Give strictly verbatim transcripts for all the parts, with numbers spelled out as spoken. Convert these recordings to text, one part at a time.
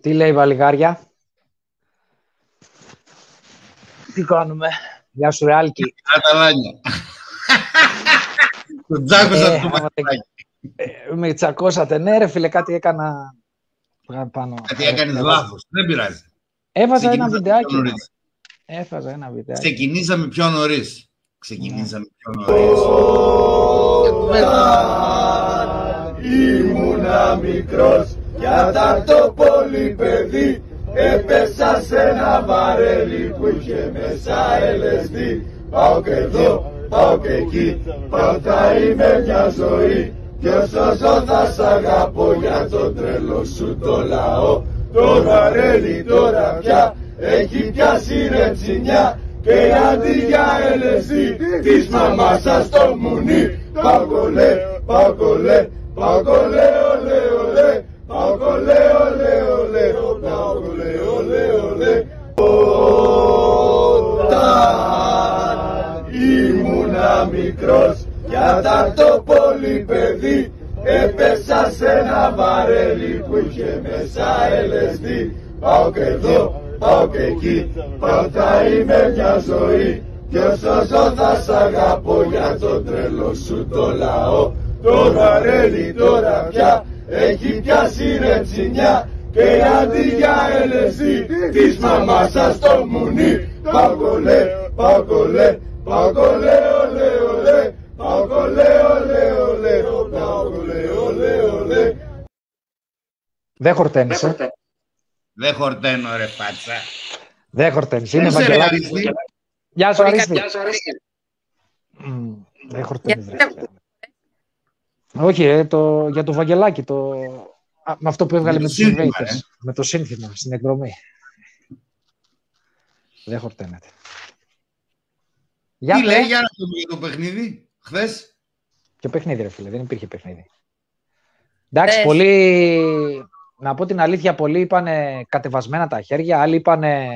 Τι λέει η Βαλιγάρια? Τι κάνουμε? Γεια σου, Ρεάλκη. Καταλάνια. Τον τσάκωσα του Ματσάκη. Με τσακώσατε. Ναι ρε φίλε, κάτι έκανα πάνω. Κάτι έκανες λάθος. Δεν πειράζει. Έβαζα ένα βιντεάκι. Έφαζα ένα βιντεάκι. Ξεκινήσαμε πιο νωρίς. Ξεκινήσαμε πιο νωρίς. Ήμουνα μικρός για το πολύ παιδί. Έπεσα σε ένα βαρέλι που είχε μέσα ελ ες ντι. Πάω και εδώ, πάω και εκεί, πάντα είμαι μια ζωή. Κι όσο ζω θα σ' αγαπώ για το τρελό σου το λαό. Το βαρέλι τώρα πια έχει πιάσει ρετσινιά. Και αντί για ελ ες ντι της μαμάς σας το μουνί. Πάω κολέ, πάω κολέ, πάω κολέ, ολέ, ολέ. Πάω κολέ, ολέ, ολέ, πάω κολέ, ολέ, ολέ. Όταν ήμουνα μικρός για το πολύ παιδί, έπεσα σε ένα βαρέλι που είχε μέσα ελ ες ντι. Πάω και εδώ, πάω και εκεί, πάντα είμαι μια ζωή. Κι όσο ζω θα σ' αγαπώ για το τρελό σου το λαό. Το βαρέλι τώρα πια έχει πιάσει ρετσινιά. Και αντί για ελ ες ντι της μαμάς σας το μουνί. Πάω κολέ, πάω κολέ, πάω κολέ, ολέ, ολέ. Πάω κολέ, ολέ, ολέ, πάω κολέ, ολέ, ολέ. Δεν χορταίνεις, ε. Δεν χορταίνω ρε πάτσα. Δεν χορταίνεις, είναι Βαγγελάκης. Γεια σου Αρίστη. Δεν χορταίνεις ρε. Όχι, ε, το, για το Βαγγελάκη, το, α, με αυτό που έβγαλε με, με τους Invaders, ε. με το σύνθημα στην εκδρομή. Δεν χορταίνεται. Τι λέει για το, για το παιχνίδι, χθες? Ποιο παιχνίδι ρε φίλε, δεν υπήρχε παιχνίδι. Εντάξει, πολλοί, να πω την αλήθεια, πολλοί είπανε κατεβασμένα τα χέρια, άλλοι είπανε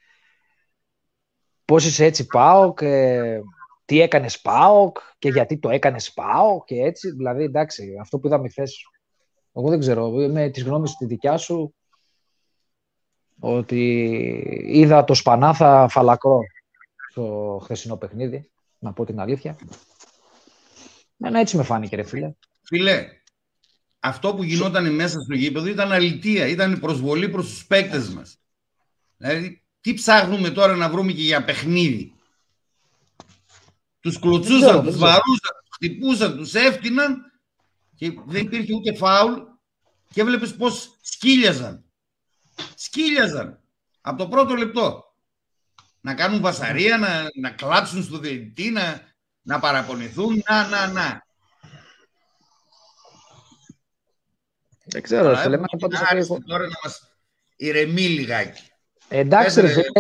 πώς είσαι έτσι ΠΑΟΚ, και τι έκανες ΠΑΟΚ και γιατί το έκανες ΠΑΟΚ και έτσι, δηλαδή εντάξει, αυτό που είδαμε χθες, εγώ δεν ξέρω, με τις γνώμες τη δικιά σου, ότι είδα το Σπανάθα φαλακρό στο χθεσινό παιχνίδι, να πω την αλήθεια. Εμένα έτσι με φάνηκε ρε φίλε. Φίλε, αυτό που γινόταν μέσα στο γήπεδο ήταν αλητεία, ήταν προσβολή προς τους παίκτες μας. Δηλαδή, τι ψάχνουμε τώρα να βρούμε και για παιχνίδι? Τους κλωτσούσαν, τους βαρούσαν, τους χτυπούσαν, τους έφτυναν και δεν υπήρχε ούτε φάουλ και έβλεπες πως σκύλιαζαν. Σκύλιαζαν από το πρώτο λεπτό. Να κάνουν βασαρία, να, να κλάψουν στο διαιτητή, να, να παραπονηθούν, να, να, να. Δεν ξέρω, Αλλά φίλε, άρχισε τώρα να μας ηρεμεί λιγάκι. Εντάξει, ρε φίλε.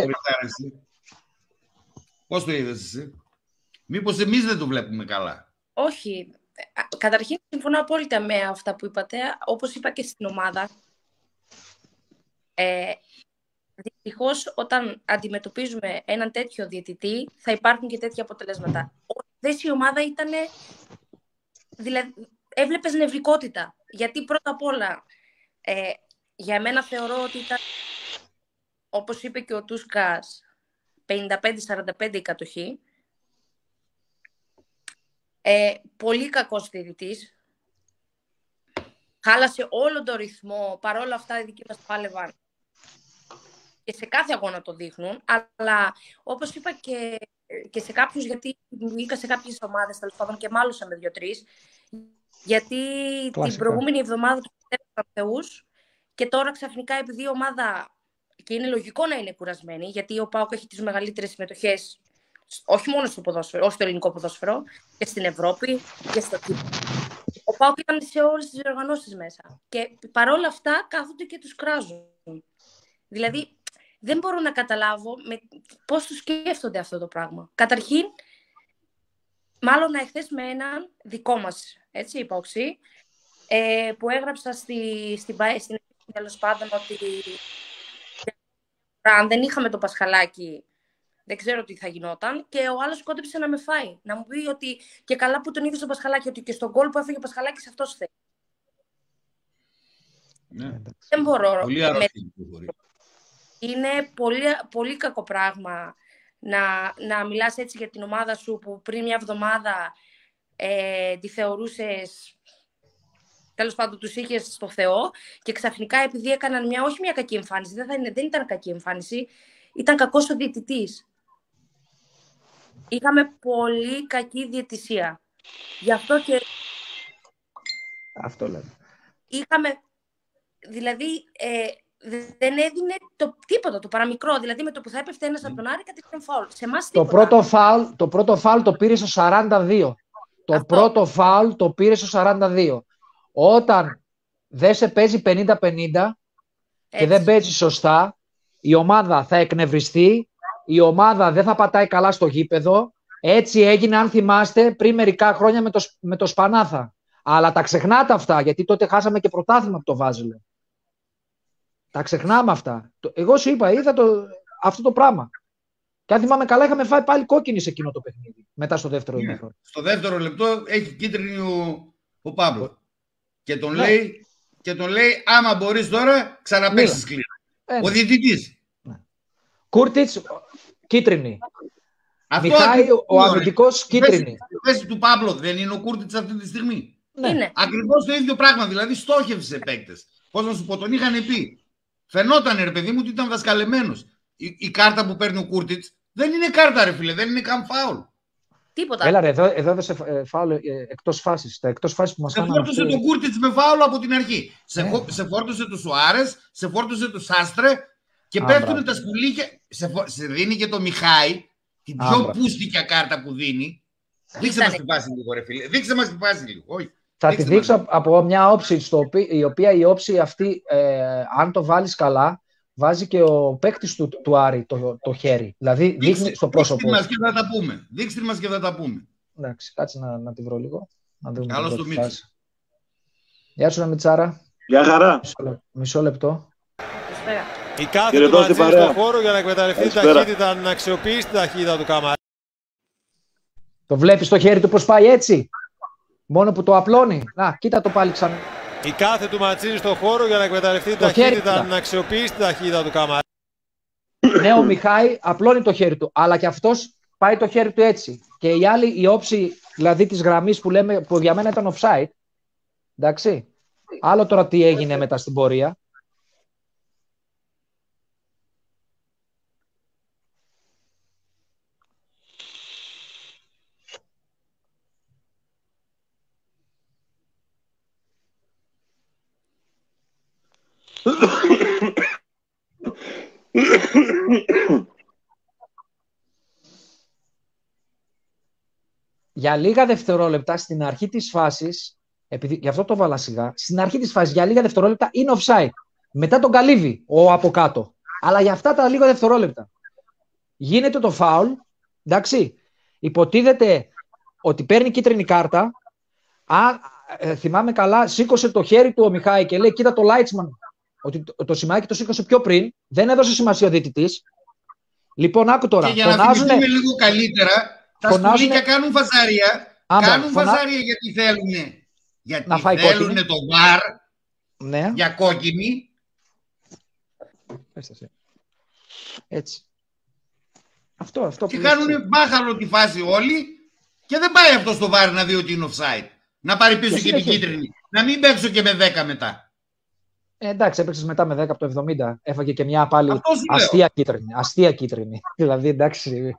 Πώς το είδες εσύ? Μήπως εμείς δεν το βλέπουμε καλά? Όχι. Καταρχήν, συμφωνώ απόλυτα με αυτά που είπατε. Όπως είπα και στην ομάδα, ε, δυστυχώς όταν αντιμετωπίζουμε έναν τέτοιο διαιτητή, θα υπάρχουν και τέτοια αποτελέσματα. Χθες η ομάδα ήταν... Δηλαδή, έβλεπες νευρικότητα. Γιατί πρώτα απ' όλα, ε, για μένα θεωρώ ότι ήταν, όπως είπε και ο Τούσκας, πενήντα πέντε σαράντα πέντε η κατοχή. Ε, πολύ κακός διαιτητής. Χάλασε όλο τον ρυθμό. Παρόλα αυτά οι δικοί μας πάλευαν. Και σε κάθε αγώνα το δείχνουν. Αλλά όπως είπα και, και σε κάποιους, γιατί μπήκα σε κάποιες ομάδες, τέλος πάντων, και μάλωσα με δύο-τρεις. Γιατί Κλασικά. την προηγούμενη εβδομάδα του έδωσαν θεούς και τώρα ξαφνικά επειδή η ομάδα, και είναι λογικό να είναι κουρασμένη, γιατί ο ΠΑΟΚ έχει τις μεγαλύτερες συμμετοχές, όχι μόνο στο ποδόσφαιρο, όχι στο ελληνικό ποδόσφαιρο, και στην Ευρώπη και στο κύπελλο. Ο ΠΑΟΚ ήταν σε όλες τις διοργανώσεις μέσα. Και παρόλα αυτά κάθονται και τους κράζουν. Δηλαδή δεν μπορώ να καταλάβω με πώς τους σκέφτονται αυτό το πράγμα. Καταρχήν, μάλλον εχθές με έναν δικό μας, έτσι, υπόξη, ε, που έγραψα στη, στην στην τέλος πάντων ότι αν δεν είχαμε το Πασχαλάκι, δεν ξέρω τι θα γινόταν, και ο άλλος κόντεψε να με φάει. Να μου πει ότι και καλά που τον είδε στο Πασχαλάκι, ότι και στον γκολ που έφεγε ο Πασχαλάκης αυτός θέλει. Ναι. Δεν μπορώ. Πολύ αρρωστή. Είναι πολύ, πολύ κακό πράγμα να, να μιλάς έτσι για την ομάδα σου που πριν μια εβδομάδα ε, τη θεωρούσες, τέλος πάντων τους είχες στο Θεό και ξαφνικά επειδή έκαναν μια, όχι μια κακή εμφάνιση, δεν, θα είναι, δεν ήταν κακή εμφάνιση, ήταν κακός ο διαιτητής. Είχαμε πολύ κακή διαιτησία. Γι' αυτό και... Αυτό λέμε. Είχαμε, δηλαδή, ε, δεν έδινε το, τίποτα, το παραμικρό. Δηλαδή με το που θα έπεφτε ένας από τον Άρη κατευθείαν φάουλ. Σε εμάς Το τίποτα. πρώτο φάουλ, το πρώτο φάουλ το πήρε στο σαράντα δύο. Το Αυτό. πρώτο φάουλ το πήρε στο σαράντα δύο. Όταν δεν σε παίζει πενήντα πενήντα και δεν παίζει σωστά, η ομάδα θα εκνευριστεί, η ομάδα δεν θα πατάει καλά στο γήπεδο. Έτσι έγινε, αν θυμάστε, πριν μερικά χρόνια με το, με το Σπανάθα. Αλλά τα ξεχνάτε αυτά, γιατί τότε χάσαμε και πρωτάθλημα από το Βάζελο. Τα ξεχνάμε αυτά. Εγώ σου είπα, είδα το, αυτό το πράγμα. Και αν θυμάμαι καλά, είχαμε φάει πάλι κόκκινη σε εκείνο το παιχνίδι. Μετά στο δεύτερο Ναι. ημίχρονο. Στο δεύτερο λεπτό έχει κίτρινη ο, ο Παύλο. Και τον, Ναι. λέει, και τον λέει, άμα μπορείς τώρα, ξαναπαίξεις σκληρά. Ε, Ο διαιτητής. Κούρτιτς, κίτρινη. Αυτό Μιχάη, ακριβώς ο είναι. αμυντικός, Η κίτρινη. θέση- Η θέση του Παύλο δεν είναι ο Κούρτιτς αυτή τη στιγμή. Ναι. Είναι. Ακριβώς το ίδιο πράγμα. Δηλαδή στόχευσε σε παίκτες. Πώς να σου πω, τον είχαν πει. Φαινόταν, ρε παιδί μου, ότι ήταν δασκαλεμένος. Η, η κάρτα που παίρνει ο Κούρτιτς δεν είναι κάρτα, ρε φίλε, δεν είναι καν φάουλ. Τίποτα. Έλα ρε, εδώ, εδώ έδωσε ε, φάουλ ε, εκτός φάσης. Τα εκτός φάσης που μας Σε κάνανε φόρτωσε αυτοί. τον Κούρτιτς με φάουλ από την αρχή. Σε, Ναι. χω- σε φόρτωσε του Σουάρες, σε φόρτωσε του Σάστρε και Α, πέφτουν μπράβο. τα σκουλίκια. Σε, φο- σε δίνει και το Μιχάη την Α, πιο μπράβο. πούστικια κάρτα που δίνει. Δείξε Ήτανε. μας τη βάση λίγο, ρε φίλε. Δείξε μας τη βάση λίγο. Όχι. Θα τη Δείξτε δείξω μας. από μια όψη, στο οπί- η οποία η όψη αυτή, ε, αν το βάλεις καλά, βάζει και ο παίκτης του, του Άρη το, το χέρι. Δηλαδή δείχνει Δείξτε, στο δείξτε πρόσωπο. μας και θα τα πούμε. Δείξτε μας και θα τα πούμε. Εντάξει, κάτσε να, να τη βρω λίγο. Να δούμε Καλώς την το πρώτη Μίτσο. φάση. Γεια σου, ρε Μιτσάρα. Γεια χαρά. Μισό, λε- μισό λεπτό. Καλησπέρα. Η κάθε Κύριε του Δώση, Ματζή παρέα. στον χώρο για να εκμεταλλευτεί την Καλησπέρα. ταχύτητα, να αξιοποιήσει την ταχύτητα του Καμαρά. Το βλέπεις το χέρι του πώς πάει έτσι. Μόνο που το απλώνει. Να, κοίτα το πάλι ξανά. Η κάθε του Ματζή στον χώρο για να εκμεταλλευτεί την Το χέρι ταχύτητα, του. να αξιοποιήσει την ταχύτητα του Καμαρά. Ναι, ο Μιχάη απλώνει το χέρι του. Αλλά και αυτός πάει το χέρι του έτσι. Και η άλλη, η όψη δηλαδή της γραμμής που, λέμε, που για μένα ήταν offside. Εντάξει. Άλλο τώρα τι έγινε μετά στην πορεία. Για λίγα δευτερόλεπτα στην αρχή της φάσης, επειδή, γι' αυτό το βάλα σιγά, στην αρχή της φάσης για λίγα δευτερόλεπτα είναι offside. Μετά τον καλύβει ο από κάτω. Αλλά για αυτά τα λίγα δευτερόλεπτα γίνεται το φάουλ, εντάξει. Υποτίθεται ότι παίρνει κίτρινη κάρτα. Αν ε, θυμάμαι καλά, σήκωσε το χέρι του ο Μιχάη και λέει: κοίτα το Λάιτσμαν. Ότι το, το σημάδι το σήκωσε πιο πριν. Δεν έδωσε σημασία ο διαιτητής. Λοιπόν, άκου τώρα. Και για να Φωνάζουνε- θυμηθούμε λίγο καλύτερα, τα φωνάζουνε- σκουλίκια κάνουν φασαρία. Άμπρα, κάνουν φωνα- φασαρία γιατί θέλουν. Γιατί Να φάει θέλουν κόκκινη. το βαρ Ναι. για κόκκινη. Πες το εσύ. Έτσι. Αυτό, αυτό Και που κάνουν λες. μπάχαλο τη φάση όλοι και δεν πάει αυτό στο βάρ να δει ότι είναι offside. Να πάρει πίσω Και και την συνέχεια. κίτρινη. Να μην παίξω και με δέκα μετά. Ε, εντάξει, έπαιξες μετά με δέκα από το εβδομήντα. Έφαγε και μια πάλι Αυτό σου λέω. αστεία κίτρινη. Αστεία κίτρινη. Δηλαδή, εντάξει.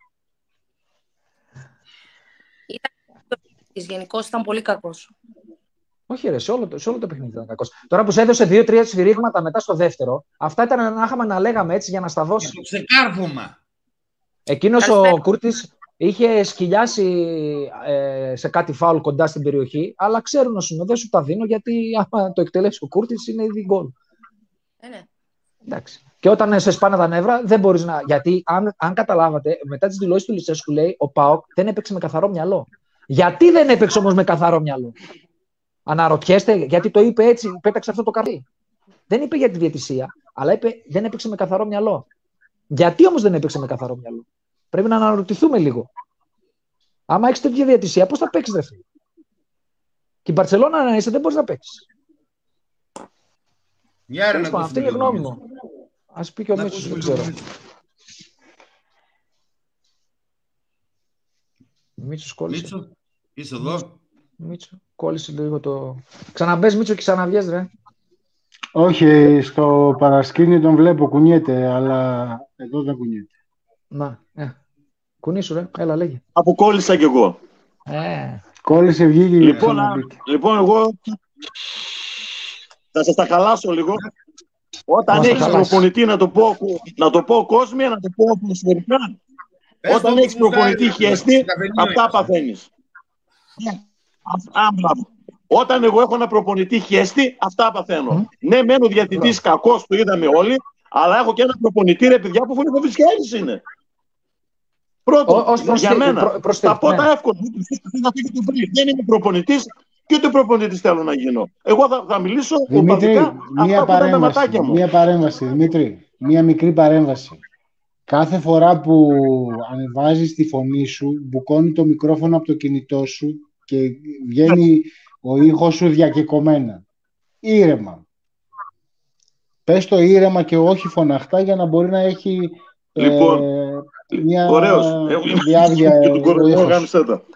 Γενικώς ήταν πολύ κακός. Όχι, ρε, σε όλο, το- σε όλο το παιχνίδι ήταν κακός. Τώρα που σε έδωσε δύο-τρία σφυρίγματα μετά στο δεύτερο, αυτά ήταν να είχαμε να λέγαμε έτσι για να στα Για δώσει. το ξεκάρφωμα. Εκείνος ο Καλησπέρα. Κούρτης είχε σκυλιάσει ε, σε κάτι φάουλ κοντά στην περιοχή, αλλά ξέρουν σου δεν σου τα δίνω γιατί άμα το εκτελέσει ο Κούρτης είναι ήδη γκολ. Ε, ναι. Εντάξει. Και όταν σε σπάνε τα νεύρα, δεν μπορεί να. Γιατί αν, αν καταλάβατε, μετά τις δηλώσεις του Λιτσέσκου λέει ο ΠΑΟΚ δεν έπαιξε με καθαρό μυαλό. Γιατί δεν έπαιξε όμως με καθαρό μυαλό. Αναρωτιέστε, γιατί το είπε έτσι, πέταξε αυτό το καρδί. Δεν είπε για τη διαιτησία, αλλά είπε δεν έπαιξε με καθαρό μυαλό. Γιατί όμως δεν έπαιξε με καθαρό μυαλό. Πρέπει να αναρωτηθούμε λίγο. Άμα έχει τέτοια διαιτησία, πώς θα παίξει, ρε φίλε. Και η Μπαρσελόνα να είσαι, δεν μπορεί να παίξει. Για ρε, να Αυτή ακούσουμε είναι η λίγο γνώμη τον μου. Ας πει και ο Να Μίτσος, δεν ακούσουμε λίγο ξέρω. τον Μίτσο. Μίτσος κόλλησε. Μίτσο, είσαι εδώ. Μίτσο, κόλλησε λίγο το... Ξαναμπες Μίτσο και ξαναβγες ρε. Όχι, στο παρασκήνιο τον βλέπω, κουνιέται, αλλά εδώ δεν κουνιέται. Να, ε. Κουνήσου ρε, έλα λέγε. Αποκόλλησα κι εγώ. Ε, Κόλλησε, βγήκε. Λοιπόν, α, ξαναμπήκε. λοιπόν, εγώ θα σας τα χαλάσω λίγο. Όταν Μας τα έχεις χαλάσεις. προπονητή, να το πω, να το πω κόσμια, να το πω ατμοσφαιρικά. Πες Όταν το έχεις που γουστάρεις, προπονητή ρε, χέστη, στο καφενείο αυτά είμαστε. παθαίνεις. Άμπλα. Όταν εγώ έχω ένα προπονητή χέστη, αυτά παθαίνω. Μμ. Ναι, μένω διαιτητής κακός, το είδαμε όλοι, αλλά έχω και ένα προπονητή, ρε παιδιά, που φοβησκιάρης είναι. Πρώτο, Ω- ως προς για τι- μένα. προ- προς τι, θα πω ναι. τα εύκολα. Θα φύγει το πριν. Δεν είμαι προπονητής και ούτε προπονητής θέλω να γίνω. Εγώ θα, θα μιλήσω Δημήτρη, οπαδικά αυτά μία που ήταν τα παρέμβαση, ματάκια μου. μία παρέμβαση, Δημήτρη, μία μικρή παρέμβαση. Κάθε φορά που ανεβάζεις τη φωνή σου, μπουκώνει το μικρόφωνο από το κινητό σου και βγαίνει ο ήχος σου διακεκομένα. Ήρεμα. Πες το ήρεμα και όχι φωναχτά για να μπορεί να έχει Λοιπόν, ε, μια Ωραίος. διάρκεια Και τον το κορονοϊό ήχος γάμισε τα.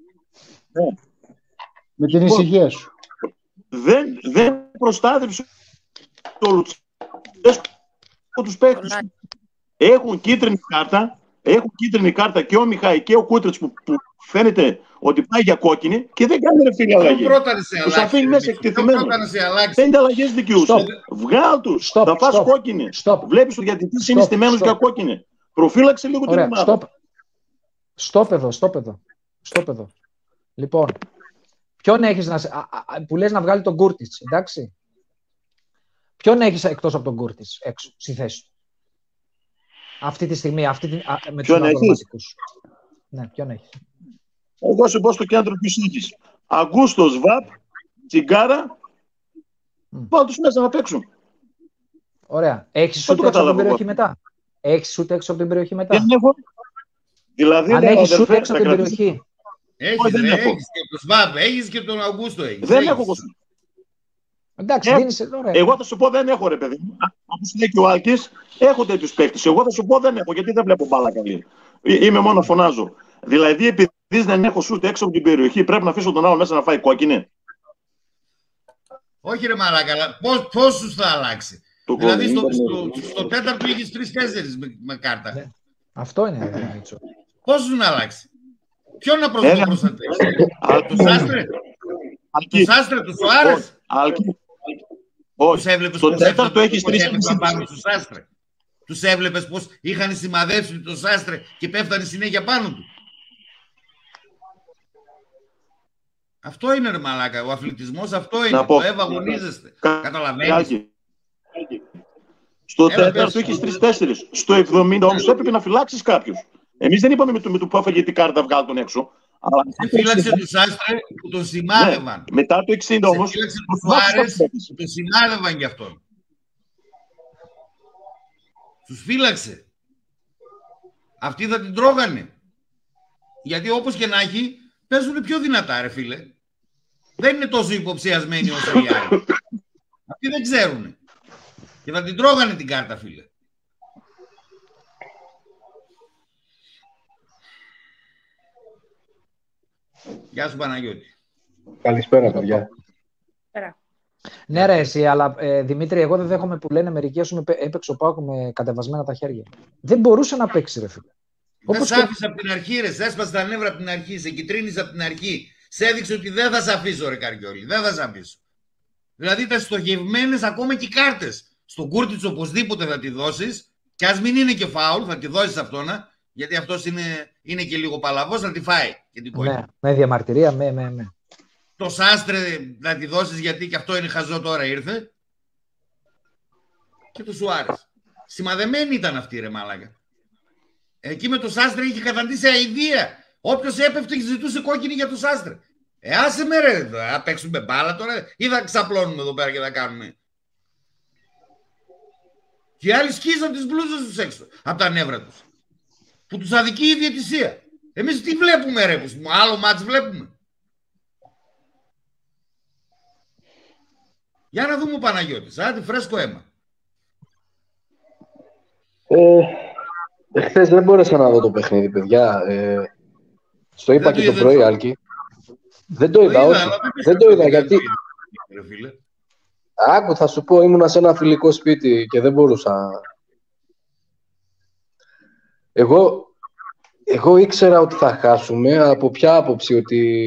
με την Λοιπόν, ησυχία σου. Δεν, δεν προστάτευσε το Λουτσέσκο τους παίκτες. Έχουν κίτρινη κάρτα, έχουν κίτρινη κάρτα και ο Μιχάη και ο Κούτρετς που, που φαίνεται ότι πάει για κόκκινη και δεν κάνει ρε φίλε αλλαγή. Ποιον πρώτα να σε Τους αλλάξει, αφήνει ρε, μέσα Μίτσο. Ποιον εκτεθειμένους. πρώτα να σε αλλάξει. Πέντε αλλαγές δικαιούσε. Stop. Βγάλ τους. Stop, Θα φας stop. κόκκινη. Stop. Βλέπεις ότι γιατί είναι Stop, στημένος stop. για κόκκινη. Προφύλαξε λίγο την Ωραία, ομάδα. stop. Stop εδώ, stop εδώ. Stop εδώ. Λοιπόν, ποιον έχεις να, σε- α, α, που λες να βγάλει τον Κούρτιτς, εντάξει. Ποιον έχεις εκτός από τον Κούρτιτς, έξω, στη θέση του. Αυτή τη στιγμή, αυτή τη, α, με τους Ποιον έχεις? αυτοματικούς. Ναι, ποιον έχεις. Εγώ σε πω στο κέντρο ποιος έχεις. Αγκούστος, Βαπ, Τσιγκάρα. Μμ. Πάω τους μέσα να παίξουν. Ωραία. Έχεις Δεν σούτ το έξω από την καταλάβω περιοχή εγώ. μετά. Έχεις σούτ έξω από την περιοχή μετά. Δεν έχω. Δηλαδή, Αν λέω, έχεις σούτ αδερφέ, έξω θα από την κρατήσω- περιοχή. Έχεις, Όχι, δεν ρε, έχω. έχεις και τον Σβάμπ, έχεις και τον Αυγούστο. Έχεις, Δεν έχεις. έχω κοστί. Εντάξει, Ε, δίνεις. Ωραία. Εγώ θα σου πω δεν έχω ρε παιδί μου. Όπως λέει και ο Άλκης, έχω τέτοιους παίκτες. Εγώ θα σου πω δεν έχω γιατί δεν βλέπω μπάλα καλή. Ε, Είμαι μόνο φωνάζω. Δηλαδή επειδή δεν έχω σούτ έξω από την περιοχή πρέπει να αφήσω τον άλλο μέσα να φάει κόκκινη. Όχι ρε μαλάκα, αλλά πώς, πόσους θα αλλάξει. Το Δηλαδή στο, κόκκινο στο, είναι- στο τέταρτο είχες τρεις-τέσσερις με, με κάρτα. Ναι. Αυτό είναι. ρε, Μίτσο. Πόσους να αλλάξει. Ποιον να προσ- Ένα. προστατεύσει. Άλκη. Το Σάστρε, το Άλκη. Σάστρε, το Σοάρες. Όχι. Άλκη. Τους Όχι. έβλεπες Στο πώς τέταρτο έφτασαν, έχεις πώς τρεις έπεφταν εμείς. πάνω του Σάστρε. Τους έβλεπες πώς είχαν σημαδέψει το Σάστρε και πέφτανε συνέχεια πάνω του. Αυτό είναι ρε μαλάκα. Ο αθλητισμός αυτό είναι. Να πω. Το έβα αγωνίζεστε. Κα- Καταλαβαίνεις. Άλκη. Στο Έλα, τέταρτο πες. έχεις τρεις-τέσσερις. Στο εβδομήντα όμως έπρεπε να φυλάξεις κάποιους. Εμείς δεν είπαμε με το, με το που έφαγε την κάρτα βγάλει τον έξω. Αλλά Φύλαξε του Σάστρε που τον σημάδευαν. Ναι. Μετά το εξήντα όμως Φύλαξε το του φυλάξεις Σουάρες κάποιους. που τον σημάδευαν γι' αυτόν. Τους φύλαξε. Αυτοί θα την τρώγανε. Γιατί όπως και να έχει παίζουν πιο δυνατά ρε φίλε. Δεν είναι τόσο υποψιασμένοι όσο οι άλλοι. Αυτοί δεν ξέρουν. Και θα την τρώγανε την κάρτα φίλε. Γεια σου Παναγιώτη. Καλησπέρα, παιδιά. Πέρα. Ναι, ρε, εσύ, αλλά ε, Δημήτρη, εγώ δεν δέχομαι που λένε μερικοί, ας πούμε, έπαιξε ο Πάκου με κατεβασμένα τα χέρια. Δεν μπορούσε να παίξει, ρε φίλε. Δεν Όπως σ' και- άφησα από την αρχή, ρε. Σε έσπασε τα νεύρα από την αρχή. Σε κυτρίνησε από την αρχή. Σε έδειξε ότι δεν θα σε αφήσω, ρε Καριόλη. Δεν θα σε αφήσω. Δηλαδή ήταν στοχευμένες ακόμα και οι κάρτες. Στον Κούρτιτς οπωσδήποτε θα τη δώσεις. Και ας μην είναι και φάουλ, θα τη δώσεις αυτόνα. Γιατί αυτός είναι, είναι και λίγο παλαβός, θα τη φάει. Και την κόκκινη. Ναι, με διαμαρτυρία, με, με, με. Το Σάστρε να τη δώσεις γιατί και αυτό είναι χαζό τώρα ήρθε. Και το Σουάρες. Σημαδεμένη ήταν αυτή ρε μάλακα. Εκεί με το Σάστρε είχε καταντήσει αηδία. Όποιος έπεφτε ζητούσε κόκκινη για το Σάστρε. Ε, άσε με ρε, θα παίξουμε μπάλα τώρα ή θα ξαπλώνουμε εδώ πέρα και θα κάνουμε. Και οι άλλοι σκίζαν τις μπλούζες τους έξω από τα νεύρα τους. Που τους αδικεί η διαιτησία. Εμείς τι βλέπουμε ρε, που άλλο μάτς βλέπουμε. Για να δούμε ο Παναγιώτης. Άντε, φρέσκο αίμα. Ε, χθες δεν μπόρεσα να δω το παιχνίδι, παιδιά. Ε, στο είπα Δεν και το το είδε, πρωί, το- Άλκη. Δεν το είδα, είδα, όχι. αλλά δεν Δεν το πιστεύω είδα, ότι γιατί... δεν το είδε, ρε φίλε. Άκου, θα σου πω, ήμουνα σε ένα φιλικό σπίτι και δεν μπορούσα. Εγώ, εγώ ήξερα ότι θα χάσουμε. Από ποια άποψη? Ότι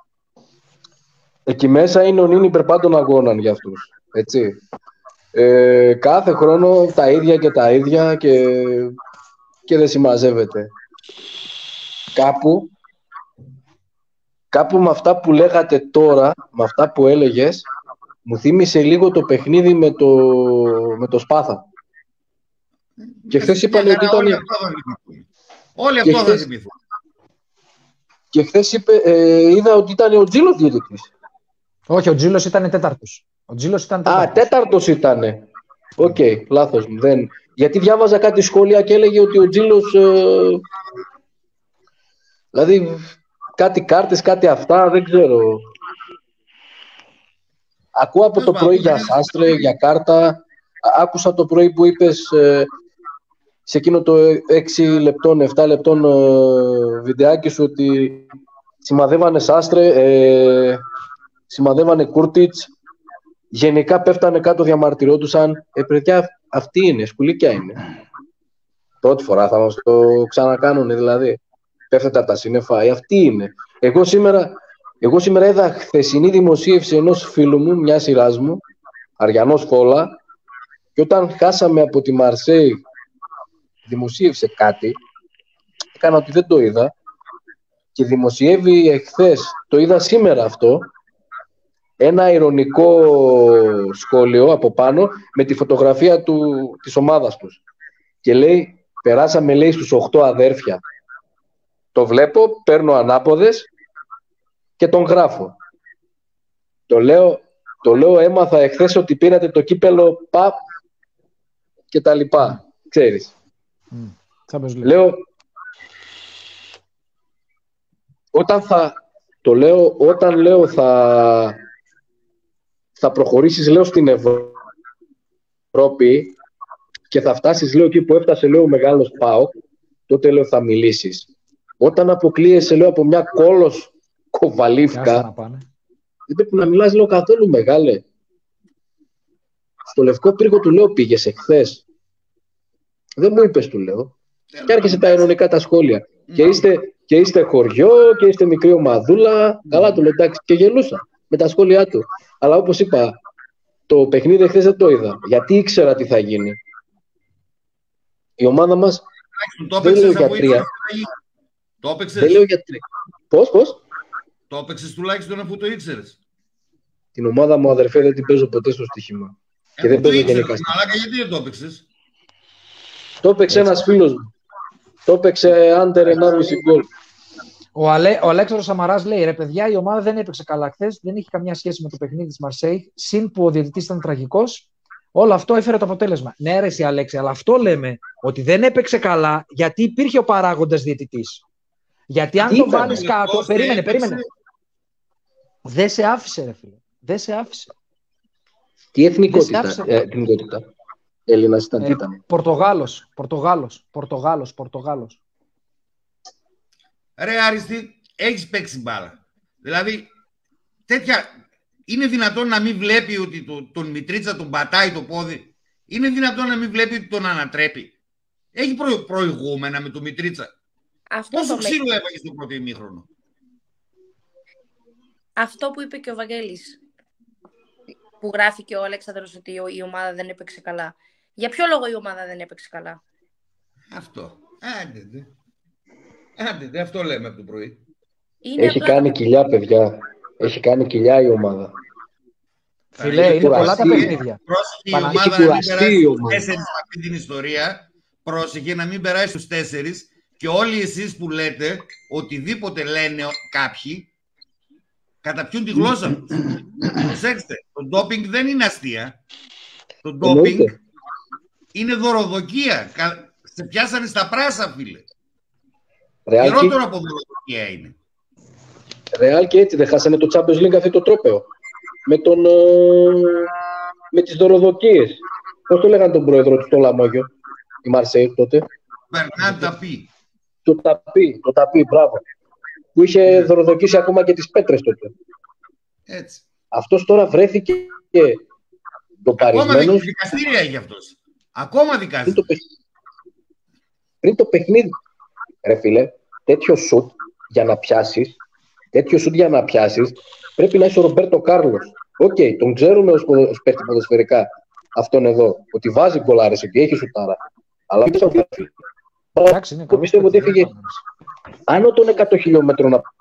εκεί μέσα είναι ο νυν υπερπάντων αγώναν για αυτούς. Έτσι. Ε, κάθε χρόνο τα ίδια και τα ίδια και, και δεν συμμαζεύεται. Κάπου, κάπου με αυτά που λέγατε τώρα, με αυτά που έλεγες, μου θύμισε λίγο το παιχνίδι με το, με το Σπάθα. Και χθες είπαν ότι ήταν... Όλοι αυτό θα θυμηθούν. Όλοι Και αυτό θα χθες- θυμηθούν. Και χθες είπε, ε, είδα ότι ήταν ο Τζίλος διαιτητής. Όχι, ο Τζίλος ήταν τέταρτος. Ο Τζίλος ήταν Α, τέταρτος. τέταρτος ήτανε. Οκ, λάθος μου. Δεν... Γιατί διάβαζα κάτι σχόλια και έλεγε ότι ο Τζίλος... Ε... Δηλαδή, κάτι κάρτες, κάτι αυτά, δεν ξέρω. Ακούω από Τέλος το πάντων, πρωί για είναι- Σάστρε, για κάρτα. Α- Άκουσα το πρωί που είπες ε, σε εκείνο το έξι λεπτών, επτά λεπτών ε, βιντεάκι σου ότι σημαδεύανε Σάστρε, ε, σημαδεύανε Κούρτιτς, γενικά πέφτανε κάτω, διαμαρτυρόντουσαν. Ε, παιδιά, αυτή είναι, σκουλίκια είναι. Πρώτη φορά θα μας το ξανακάνουν, δηλαδή. Πέφτετε από τα σύννεφα, ε, αυτή είναι. Εγώ σήμερα, εγώ σήμερα είδα χθεσινή δημοσίευση ενός φίλου μου, μια σειράς μου, Αριανός Φόλα, και όταν χάσαμε από τη Μαρσέη, δημοσίευσε κάτι, έκανα ότι δεν το είδα, και δημοσιεύει εχθές, το είδα σήμερα αυτό, ένα ειρωνικό σχόλιο από πάνω με τη φωτογραφία του, της ομάδας τους. Και λέει, περάσαμε, λέει, στους οκτώ αδέρφια. Το βλέπω, παίρνω ανάποδες και τον γράφω. Το λέω, το λέω έμαθα εχθές ότι πήρατε το κύπελο παπ και τα λοιπά. Ξέρεις. Μμ. Champions League. Λέω, όταν θα, το λέω, όταν λέω θα, θα προχωρήσεις, λέω, στην Ευρώπη και θα φτάσεις, λέω, εκεί που έφτασε, λέω, ο μεγάλος ΠΑΟΚ, τότε, λέω, θα μιλήσεις. Όταν αποκλείεσαι, λέω, από μια Κόλος Και άστα Κοβαλίφκα, να πάνε. δεν πρέπει να μιλάς, λέω, καθόλου, μεγάλε. Στο Λευκό Πύργο, του λέω, πήγες εχθές. Δεν μου είπες, του λέω. Και άρχισε τα ειρωνικά τα σχόλια. Και είστε, και είστε χωριό, και είστε μικρή ομαδούλα. Καλά, του λέω, εντάξει, και γελούσα με τα σχόλιά του. Αλλά όπως είπα, το παιχνίδι χθες δεν το είδα. Γιατί ήξερα τι θα γίνει. Η ομάδα μας Το δεν λέω έπαιξες για αφού τρία. ήξερες τι θα γίνει. Το δεν έπαιξες. λέω για τρία. Πώς, πώς. Το έπαιξες τουλάχιστον αφού το ήξερες. Την ομάδα μου, αδερφέ, δεν την παίζω ποτέ στο στοίχημα. Και δεν Αφού το παίζω ήξερες, γενικά. μαλάκα, γιατί δεν το έπαιξες. Το έπαιξε ένας φίλος μου. Το έπαιξε άντερ ενάμιση γκολ. Ο, Αλέ, ο Αλέξανδρος Σαμαράς λέει: ρε παιδιά, η ομάδα δεν έπαιξε καλά χθες, δεν είχε καμιά σχέση με το παιχνίδι της Μαρσέη. Συν που ο διαιτητής ήταν τραγικός, όλο αυτό έφερε το αποτέλεσμα. Ναι, ρε, εσύ, Αλέξη, αλλά αυτό λέμε ότι δεν έπαιξε καλά γιατί υπήρχε ο παράγοντας διαιτητής. Γιατί αν Τι το ήταν, βάλεις ο κάτω. Λευκός Περίμενε, έπαιξε. περίμενε. Δεν σε άφησε, ρε φίλε. Δεν σε άφησε. Τι εθνικότητα, Δεν σε ε, εθνικότητα. Έλληνας ήταν, τι Ε, ήταν. Πορτογάλος, Πορτογάλος, Πορτογάλος, Πορτογάλος. Ρε Άριστη, έχεις παίξει μπάλα. Δηλαδή, τέτοια... Είναι δυνατόν να μην βλέπει ότι το, τον Μητρίτσα τον πατάει το πόδι. Είναι δυνατόν να μην βλέπει ότι τον ανατρέπει. Έχει προ, προηγούμενα με τον Μητρίτσα. Αυτό, Πόσο το με- ξύλο έβαγε στο πρώτο ημίχρονο. αυτό που είπε και ο Βαγγέλης, που γράφει και ο Αλέξανδρος ότι η ομάδα δεν έπαιξε καλά. Για ποιο λόγο η ομάδα δεν έπαιξε καλά? Αυτό. Άντε, δε. Άντε, δε, αυτό λέμε από το πρωί. Είναι Έχει απλά κάνει το- κοιλιά, παιδιά. Έχει κάνει κοιλιά η ομάδα. Φιλέ, Έχει είναι πολλά τα κουραστεί. παιχνίδια. Πρόσεχε η Πανα- ομάδα έχει να μην κουραστεί περάσει η στους ομάδα. τέσσερις σε αυτή την ιστορία. Πρόσεχε να μην περάσει στους τέσσερις και όλοι εσείς που λέτε οτιδήποτε λένε κάποιοι καταπιούν τη γλώσσα τους. Προσέξτε, το ντόπινγκ δεν είναι αστεία. Το ντόπινγκ Εννοείται. είναι δωροδοκία. Κα- Σε πιάσανε στα πράσα, φίλε. Ρεάλ Χειρότερο από δωροδοκία είναι. Ρεάλ και έτσι δεν χάσανε το Champions League αυτό το τρόπαιο. Με τον, ε, με τις δωροδοκίες. Πώς το λέγανε τον πρόεδρο του στο Λαμόγιο, η Μαρσέη τότε. Μπερνάντ Ταπί. Το Ταπί, το Ταπί, μπράβο. Που είχε yeah. δωροδοκίσει ακόμα και τις πέτρες τότε. Έτσι. Αυτός τώρα βρέθηκε το παρισμένος. Ακόμα δικαστήρια έχει αυτός. Ακόμα δικαστήρια. Πριν το, παιχ... πριν το παιχνίδι. Ρε φίλε, τέτοιο σουτ για να πιάσεις, τέτοιο σουτ για να πιάσεις, πρέπει να είσαι ο Ρομπέρτο Κάρλος. Οκ, okay, τον ξέρουμε ως παίκτη ποδοσφαιρικά αυτόν εδώ, ότι βάζει γκολάρες, ότι έχει σουτάρα. Αλλά το πιστεύω ότι έφυγε άνω των εκατό χιλιόμετρων από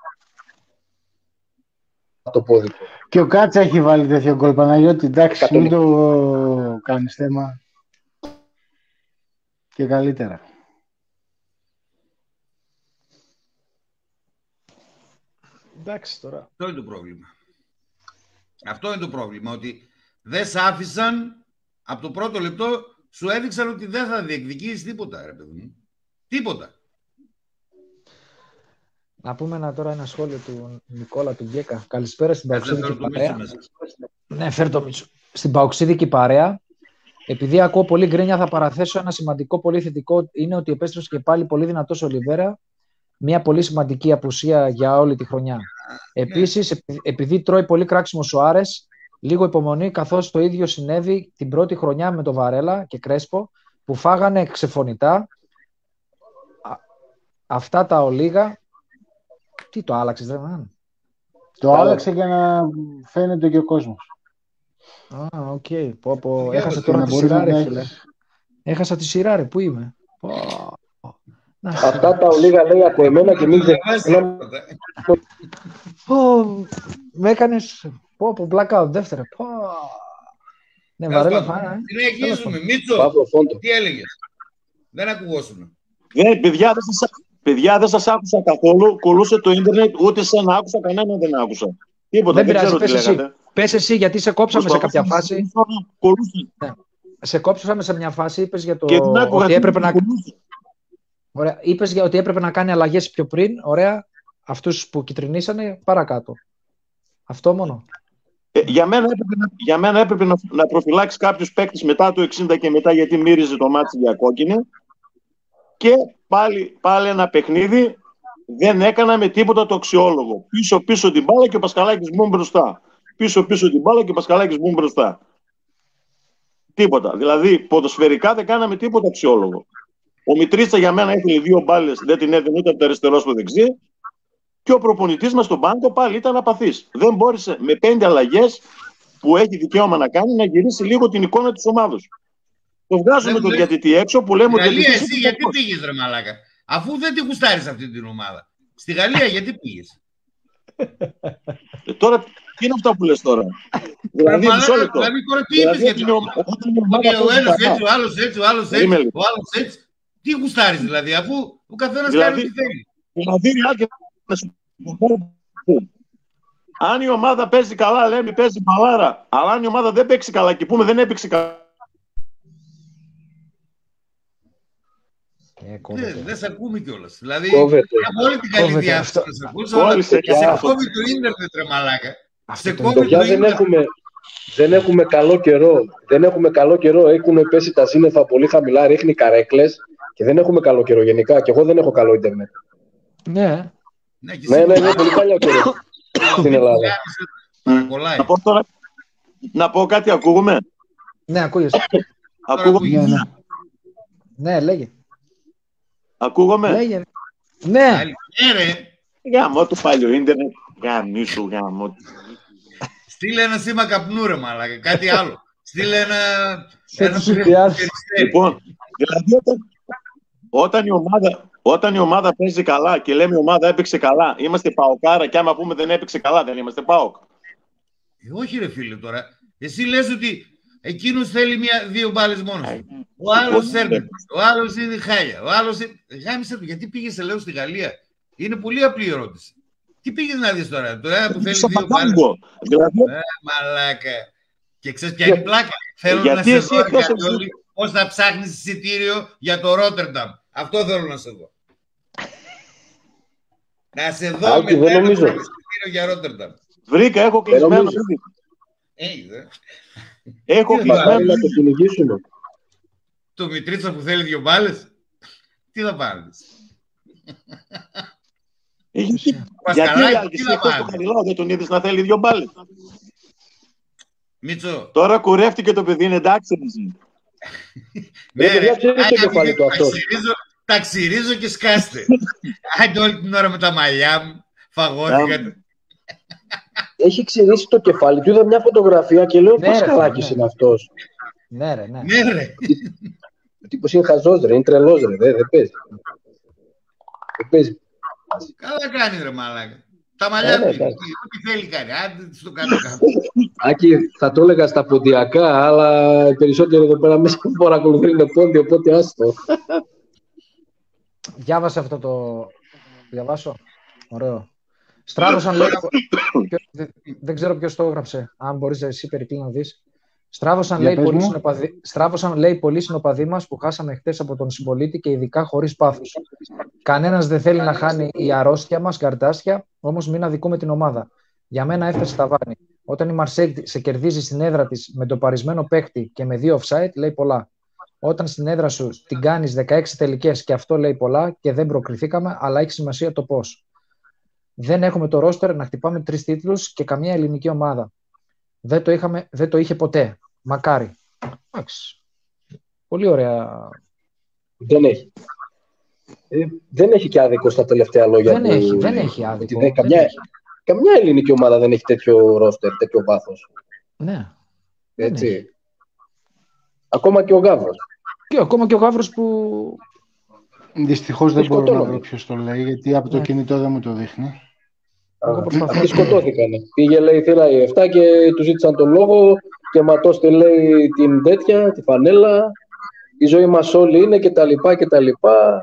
το πόδι του. Και ο Κάτσα έχει βάλει τέτοιο γκολ, Παναγιώτη. Εντάξει, μην το κάνεις θέμα. Και καλύτερα. Εντάξει τώρα. Αυτό είναι το πρόβλημα. Αυτό είναι το πρόβλημα, ότι δεν σ' άφησαν από το πρώτο λεπτό, σου έδειξαν ότι δεν θα διεκδικήσεις τίποτα, ρε παιδί μου. Τίποτα. Να πούμε ένα, τώρα ένα σχόλιο του Νικόλα του Γκέκα. Καλησπέρα στην Παοξίδικη παρέα. Ναι, φέρ το Μίτσο. Στην Παοξίδικη παρέα. Επειδή ακούω πολύ γκρίνια, θα παραθέσω ένα σημαντικό, πολύ θετικό. Είναι ότι επέστρεψε και πάλι πολύ δυνατός ο Ολιβέρα. Μια πολύ σημαντική απουσία για όλη τη χρονιά. Επίσης, επειδή τρώει πολύ κράξιμο Σουάρες, λίγο υπομονή, καθώς το ίδιο συνέβη την πρώτη χρονιά με το Βαρέλα και Κρέσπο, που φάγανε ξεφωνητά. Αυτά τα ολίγα. Τι το άλλαξες, ρε μάνα? Το Άρα. άλλαξε για να φαίνεται και ο κόσμος. Α, οκ. Okay. Πω, πω. Έχασα τώρα τη σειρά, ρε φίλε. Έχασα τη σειρά, ρε. Πού είμαι? Πω. Αυτά τα ολίγα λέει από εμένα και μην ξεχνάμε. Πω, με έκανες. Πω, πω, blackout, δεύτερα. Πω. Ναι, Βαρέλα φάνα. Συνεχίζουμε. Μίτσο, τι έλεγες? Δεν ακουγόσουν. Ναι, παιδιά, δεν σας, παιδιά, δεν σας άκουσα καθόλου. Κολούσε το ίντερνετ, ούτε σαν να άκουσα, κανένα δεν άκουσα. Τίποτα, δεν, δεν πειράζει, ξέρω τι εσύ. λέγατε. Πες εσύ, γιατί σε κόψαμε σε κάποια φάση. Ναι. Σε κόψαμε σε μια φάση, είπες για το ότι έπρεπε να... Ωραία. Είπες για ότι έπρεπε να κάνει αλλαγές πιο πριν. Ωραία. Αυτούς που κυτρινίσανε, παρακάτω. Αυτό μόνο. Ε, για μένα έπρεπε, να, για μένα έπρεπε να, να προφυλάξει κάποιους παίκτες μετά το εξήντα και μετά, γιατί μύριζε το μάτσι για κόκκινη. Και πάλι, πάλι ένα παιχνίδι δεν έκανα με τίποτα το αξιόλογο. Πίσω-πίσω την μπάλα και ο Πασχαλάκης μου μπροστά. Πίσω-πίσω την μπάλα και ο Πασχαλάκης μου μπροστά. Τίποτα. Δηλαδή, ποδοσφαιρικά δεν κάναμε τίποτα αξιόλογο. Ο Μητρίτσα για μένα έφυγε δύο μπάλες, δεν την έδινε ούτε από το αριστερό στο δεξί. Και ο προπονητής μας στον πάγκο πάλι ήταν απαθής. Δεν μπόρεσε με πέντε αλλαγές που έχει δικαίωμα να κάνει να γυρίσει λίγο την εικόνα της ομάδος. Το βγάζουμε τον διαιτητή έξω που λέμε ότι. Γαλλία, εσύ γιατί πήγες, ρε μαλάκα? Αφού δεν τη γουστάρεις αυτή την ομάδα. Στη Γαλλία, γιατί πήγες? Ε, τώρα, τι είναι αυτά που λες τώρα? Δηλαδή, μισό λεπτό. Δηλαδή, τώρα τι είπες για την ομάδα? Ο ένας έτσι, ο άλλος έτσι, ο άλλος έτσι, ο άλλος έτσι. Τι γουστάρεις δηλαδή, αφού ο καθένας κάνει ό,τι θέλει. Δηλαδή, αν η ομάδα παίζει καλά, λέμε παίζει μπαλάρα. Αλλά αν η ομάδα δεν παίξει καλά και πούμε δεν έπαιξε καλά. Δεν σε ακούμε κιόλας. Δηλαδή, Κόβεται. όλη την καλή διάθεση να σε ακούσω, αλλά σε κόβει το ίντερνετ, ρε μαλάκα. Σε κόβει το ίντερνετ. Δεν έχουμε καλό καιρό. Δεν έχουμε καλό καιρό. Έχουν πέσει τα σύννεφα πολύ χαμηλά, ρίχνει καρέκλες και δεν έχουμε καλό καιρό γενικά. Και εγώ δεν έχω καλό ίντερνετ. Ναι. Ναι, ναι, ναι, είναι πολύ καλό καιρό στην Ελλάδα. Να πω τώρα, να πω κάτι, ακούγομαι? Ναι, ακούγεσαι. Ακούγομαι. Ναι, λέγε. Ακούγομαι. Λέγε. Ναι. Γάμο το πάλι ο ίντερνετ. Γάμισου, γάμο. Στείλε ένα σήμα καπνού, ρε μαλάκα, κάτι άλλο. Στείλε ένα... Λοιπόν, δηλαδή όταν, όταν, η ομάδα, όταν η ομάδα παίζει καλά και λέμε η ομάδα έπαιξε καλά, είμαστε παοκάρα και άμα πούμε δεν έπαιξε καλά, δεν είμαστε πάοκ. Ε, όχι ρε φίλε τώρα. Εσύ λες ότι εκείνος θέλει μια, δύο μπάλες μόνος του. Ο άλλος έρνεται. Ο άλλος είναι χάλια. Ο άλλος είναι... Γάμισε του, γιατί πήγες σε λέω στη Γαλλία? Είναι πολύ απλή ερώτηση. Τι πήγες να δεις τώρα? Το ένα που θέλει δύο μπάλες. Ε, μαλάκα. Και ξέρεις ποια είναι η πλάκα? Θέλω να σε δω πώς θα ψάχνεις εισιτήριο για το Ρότερνταμ. Αυτό θέλω να σε δω. Να σε δω με το εισιτήριο για Ρότερνταμ. Βρήκα, έχω κλεισμένο. Έχω κλεισμένο. Να το κυνηγήσουμε. Το Μητρίτσα που θέλει δύο μπάλες. Τι θα πάρεις? Γιατί Πασκαλάκη, ο Άλκης τι είναι θα εκτός του πάρεις? Χαριλάου, δεν τον είδες να θέλει δύο μπάλες? Μίτσο. Τώρα κουρεύτηκε το παιδί, είναι εντάξει. εσύ. Ναι, Ρε, παιδιά, ξέρεις το άντε, κεφάλι άντε, του αυτό. ταξιρίζω- Ταξιρίζω και σκάστε. Άντε όλη την ώρα με τα μαλλιά μου. Φαγώθηκα. Έχει ξηρίσει το κεφάλι του. Είδα μια φωτογραφία και λέω Ναι, ρε, Πασχαλάκης ναι. είναι αυτός. Ναι, ρε, ναι. Ναι ρε. Ο τύπος είναι χαζός, ρε. Είναι τρελός, ρε. Δεν δεν παίζει. Δεν παίζει. Καλά κάνει ρε μαλάκα. Τα μαλλιά Ε, του ναι, είναι. εντάξει. Ό,τι θέλει κάνει. Άντε στο κάτω κάτω. Άκη, θα το έλεγα στα ποντιακά, αλλά οι περισσότεροι εδώ πέρα μέσα που παρακολουθούν πόντι, οπότε άστο. Διάβασε αυτό το... Διαβάσω. Ωραίο. Στράβωσαν, λέει... Ποιος- Δεν ξέρω ποιος το έγραψε. Αν μπορείς εσύ Περικλή να δεις. Στράβωσαν, Για λέει, πες πολλοί μου. συνοπαδί... Στράβωσαν, λέει, πολλοί συνοπαδοί μας που χάσαμε χτες από τον συμπολίτη και ειδικά χωρίς πάθος. Κανένας δεν θέλει να χάνει η αρρώστια μας, καρτάσια, όμως μην αδικούμε την ομάδα. Για μένα έφτασε ταβάνι. Όταν η Μαρσέη σε κερδίζει στην έδρα της με το παρισμένο παίκτη και με δύο offside, λέει πολλά. Όταν στην έδρα σου την κάνεις δεκαέξι τελικές και αυτό λέει πολλά και δεν προκριθήκαμε, αλλά έχει σημασία το πώς. Δεν έχουμε το ρόστερ να χτυπάμε τρεις τίτλους και καμία ελληνική ομάδα. Δεν το, είχαμε, δεν το είχε ποτέ. Μακάρι. Εντάξει. Πολύ ωραία. Δεν έχει. Ε, δεν έχει και άδικο στα τελευταία λόγια Δεν του. έχει, δεν έχει άδικο. Ότι δεν- Δεν καμιά, έχει. καμιά ελληνική ομάδα δεν έχει τέτοιο ρόστερ, τέτοιο βάθος. Ναι. Δεν Έτσι. έχει. Ακόμα και ο Γάβρος. Και ακόμα και ο Γαύρος που... Δυστυχώς δεν Τι μπορώ να σκοτώνονται. βρω ποιος το λέει, γιατί από το Ναι. κινητό δεν μου το δείχνει. Εγώ προσπαθώ. Αυτοί σκοτώθηκαν. Πήγε, λέει, θύρα η εφτά και του ζήτησαν τον λόγο και ματώστε, λέει, την τέτοια, τη φανέλα. Η ζωή μας όλη είναι και τα λοιπά και τα λοιπά.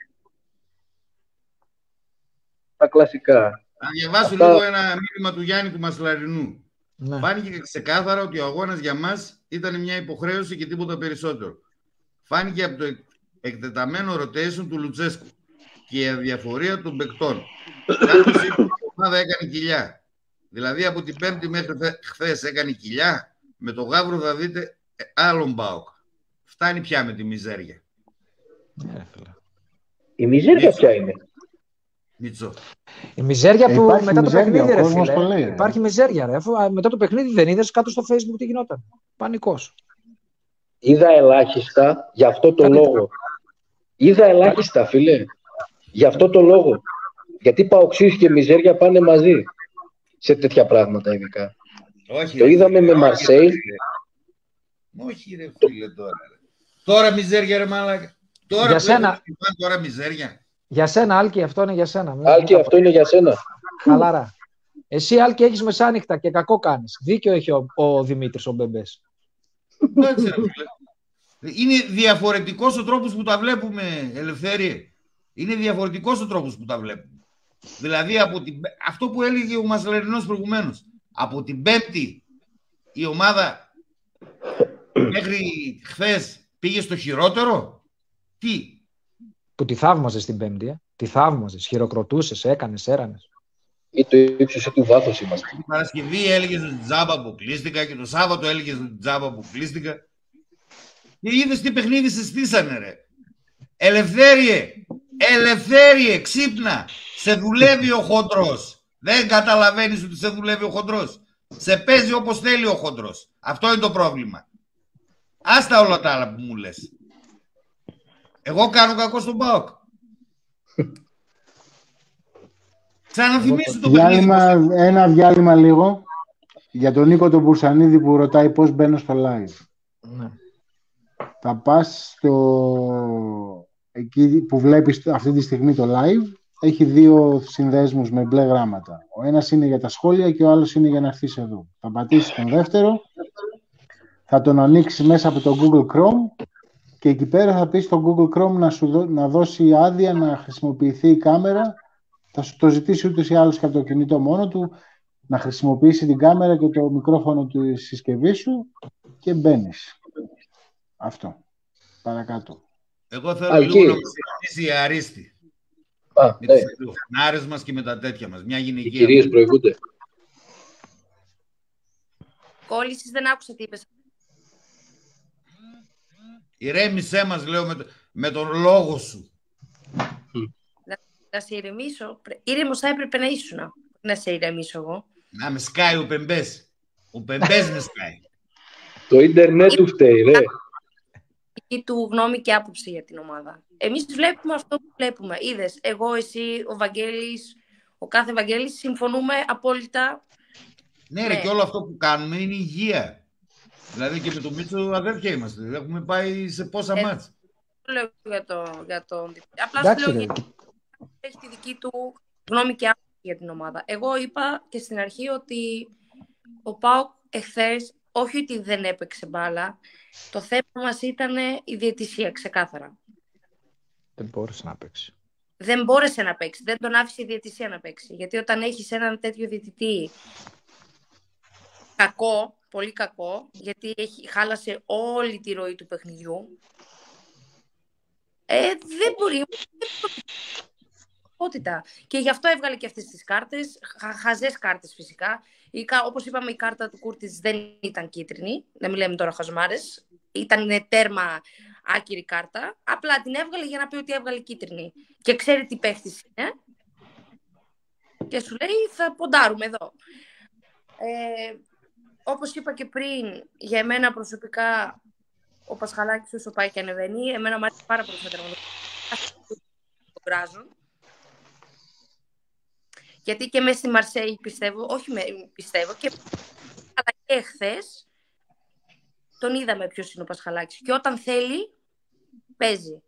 Τα κλασικά. Να διαβάσω Αυτά- λίγο ένα μήνυμα του Γιάννη του Μασλαρινού. Ναι. Φάνηκε ξεκάθαρα ότι ο αγώνας για μας ήταν μια υποχρέωση και τίποτα περισσότερο. Φάνηκε από το εκ- εκτεταμένο rotation του Λουτσέσκου και η αδιαφορία των παικτών. Κάποιος είπε ότι η ομάδα έκανε κοιλιά. Δηλαδή από την Πέμπτη μέχρι χθες έκανε κοιλιά. Με το Γαύρο θα δείτε ε, άλλον ΠΑΟΚ. Φτάνει πια με τη μιζέρια. Ναι, φίλε. Η μιζέρια ποια είναι? Μίτσο. Η μιζέρια Ε, που υπάρχει μετά το μιζέρια, παιχνίδι, ο ρε κόσμος φίλε. το λέει, ρε. Υπάρχει μιζέρια, ρε. Αφού α, μετά το παιχνίδι δεν είδες κάτω στο Facebook τι γινόταν. Πανικός. Είδα ελάχιστα για αυτό το Κάτι- λόγο. Είδα ελάχιστα, φίλε. Για αυτό το λόγο. Γιατί παοξής και μιζέρια πάνε μαζί σε τέτοια πράγματα ειδικά. Όχι, Το ρε, είδαμε φίλε, με όχι, Μαρσέη. ρε, φίλε. Όχι ρε φίλε τώρα. Ρε. Τώρα μιζέρια ρε μάλακα. Τώρα Για που σένα. έχουμε την τώρα μιζέρια. Για σένα, Άλκη, αυτό είναι για σένα. Μην- Άλκη, μην αυτό είναι για σένα. τα- Χαλαρά. Εσύ, Άλκη, έχεις μεσάνυχτα και κακό κάνεις. Δίκιο έχει ο, ο Δημήτρης, ο Μπεμπές. Εντάξει, ρε, φίλε. Είναι διαφορετικός ο τρόπος που τα βλέπουμε, Ελευθέρη. Είναι διαφορετικός ο τρόπος που τα βλέπουμε. Δηλαδή, από την... αυτό που έλεγε ο Μασλερινός προηγουμένως. Από την Πέμπτη η ομάδα μέχρι χθες πήγε στο χειρότερο. Τι. Που τη θαύμαζες την Πέμπτη, ε. Τη θαύμαζες, χειροκροτούσες, έκανες, έρανες. Ή το ύψος ή του βάθος είμαστε. Την Παρασκευή έλεγες ότι τζάμπα αποκλείστηκα και το Σάββατο έλεγες ότι τζάμπα αποκλείστηκα. Και είδες τι παιχνίδι σε στήσανε, ρε. Ελευθέριε, ελευθέριε, ξύπνα. Σε δουλεύει ο χοντρός. Δεν καταλαβαίνεις ότι σε δουλεύει ο χοντρός. Σε παίζει όπως θέλει ο χοντρός. Αυτό είναι το πρόβλημα. Άστα όλα τα άλλα που μου λες. Εγώ κάνω κακό στον ΠΑΟΚ. Ξαναθυμίσου το παιχνίδι. Διάλειμμα, ένα διάλειμμα λίγο για τον Νίκο τον Μπουρσανίδη που ρωτάει πώς μπαίνω στο live. Ναι. Θα πας στο... εκεί που βλέπεις αυτή τη στιγμή το live. Έχει δύο συνδέσμους με μπλε γράμματα. Ο ένας είναι για τα σχόλια και ο άλλος είναι για να έρθεις εδώ. Θα πατήσεις τον δεύτερο, θα τον ανοίξεις μέσα από το Google Chrome και εκεί πέρα θα πεις στο Google Chrome να, σου δω, να δώσει άδεια να χρησιμοποιηθεί η κάμερα. Θα σου το ζητήσει ούτως ή άλλως και από το κινητό μόνο του να χρησιμοποιήσει την κάμερα και το μικρόφωνο του συσκευής σου και μπαίνεις. Αυτό. Παρακάτω. Εγώ θέλω Α, λίγο εκεί. να μας ευχαριστήσει η Αρίστη. Α, Με ναι. τις τηλεφωνάρες μας και με τα τέτοια μας. Μια Οι γυναικεία. κυρίες προηγούνται. Κόλλησες, δεν άκουσα τι είπες. Ηρέμησέ μας, λέω, με, το, με τον λόγο σου. Να, να σε ηρεμήσω. Ήρεμος θα έπρεπε να ήσουν. Να σε ηρεμήσω εγώ. Να με σκάει ο Πεμπές. Ο Πεμπές με σκάει. Το ίντερνετ του φταίει, ρε. Ή του γνώμη και άποψη για την ομάδα. Εμείς βλέπουμε αυτό που βλέπουμε. Είδες, εγώ, εσύ, ο Βαγγέλης, ο κάθε Βαγγέλης, συμφωνούμε απόλυτα. Ναι, ρε, και όλο αυτό που κάνουμε είναι υγεία. Δηλαδή και με τον Μίτσο αδέρφια είμαστε. Έχουμε πάει σε πόσα ε, μάτς. Δεν λέω για τον... Για το... Απλά σου λέω γιατί έχει τη δική του γνώμη και άποψη για την ομάδα. Εγώ είπα και στην αρχή ότι ο ΠΑΟΚ εχθές, όχι ότι δεν έπαιξε μπάλα, το θέμα μας ήταν η διαιτησία, ξεκάθαρα. Δεν μπόρεσε να παίξει. Δεν μπόρεσε να παίξει. Δεν τον άφησε η διαιτησία να παίξει. Γιατί όταν έχεις έναν τέτοιο διαιτητή κακό, πολύ κακό, γιατί έχει, χάλασε όλη τη ροή του παιχνιδιού, ε, δεν μπορεί. Και γι' αυτό έβγαλε και αυτές τις κάρτες, χα, χαζές κάρτες φυσικά. Η, όπως είπαμε, η κάρτα του Κούρτιτς δεν ήταν κίτρινη, να μην λέμε τώρα χαζομάρες. Ήταν τέρμα άκυρη κάρτα. Απλά την έβγαλε για να πει ότι έβγαλε κίτρινη. Και ξέρει τι παίχτης είναι. Και σου λέει θα ποντάρουμε εδώ. Ε, όπως είπα και πριν, για εμένα προσωπικά ο Πασχαλάκης όσο πάει και ανεβαίνει, εμένα μου αρέσει πάρα πολύ να τερματοφύλακα. Γιατί και μέσα στη Μαρσέη πιστεύω, όχι με, πιστεύω, και, αλλά και εχθές τον είδαμε ποιος είναι ο Πασχαλάκης. Και όταν θέλει, παίζει.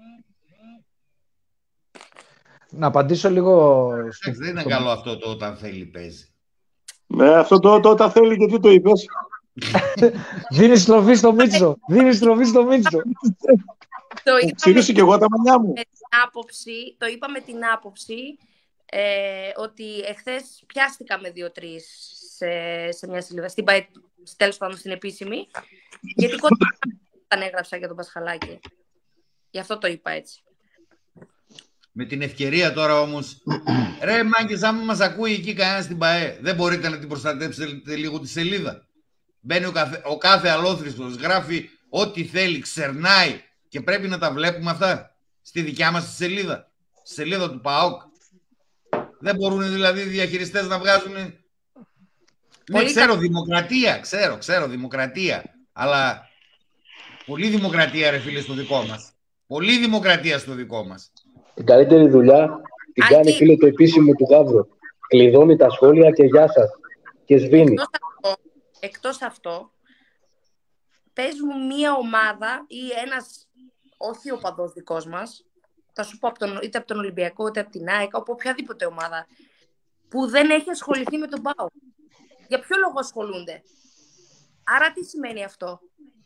Να απαντήσω λίγο... Στο... Δεν είναι καλό αυτό το όταν θέλει, παίζει. Ναι, αυτό το, το όταν θέλει και τι το είπες. Δίνει στροφή στο Μίτσο. Δίνει στροφή στο Μίτσο. Ξύρισε και εγώ τα μαλλιά μου. Με την άποψη, το είπα με την άποψη ε, ότι εχθές πιάστηκα με δύο-τρεις σε, σε μια σελίδα, στην, τέλος πάντων στην επίσημη, γιατί κοντά όταν έγραψα για τον Πασχαλάκη. Γι' αυτό το είπα έτσι. Με την ευκαιρία τώρα όμως, ρε μάγκες, άμα μας ακούει εκεί κανένα στην ΠΑΕ, δεν μπορείτε να την προστατέψετε λίγο τη σελίδα. Μπαίνει ο κάθε, ο κάθε αλόθριστος, γράφει ό,τι θέλει, ξερνάει και πρέπει να τα βλέπουμε αυτά στη δικιά μας σελίδα. Στη σελίδα του ΠΑΟΚ. Δεν μπορούν δηλαδή οι διαχειριστές να βγάζουν... Ναι, ξέρω, κα... δημοκρατία, ξέρω, ξέρω, δημοκρατία. Αλλά πολύ δημοκρατία, ρε φίλε, στο δικό μας. Πολύ δημοκρατία στο δικό μας. Την καλύτερη δουλειά την Α, κάνει, και... φίλε, το επίσημο του Γαύρο. Κλειδώνει τα σχόλια και γεια σας. Και σβήνει. Εκτός αυτό, εκτός αυτό, πες μου μία ομάδα ή ένας, όχι ο παδός δικός μας, θα σου πω από τον, είτε από τον Ολυμπιακό, είτε από την ΑΕΚ, από οποιαδήποτε ομάδα, που δεν έχει ασχοληθεί με τον ΠΑΟΚ. Για ποιο λόγο ασχολούνται? Άρα τι σημαίνει αυτό?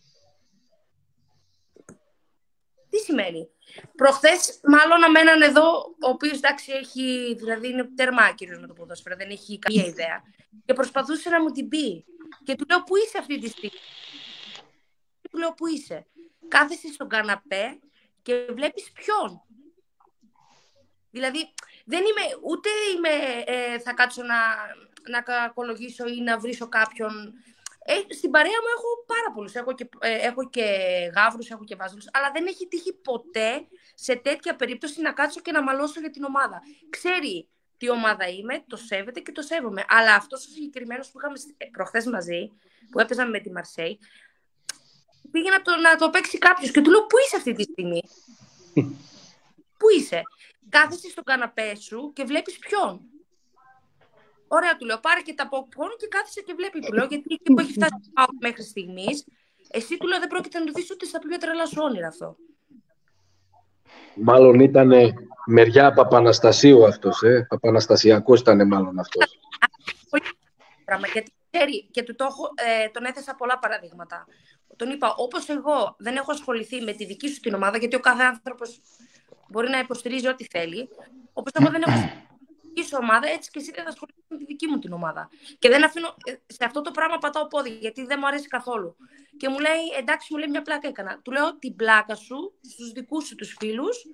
Τι σημαίνει? Προχθές, μάλλον αμέναν εδώ, ο οποίος εντάξει έχει, δηλαδή είναι τέρμα άκυρος με το ποδόσφαιρο, δεν έχει καμία ιδέα. Και προσπαθούσε να μου την πει. Και του λέω, πού είσαι αυτή τη στιγμή? Του λέω, πού είσαι? Κάθεσαι στον καναπέ και βλέπεις ποιον. Δηλαδή, δεν είμαι, ούτε είμαι, ε, θα κάτσω να, να κακολογήσω ή να βρίσω κάποιον. Ε, στην παρέα μου έχω πάρα πολλούς. Έχω και, ε, έχω και γάβρους, έχω και βάζελους. Αλλά δεν έχει τύχει ποτέ σε τέτοια περίπτωση να κάτσω και να μαλώσω για την ομάδα. Ξέρει τι ομάδα είμαι, το σέβεται και το σέβομαι. Αλλά αυτός ο συγκεκριμένος που είχαμε προχθές μαζί, που έπαιζαμε με τη Μαρσέη, πήγε να το, να το παίξει κάποιος και του λέω, πού είσαι αυτή τη στιγμή? Πού είσαι? Κάθεσαι στον καναπέ σου και βλέπεις ποιον. Ωραία, του λέω, πάρε και τα popcorn και κάθεσαι και βλέπει, του λέω, γιατί εκεί που έχει φτάσει μέχρι στιγμής, εσύ, του λέω, δεν πρόκειται να το δεις ούτε στα πιο τρελά σου όνειρα αυτό. Μάλλον ήταν μεριά Παπαναστασίου αυτός, ε. Παπαναστασιακός ήταν μάλλον αυτός. Γιατί ξέρει, και του το έχω, ε, τον έθεσα πολλά παραδείγματα. Τον είπα, όπως εγώ δεν έχω ασχοληθεί με τη δική σου την ομάδα, γιατί ο κάθε άνθρωπος μπορεί να υποστηρίζει ό,τι θέλει, όπως εγώ δεν έχω ασχοληθεί με τη δική σου ομάδα, έτσι και εσύ δεν θα ασχοληθεί με τη δική μου την ομάδα. Και δεν αφήνω, σε αυτό το πράγμα πατάω πόδι, γιατί δεν μου αρέσει καθόλου. Και μου λέει, εντάξει, μου λέει, μια πλάκα έκανα. Του λέω, την πλάκα σου στους δικούς σου τους φίλους,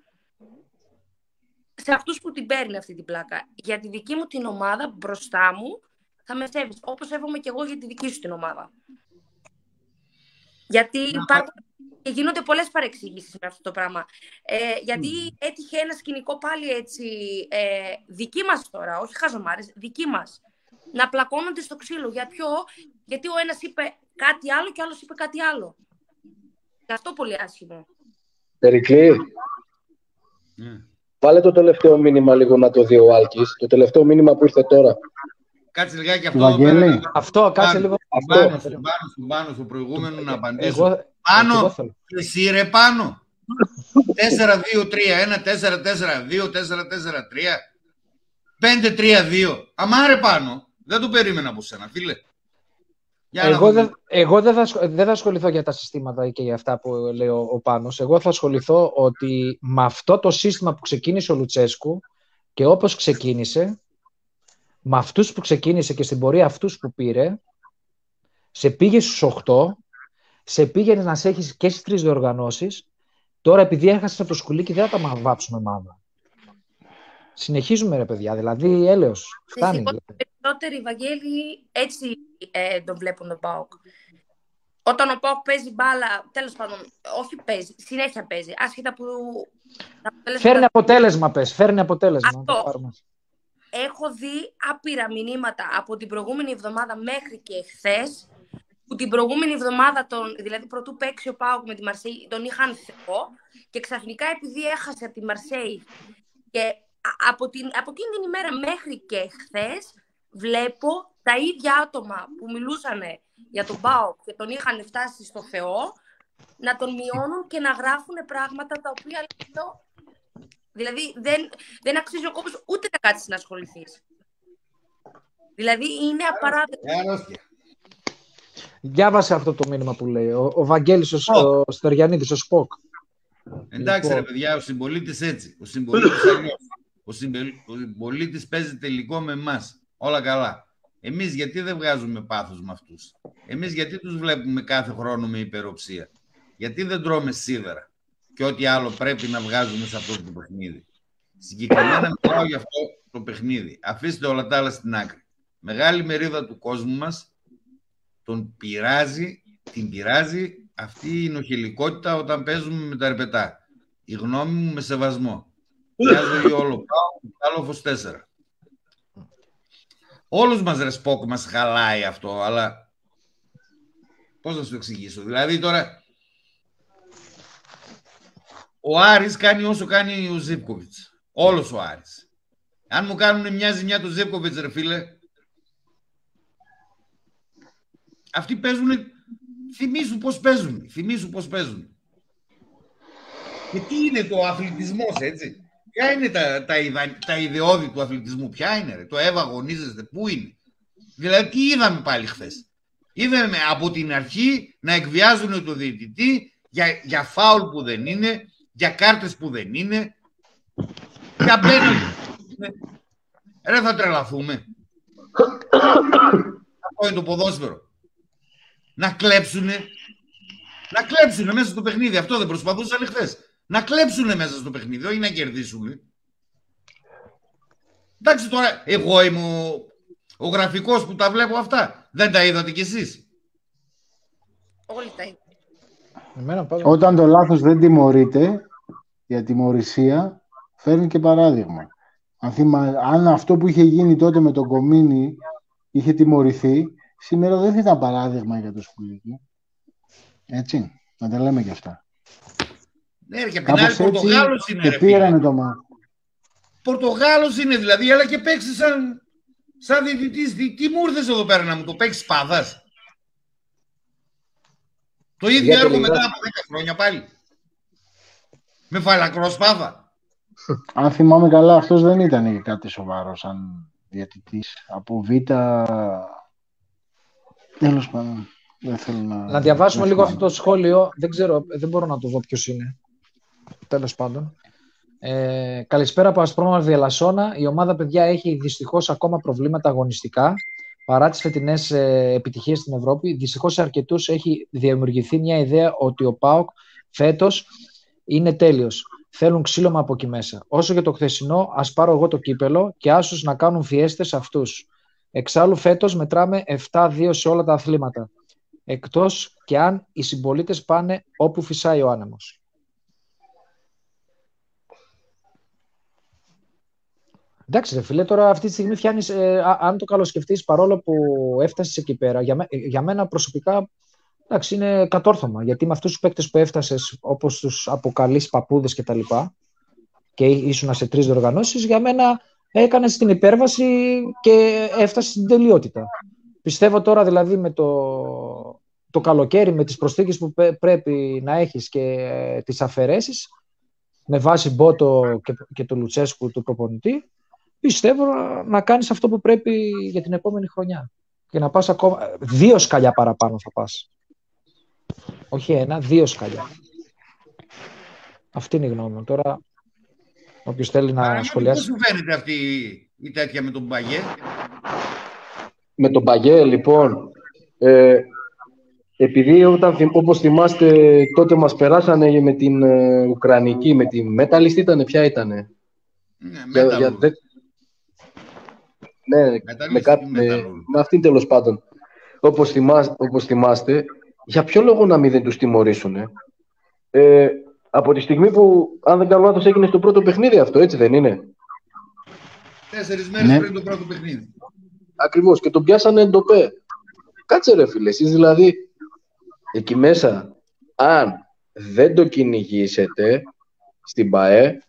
σε αυτούς που την παίρνει αυτή την πλάκα. Για τη δική μου την ομάδα μπροστά μου, θα με σέβεις. Όπως σέβομαι και εγώ για τη δική σου την ομάδα. Γιατί υπάρχουν και γίνονται πολλές παρεξηγήσεις με αυτό το πράγμα. Ε, γιατί mm. έτυχε ένα σκηνικό πάλι έτσι, ε, δική μας τώρα, όχι χαζομάρες, δική μας, να πλακώνονται στο ξύλο. Για ποιο? Γιατί ο ένας είπε κάτι άλλο και ο άλλος είπε κάτι άλλο. Και αυτό πολύ άσχημο. Περικλή, mm. βάλε το τελευταίο μήνυμα λίγο να το δει ο Άλκης. Το τελευταίο μήνυμα που ήρθε τώρα. Κάτσε λιγάκι αυτό. Πέρα, αυτό, κάτσε λίγο. Πάνω στο πάνω στο προηγούμενο να απαντήσω. Εγώ, πάνω, εσύ ρε πάνω. τέσσερα δύο τρία ένα τέσσερα τέσσερα δύο τέσσερα τέσσερα τρία πέντε τρία δύο. Αμάρε πάνω. Δεν το περίμενα από σένα, φίλε. Εγώ, δε, εγώ δεν, θα, δεν θα ασχοληθώ για τα συστήματα και για αυτά που λέει ο, ο Πάνος. Εγώ θα ασχοληθώ ότι με αυτό το σύστημα που ξεκίνησε ο Λουτσέσκου και όπως ξεκίνησε, με αυτούς που ξεκίνησε και στην πορεία αυτούς που πήρε, σε πήγε στους οκτώ, σε πήγαινε να σε έχεις και στις τρεις διοργανώσεις. Τώρα επειδή έχασες από το σκουλίκι δεν θα τα βάψουμε μαύρα. Συνεχίζουμε ρε παιδιά, δηλαδή έλεος. Φτάνει. Περισσότεροι, Βαγγέλη, έτσι ε, τον βλέπουν τον ΠΑΟΚ. Όταν ο ΠΑΟΚ παίζει μπάλα, τέλος πάντων, όχι παίζει, συνέχεια παίζει. Άσχετα που... Φέρνει αποτέλεσμα, πες, φέρνει αποτέλεσμα. Αυτό. Έχω δει άπειρα μηνύματα από την προηγούμενη εβδομάδα μέχρι και χθες, που την προηγούμενη εβδομάδα, τον, δηλαδή πρωτού παίξει ο ΠΑΟΚ με τη Μαρσέη, τον είχαν θεό και ξαφνικά επειδή έχασε από τη Μαρσέη και από, την, από εκείνη την ημέρα μέχρι και χθες βλέπω τα ίδια άτομα που μιλούσαν για τον ΠΑΟΚ και τον είχαν φτάσει στο Θεό να τον μειώνουν και να γράφουν πράγματα τα οποία λέω, δηλαδή δεν, δεν αξίζει ο κόπος ούτε να κάτσεις να ασχοληθείς. Δηλαδή είναι απαράδεκτο. Διάβασε αυτό το μήνυμα που λέει ο, ο Βαγγέλης ο, ο, ο Στεριανίδης, ο Σποκ. Εντάξει ρε παιδιά, ο συμπολίτης έτσι, ο συμπολίτης αλλιώς. Ο συμπολίτης παίζει τελικό με εμάς. Όλα καλά. Εμείς γιατί δεν βγάζουμε πάθος με αυτούς? Εμείς γιατί τους βλέπουμε κάθε χρόνο με υπεροψία? Γιατί δεν τρώμε σίδερα και ό,τι άλλο πρέπει να βγάζουμε σε αυτό το παιχνίδι? Συγκεκριμένα μιλάω για αυτό το παιχνίδι. Αφήστε όλα τα άλλα στην άκρη. Μεγάλη μερίδα του κόσμου μας τον πειράζει, την πειράζει αυτή η νοχελικότητα όταν παίζουμε με τα ρεπετά. Η γνώμη μου με σεβασμό. Μια ζωή όλο πάω, άλλο φως τέσσερα. Όλους μας ρε Σπόκ μας χαλάει αυτό, αλλά πώς να σου εξηγήσω? Δηλαδή τώρα ο Άρης κάνει όσο κάνει ο Ζίβκοβιτς. Όλος ο Άρης. Αν μου κάνουν μια ζημιά του Ζίβκοβιτς ρε φίλε, αυτοί παίζουν, θυμίσου πώς παίζουν, θυμίσου πώς παίζουν. Και τι είναι το αθλητισμός, έτσι? Ποια είναι τα, τα, ιδα, τα ιδεώδη του αθλητισμού, ποια είναι ρε? Το Εύα αγωνίζεστε, πού είναι? Δηλαδή τι είδαμε πάλι χθες? Είδαμε από την αρχή να εκβιάζουν το διαιτητή για, για φάουλ που δεν είναι, για κάρτες που δεν είναι, για πέναλτι. Ρε θα τρελαθούμε. Αυτό είναι το ποδόσφαιρο. Να κλέψουνε, να κλέψουνε μέσα στο παιχνίδι. Αυτό δεν προσπαθούσαν χθες? Να κλέψουνε μέσα στο παιχνίδι, όχι να κερδίσουν. Εντάξει τώρα, εγώ είμαι ο, ο γραφικός που τα βλέπω αυτά. Δεν τα είδατε κι εσείς? Όλοι τα είδατε. Όταν το λάθος δεν τιμωρείται, η ατιμωρησία φέρνει και παράδειγμα. Αν, θυμα... Αν αυτό που είχε γίνει τότε με τον Κομίνη είχε τιμωρηθεί, σήμερα δεν θα ήταν παράδειγμα για το Σκουλίκι. Έτσι, να τα λέμε κι αυτά. Ναι, και απ' την άλλη Πορτογάλος είναι, ρε φίλε. Το Πορτογάλος είναι δηλαδή, αλλά και παίξει σαν, σαν διαιτητής. Τι, τι μου ήρθες εδώ πέρα να μου το παίξεις σπάδας? Το ίδιο έργο τελικά μετά από δέκα χρόνια πάλι. Με φαλακρό σπάδα. Αν θυμάμαι καλά, αυτός δεν ήταν κάτι σοβαρό σαν διαιτητής. Από Β... Τέλος πάντων. Δεν θέλω να... να διαβάσουμε λίγο αυτό το σχόλιο. Δεν ξέρω, δεν μπορώ να το δω ποιος είναι. Τέλος πάντων. Ε, καλησπέρα από Ασπρόμαυρη Ελασσόνα. Η ομάδα, παιδιά, έχει δυστυχώς ακόμα προβλήματα αγωνιστικά παρά τις φετινές ε, επιτυχίες στην Ευρώπη. Δυστυχώς σε αρκετούς έχει δημιουργηθεί μια ιδέα ότι ο ΠΑΟΚ φέτος είναι τέλειος. Θέλουν ξύλωμα από εκεί μέσα. Όσο για το χθεσινό, ας πάρω εγώ το κύπελο και άσους να κάνουν φιέστες αυτούς. Εξάλλου φέτος μετράμε επτά δύο σε όλα τα αθλήματα. Εκτός και αν οι συμπολίτες πάνε όπου φυσάει ο άνεμος. Εντάξει ρε φίλε, τώρα αυτή τη στιγμή φτιάνεις, ε, αν το καλοσκεφτείς, παρόλο που έφτασες εκεί πέρα, για, με, για μένα προσωπικά, εντάξει, είναι κατόρθωμα, γιατί με αυτούς τους παίκτες που έφτασες, όπως τους αποκαλείς παππούδες και τα λοιπά, και ήσουν σε τρεις διοργανώσεις, για μένα έκανες την υπέρβαση και έφτασες στην τελειότητα. Πιστεύω τώρα δηλαδή με το, το καλοκαίρι, με τις προσθήκες που πρέπει να έχεις και ε, τις αφαιρέσεις, με βάση Μπότο και, και το Λουτσέσκου του προπονητή, πιστεύω να κάνεις αυτό που πρέπει για την επόμενη χρονιά. Και να πας ακόμα. Δύο σκαλιά παραπάνω θα πας. Όχι ένα, δύο σκαλιά. Αυτή είναι η γνώμη μου. Τώρα, όποιος θέλει να Άρα, σχολιάσει. πώς σου φαίνεται αυτή η τέτοια με τον Μπαγέ? Με τον Μπαγέ, λοιπόν, ε, επειδή όταν, όπως θυμάστε, τότε μας περάσανε με την ε, Ουκρανική, με τη Μέταλιστ, ήτανε, ποια ήτανε? Ναι, για, για δε... ναι με, κά... με, με αυτήν τέλος πάντων. Όπως θυμάστε, όπως θυμάστε, για ποιο λόγο να μην δεν τους τιμωρήσουν? Ε, από τη στιγμή που, αν δεν κάνω λάθος, έγινε στο πρώτο παιχνίδι αυτό, έτσι δεν είναι? Τέσσερις μέρες ναι. πριν το πρώτο παιχνίδι. Ακριβώς, και τον πιάσανε εντοπέ. Κάτσε ρε φίλε, εσείς δηλαδή εκεί μέσα, αν δεν το κυνηγήσετε στην ΠΑΕ,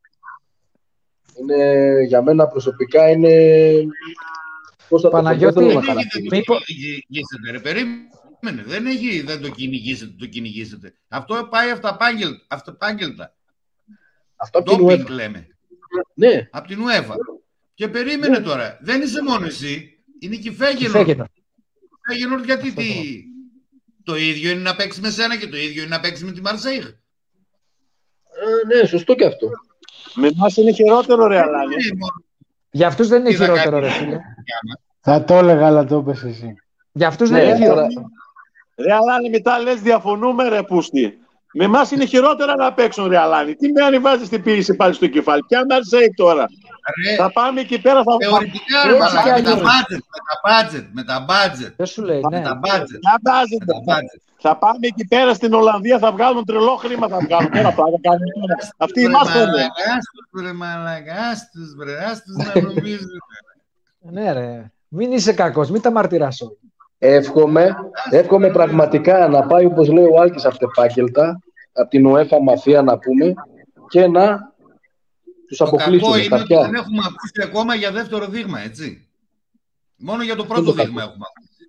είναι, για μένα προσωπικά είναι... Πώς θα Παναγιώτη, το δεν να έχει δεν το κυνηγήσετε, ρε. Περίμενε, δεν έχει δεν το κυνηγήσετε, το κυνηγήσετε. Αυτό πάει αυταπάγγελτα. Αυτό από την UEFA λέμε. Ναι. Από την UEFA. Και περίμενε ναι. Τώρα, δεν είσαι μόνο εσύ, είναι και η Φέγγενορ. Φέγγενορ γιατί τι... Το ίδιο είναι να παίξει με σένα και το ίδιο είναι να παίξει με τη Μαρσέιγ. Ε, ναι, σωστό και αυτό. Με εμάς είναι χειρότερο, ρε Αλάνη. Για αυτούς δεν είναι χειρότερο, ρε φίλε. Θα το έλεγα, αλλά το είπες εσύ. Για αυτούς δεν είναι χειρότερο. Ρε Αλάνη, μετά λες διαφωνούμε, ρε Πούστη. Με εμάς είναι χειρότερα να παίξουν, ρε Αλάνη. Τι με ανεβάζεις την πίεση πάλι στο κεφάλι. Ποια Μαρσέικ τώρα. Ρε, θα πάμε εκεί πέρα. Θα... Θεωρητικά, ρε μαλάκα, με τα budget. Με τα budget. Με τα budget. Δεν σου λέει, ναι. Με τα budget. Με τα budget. Θα πάμε εκεί πέρα στην Ολλανδία, θα βγάλουν τρελό χρήμα. Θα βγάλουν πέρα πράγματα. Αυτή η μάσκα είναι. Ρε μαλάκα, άστους, βρε, άστους να νομίζουν. Ναι, ρε. Μην είσαι κακός, μην τα μαρτυράς όλοι. Εύχομαι, εύχομαι πραγματικά να πάει, όπως λέει ο Άλκης, αυτεπάγγελτα, από την UEFA μαφία να πούμε, και να τους αποκλείσουν στα αυτιά. Δεν έχουμε ακούσει ακόμα για δεύτερο δείγμα, έτσι. Μόνο για το πρώτο το δείγμα έχουμε ακούσει.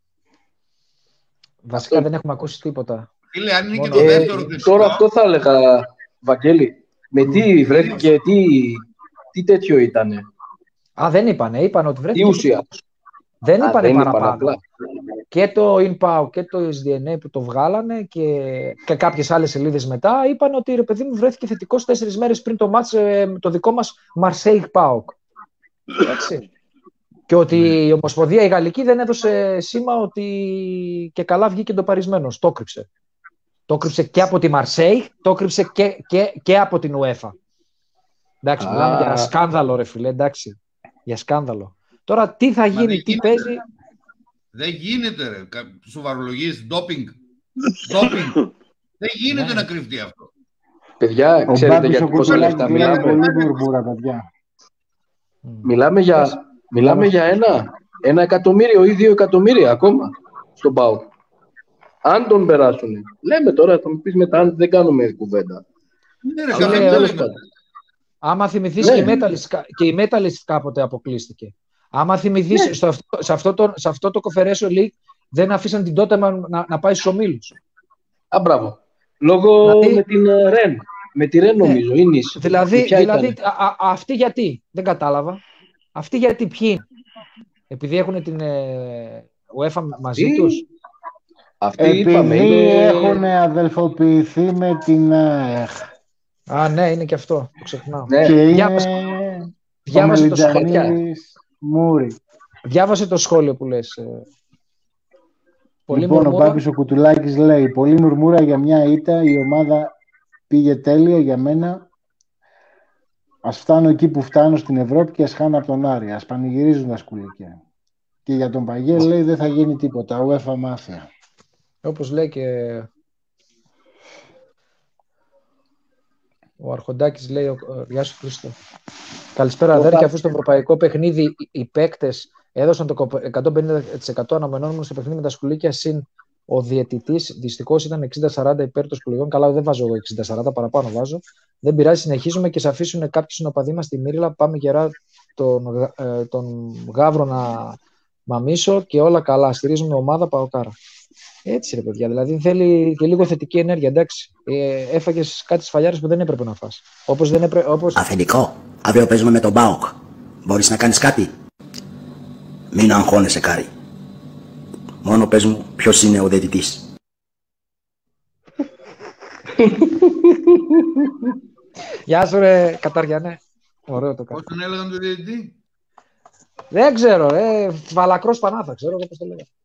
Βασικά δεν έχουμε ακούσει τίποτα. Φίλε, αν είναι και το δεύτερο δείγμα. Τώρα αυτό θα έλεγα, Βαγγέλη. Με τι βρέθηκε, τι, τι τέτοιο ήτανε? Α, δεν είπανε. Είπαν ότι βρέθηκε. Τι ουσία? Δεν Α, είπανε δεν παραπάνω. Είπαν και το InPow και το ες ντι εν έι που το βγάλανε και, και κάποιες άλλες σελίδες μετά είπαν ότι ρε παιδί μου βρέθηκε θετικός τέσσερις μέρες πριν το μάτς ε, το δικό μας Marseille πάοκ. Εντάξει. Και ότι η Ομοσπονδία η Γαλλική δεν έδωσε σήμα ότι και καλά βγήκε το παρισμένος. Το κρύψε. Το κρύψε και από τη Marseille, το κρύψε και, και, και από την UEFA. Εντάξει, μιλάμε για σκάνδαλο ρε φίλε, εντάξει. Για σκάνδαλο. Τώρα τι θα γίνει, τι γίνεται. παίζει. Δεν γίνεται ρε. Σοβαρολογίες, ντόπινγκ. Ντόπινγκ. Δεν γίνεται να κρυφτεί αυτό. Παιδιά, ξέρετε για πόσα λεφτά μιλάμε? Πολύ μπουρμπούρα, παιδιά. Μιλάμε για, μιλάμε για ένα, ένα εκατομμύριο ή δύο εκατομμύρια ακόμα στον ΠΑΟΚ. Αν τον περάσουν. Λέμε τώρα, θα μου πεις μετά, αν δεν κάνουμε κουβέντα. Ναι, ρε, ε, άμα θυμηθείς, ναι. και, η Metalist, και η Metalist κάποτε αποκλείστηκε. Άμα θυμηθείς, ναι. στο, σε, αυτό το, σε αυτό το Conference League δεν αφήσαν την τότε να, να πάει στους ομίλους. Α, μπράβο. Λόγω δηλαδή, με την Ρεν. Με τη Ρεν νομίζω. Ναι. Είναι δηλαδή, δηλαδή α, α, αυτοί γιατί, δεν κατάλαβα. Αυτοί γιατί, ποιοι. Επειδή έχουν την ε, UEFA μαζί Τι? τους. Αυτοί Επειδή είπαμε, είναι... έχουν αδελφοποιηθεί με την ΑΕΧ. Α, ναι, είναι και αυτό. Το ξεχνάω. Ναι. Και διάβασε, είναι διάβασε το σχόλιο. Μούρι. Διάβασε το σχόλιο που λες. Πολύ λοιπόν, μουρμούρα. Ο Πάπης ο Κουτουλάκης λέει: πολύ μουρμούρα για μια ήττα. Η ομάδα πήγε τέλεια για μένα. Ας φτάνω εκεί που φτάνω στην Ευρώπη και ας χάνω από τον Άρη. Ας πανηγυρίζουν τα σκουλίκια. Και για τον Παγέ λέει δεν θα γίνει τίποτα. UEFA μάφια. Όπως λέει και ο Αρχοντάκης, λέει ο... Γεια σου Χρήστο. Καλησπέρα αδέρφια, αφού στο ευρωπαϊκό παιχνίδι οι παίκτες έδωσαν το εκατόν πενήντα τοις εκατό αναμενόμενο στο παιχνίδι με τα σκουλίκια, συν ο διαιτητής δυστυχώς ήταν εξήντα σαράντα υπέρ των σκουλικών. Καλά, δεν βάζω εγώ εξήντα σαράντα, παραπάνω βάζω. Δεν πειράζει, συνεχίζουμε και σε αφήσουν κάποιοι συνοπαδοί μας στη Μύριλα. Πάμε γερά τον, ε, τον Γαύρο να μαμίσω και όλα καλά. Στηρίζουμε ομάδα Παοκάρα. Έτσι ρε παιδιά, δηλαδή θέλει και λίγο θετική ενέργεια, εντάξει. Ε, έφαγες κάτι σφαλιάρες που δεν έπρεπε να φας. Όπως δεν έπρεπε, όπως... Αφεντικό, αύριο παίζουμε με τον ΠΑΟΚ. Μπορείς να κάνεις κάτι? Μην αγχώνεσαι, Κάρη. Μόνο πες μου ποιος είναι ο διαιτητής. Γεια σου ρε Καταριανέ. Ωραίο το κάνω. Πώς τον έλεγαν το διαιτητή? Δεν ξέρω ρε, Βαλακρός Πανάθα, ξέρω πώς το λέγανε.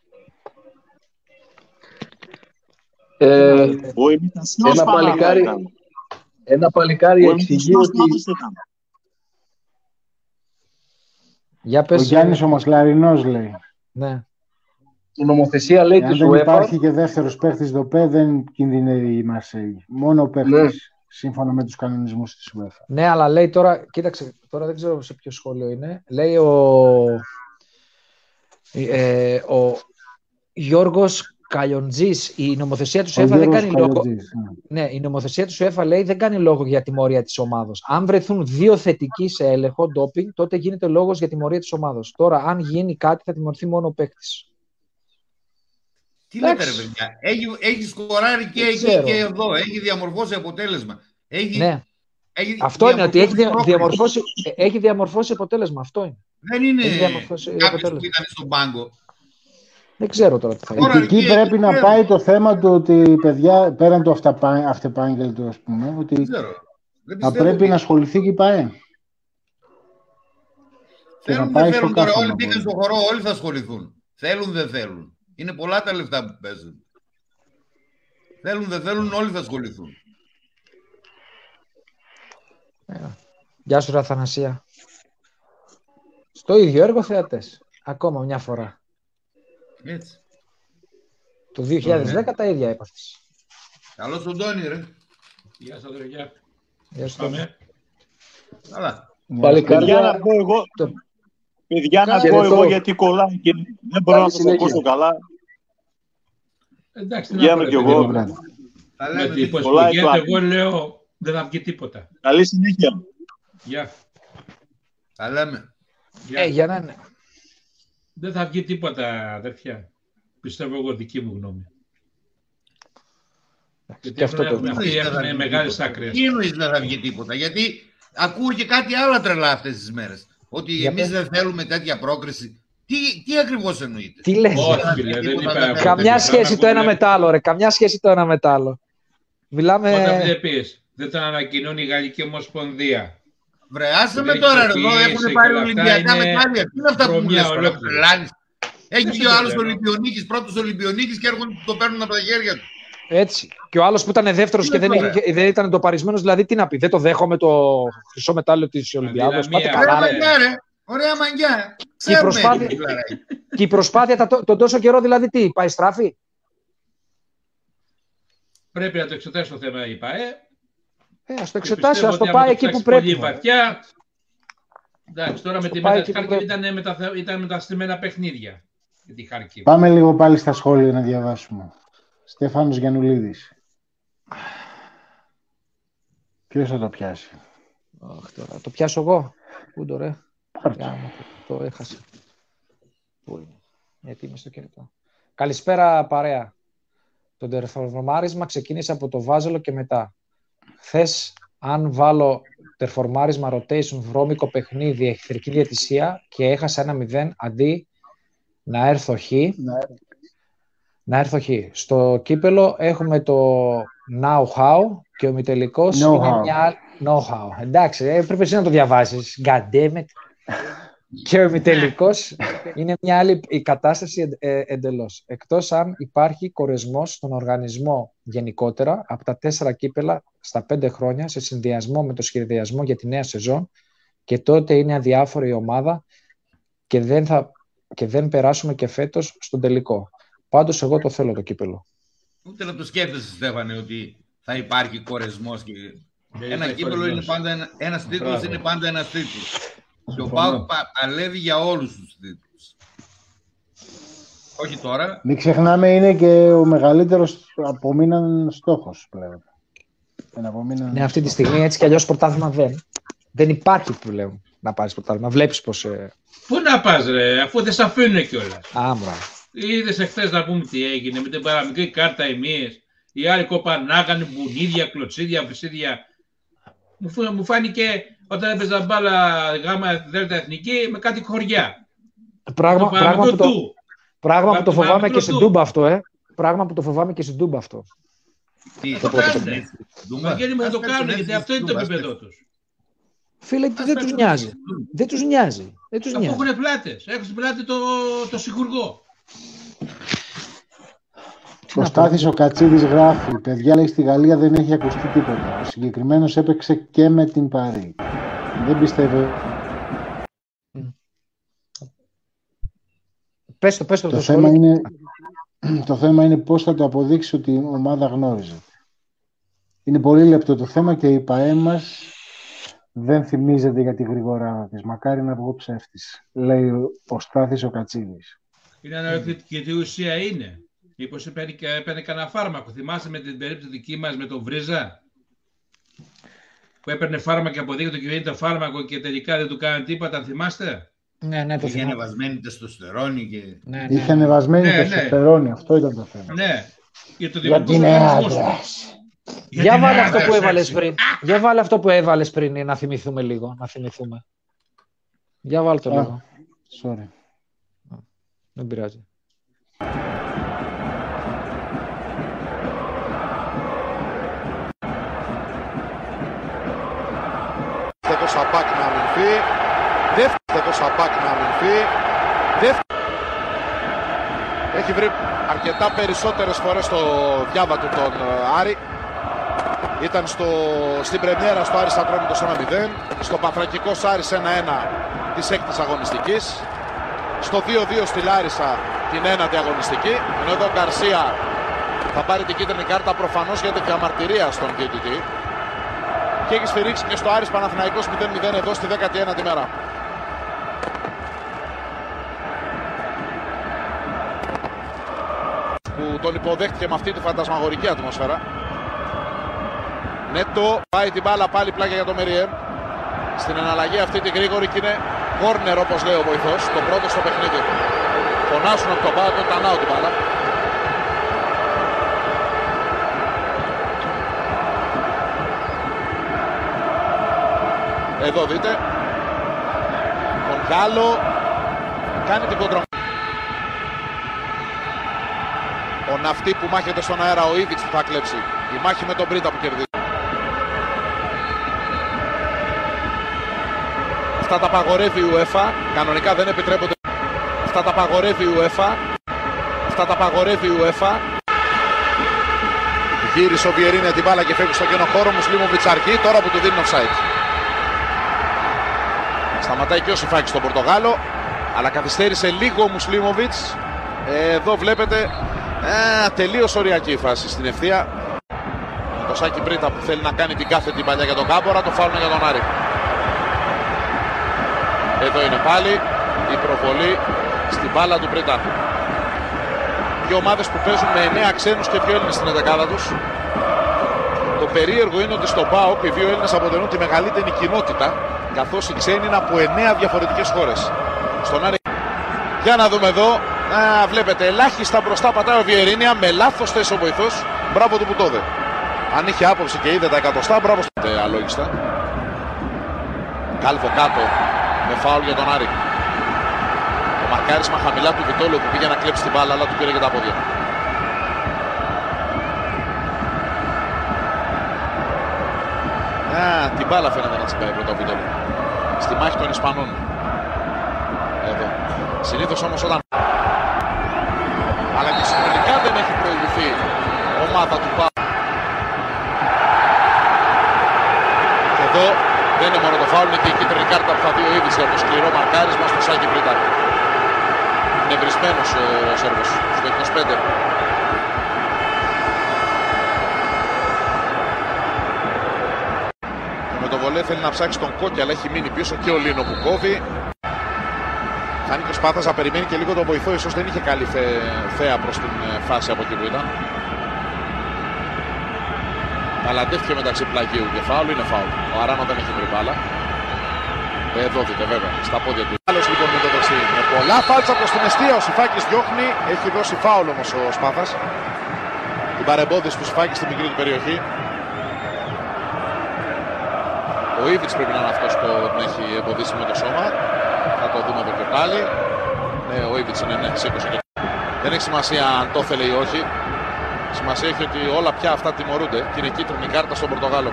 Ε, ένα, παλικάρι, ένα παλικάρι εξηγεί ότι... Για πες, ο Γιάννης ο Μασλαρινός λέει. Ναι. Η νομοθεσία λέει της της UEFA. UEFA. Αν υπάρχει και δεύτερος παίχτης ΔΟΠΕ δεν κινδυνεύει η Μαρσέη. Μόνο ο παίχτης, ναι, σύμφωνα με τους κανονισμούς της UEFA. Ναι, αλλά λέει τώρα, κοίταξε, τώρα δεν ξέρω σε ποιο σχόλιο είναι. Λέει ο, ε, ο Γιώργος Καλιοντζής, η νομοθεσία του UEFA δεν κάνει λόγο. Ναι. ναι, η νομοθεσία του UEFA λέει δεν κάνει λόγο για τιμωρία της ομάδος. Αν βρεθούν δύο θετικοί σε έλεγχο ντόπινγκ, τότε γίνεται λόγος για τιμωρία της ομάδος. Τώρα, αν γίνει κάτι, θα τιμωρηθεί μόνο ο παίκτης. Τι λέτε ρε παιδιά, έχει, έχει σκοράρει και εκεί και εδώ, έχει διαμορφώσει αποτέλεσμα. Έχει, ναι. έχει αυτό είναι ότι έχει διαμορφώσει, έχει διαμορφώσει αποτέλεσμα, αυτό είναι. Δεν είναι κάποιος που ήταν στον πάγκο. Δεν ξέρω τώρα τι θα γίνει. Εκεί εκεί πρέπει να πάει το θέμα του ότι παιδιά, πέραν του αυτεπάγγελτου, ας πούμε, ότι θα πρέπει ότι... να ασχοληθεί και η ΠΑΕ. Θέλουν δεν θέλουν τώρα, όλοι μπήκαν στον χορό, όλοι θα ασχοληθούν. Θέλουν δεν θέλουν. Είναι πολλά τα λεφτά που παίζουν. Θέλουν δεν θέλουν, όλοι θα ασχοληθούν. Yeah. Γεια σου Αθανασία. Στο ίδιο έργο θεατές. Ακόμα μια φορά. Έτσι. Το δύο χιλιάδες δέκα yeah. τα ίδια έπαθες. Καλώς τον Τόνι ρε. Γεια σας ρε. Γεια σου Τόνι. Καλά. Παιδιά να πω εγώ, το... Παιδιά να πω εγώ γιατί κολλάει και δεν μπορώ να σας ακούσω καλά. Εντάξει, να πω κι εγώ. Με την υποσπογγέντε εγώ λέω δεν θα βγει τίποτα. Καλή συνέχεια. Γεια. Τα λέμε. Ε, για να είναι. Δεν θα βγει τίποτα, αδερφιά. Πιστεύω εγώ, δική μου γνώμη. Και αυτό το έχουμε μεγάλες άκρες. Τι εννοείς δεν θα βγει τίποτα, γιατί ακούω και κάτι άλλο τρελά αυτές τις μέρες. Ότι εμείς δεν θέλουμε τέτοια πρόκριση. Τι, τι ακριβώς εννοείται? Τι λες? Όχι, φίλε, δεν είπα. Καμιά σχέση το ένα με το άλλο, ρε. Καμιά σχέση το ένα με το άλλο. Μιλάμε... Όταν βλέπεις, δεν τον ανακοινώνει η Γαλλική Ομοσπονδία. Βρε, άσε με τώρα εδώ, έχουν πάρει Ολυμπιακά μετάλλια. Τι είναι αυτά που μου λες τώρα, τρελάνεις? Έχει βγει ο άλλος Ολυμπιονίκης, πρώτος Ολυμπιονίκης και έρχονται το παίρνουν από τα χέρια του. Έτσι. Και ο άλλος που ήταν δεύτερος και δεν, είχε, δεν ήταν το παρισμένος, δηλαδή τι να πει, δεν το δέχομαι το χρυσό μετάλλιο της Ολυμπιάδος. Πάτε καλά, ρε. Ωραία μαγιά. Και η προσπάθεια, και η προσπάθεια τον το τόσο καιρό δηλαδή τι, πάει στράφη? Πρέπει να το εξετάσει το θέμα η ΠΑΕ. Ε, ας το εξετάσει, ας το πάει εκεί που πρέπει. Πολύ βαθιά. Εντάξει, τώρα με τη Μεταχάρκη ήταν, μετα... ήταν μεταστημένα παιχνίδια. Με τη Χάρκη. Πάμε λίγο πάλι στα σχόλια να διαβάσουμε. Στέφανος Γιαννουλίδης. Ποιος θα το πιάσει? Αχ, τώρα, το πιάσω εγώ. Πού το ρε? Άμα, το έχασα. Πού είναι? Γιατί είμαι στο κινητό. Καλησπέρα παρέα. Το τερφορμάρισμα ξεκίνησε από το Βάζελο και μετά. Χθες, αν βάλω τερφορμάρισμα rotation βρώμικο παιχνίδι εχθρική διαιτησία και έχασα ένα μηδέν αντί να έρθω χ. Να, να έρθω χ. Στο κύπελο έχουμε το know-how και ο μητελικός know είναι μια... know-how. Εντάξει, έπρεπε εσύ να το διαβάσεις. God damn it. Και ο ημιτελικός είναι μια άλλη η κατάσταση ε, εντελώς. Εκτός αν υπάρχει κορεσμός στον οργανισμό γενικότερα από τα τέσσερα κύπελα στα πέντε χρόνια σε συνδυασμό με το σχεδιασμό για τη νέα σεζόν και τότε είναι αδιάφορη η ομάδα και δεν θα και δεν περάσουμε και φέτος στον τελικό. Πάντως εγώ το θέλω το κύπελο. Ούτε να το σκέφτεσαι, Στέφανε, ότι θα υπάρχει κορεσμός. Και... ένα κύπελο είναι πάντα ένα, ένας τίτλος, είναι πάντα ένας τίτλος. Και ο ΠΑΟΚ παλεύει για όλους τους τίτλους. Όχι τώρα. Μην ξεχνάμε, είναι και ο μεγαλύτερος απομείναν στόχος πλέον. Απομείναν... Ναι, αυτή τη στιγμή έτσι κι αλλιώς πρωτάθλημα δεν. Δεν υπάρχει πλέον να πάρεις πρωτάθλημα. Βλέπεις πως... Ε... Πού να πας ρε, αφού δεν σε αφήνουν κιόλας. Άμπρα. Είδες εχθές να πούμε τι έγινε με την παραμικρή κάρτα εμείς. Οι άλλοι κοπανάγανε μπουνίδια, κλωτσίδια, βρυσίδια. Μου, μου φάνηκε όταν έπαιζα μπάλα γάμα δέλτα εθνική με κάτι χωριά. Πράγμα, το πράγμα που το, πράγμα Πα, που το φοβάμαι και στην του. Τούμπα αυτό, ε. Πράγμα που το φοβάμαι και στην Τούμπα αυτό. Τι, το κάνουν. Βαγγέλη μου, θα το κάνουν, γιατί αυτό είναι το επίπεδό τους. Φίλε, δεν τους νοιάζει. Δεν τους νοιάζει. Δεν τους νοιάζει. Αφού έχουν πλάτες. Έχουν στην πλάτη το, το σιγουργό. Ο Στάθης ο Κατσίδης γράφει: παιδιά, λέει, στη Γαλλία δεν έχει ακουστεί τίποτα. Ο συγκεκριμένος έπαιξε και με την Παρί. Δεν πιστεύω. Πες το, πες το, το, το, θέμα είναι, το θέμα είναι πώς θα το αποδείξει ότι η ομάδα γνώριζε. Είναι πολύ λεπτό το θέμα και η ΠΑΕ μας δεν θυμίζεται για τη γρηγοράδα της. Μακάρι να βγω ψεύτης, λέει ο Στάθης ο Κατσίδης. Είναι αναρωτητική και τι ουσία είναι. Μήπως έπαιρνε κανένα φάρμακο. Θυμάσαι με την περίπτωση δική μας με τον Βρίζα, που έπαιρνε φάρμακο και αποδείχθηκε ότι είναι το φάρμακο και τελικά δεν του κάνανε τίποτα. Θυμάστε? Ναι, ναι, το είχε ανεβασμένη τεστοστερόνη και... Ναι, ναι. Είχε ανεβασμένη ναι, τεστοστερόνη, ναι. Αυτό ήταν το θέμα. Ναι. Για, το για την άντρας. Για, Για βάλε αυτό που έβαλες πριν. Για βάλε αυτό που έβαλες πριν, να θυμηθούμε λίγο. Να θυμηθούμε. Για βάλε το ah, λίγο. Sorry. Δεν πειράζει. Δεύτερο Σαμπάκ να αμυνθεί. Δεύτερο Σαμπάκ να αμυνθεί. Δεύτερο. Έχει βρει αρκετά περισσότερες φορές το διάβα του τον Άρη. Ήταν στο, στην πρεμιέρα στο Άρης Ατρόμητος ένα μηδέν. Στο Παθρακικός Άρης ένα ένα της έκτης αγωνιστικής. Στο δύο δύο στη Λάρισα την ένατη αγωνιστική. Ενώ εδώ ο Γκαρσία θα πάρει την κίτρινη κάρτα προφανώς για τέτοια αμαρτυρία στον διαιτητή. Και έχει σφυρίξει και στο Άρης Παναθηναϊκός μηδέν μηδέν εδώ στη δέκατη ένατη μέρα. Που τον υποδέχτηκε με αυτή τη φαντασμαγορική ατμόσφαιρα. Νέτο πάει την μπάλα πάλι πλάγια για το Μεριέμ. Στην εναλλαγή αυτή τη γρήγορη και είναι κόρνερ όπως λέει ο βοηθός. Το πρώτο στο παιχνίδι. Φωνάσουν από τον Πάκο, τανάω την μπάλα. Εδώ δείτε. Τον Γάλλο κάνει την κοντρα. Ο ναυτί που μάχεται στον αέρα, ο Ήβιτς που θα κλέψει. Η μάχη με τον Μπρίτα που κερδίζει. Αυτά τα απαγορεύει η UEFA. Κανονικά δεν επιτρέπονται. Αυτά τα απαγορεύει η UEFA. Αυτά τα απαγορεύει η UEFA. Γύρισε ο Βιερίνια την μπάλα και φεύγει στο κενό χώρο. Μουσλίμοβιτς αργεί τώρα που του δίνει offside. Σταματάει και ο Σιφάκης στον Πορτογάλο. Αλλά καθυστέρησε λίγο ο Μουσλίμοβιτς. Εδώ βλέπετε ε, τελείως οριακή η φάση στην ευθεία. Το Σάκη Μπρίτα που θέλει να κάνει την κάθετη παλιά για τον Κάμπορα. Το φάουλο για τον Άρη. Εδώ είναι πάλι η προβολή στην μπάλα του Μπρίτα. Δύο ομάδες που παίζουν με εννέα ξένους και δύο Έλληνες στην εντεκάδα τους. Το περίεργο είναι ότι στο ΠΑΟΚ οι δύο Έλληνες αποτελούν τη μεγαλύτερη κοινότητα, καθώς οι ξένοι είναι από εννέα διαφορετικές χώρες. Στον Άρη. Για να δούμε εδώ. Α, βλέπετε ελάχιστα μπροστά πατάει ο Βιερίνια με λάθος θέση ο βοηθός. Μπράβο του που το είδε. Αν είχε άποψη και είδε τα εκατοστά, μπράβο στο αλόγιστα. Κάλβο κάτω με φάουλ για τον Άρη. Το μαρκάρισμα χαμηλά του Βιτόλιο που πήγε να κλέψει την μπάλα, αλλά του πήρε και τα πόδια. Α, την μπάλα φαίνεται να τσιμπάει πρώτα ο Βιτόλιο. Στη μάχη των Ισπανών. Εδώ. Συνήθως όμως όταν... αλλά και συνολικά δεν έχει προηγηθεί ομάδα του ΠΑΟΚ. Και εδώ δεν είναι μόνο το φάουλ, είναι και η κίτρινη κάρτα που θα δει ο Ήβιτς για το σκληρό μαρκάρισμα στο Σάκη Μπρίτα. Εκνευρισμένος ο Σέρβος στο είκοσι πέντε. Και με το βολέ θέλει να ψάξει τον Κόκκι, αλλά έχει μείνει πίσω και ο Λίνο που κόβει. Φάνηκε και ο Σπάθας να περιμένει και λίγο τον βοηθό, ίσως δεν είχε καλή θέα προς την φάση από εκεί που ήταν. Ταλαντεύτηκε μεταξύ πλαγίου και φάουλ, είναι φάουλ. Ο Αράνο δεν έχει βρει μπάλα. Εδώ δείτε βέβαια, στα πόδια του. Άλλος λοιπόν με το δεξί. Με πολλά φάλτσα προς την αιστεία, ο Σιφάκης διώχνει. Έχει δώσει φάουλ όμως ο Σπάθας. Την παρεμπόδιση του Σιφάκη στη μικρή του περιοχή. Ο Ήβιτς πρέπει να είναι αυτός που τον έχει εμποδίσει με το σώμα. Θα το δούμε εδώ και πάλι. Ναι, ο Ήβιτς είναι, ναι, σήκωσε και... Δεν έχει σημασία αν το ήθελε ή όχι. Σημασία έχει ότι όλα πια αυτά τιμωρούνται και είναι κίτρινη κάρτα στον Πορτογάλο.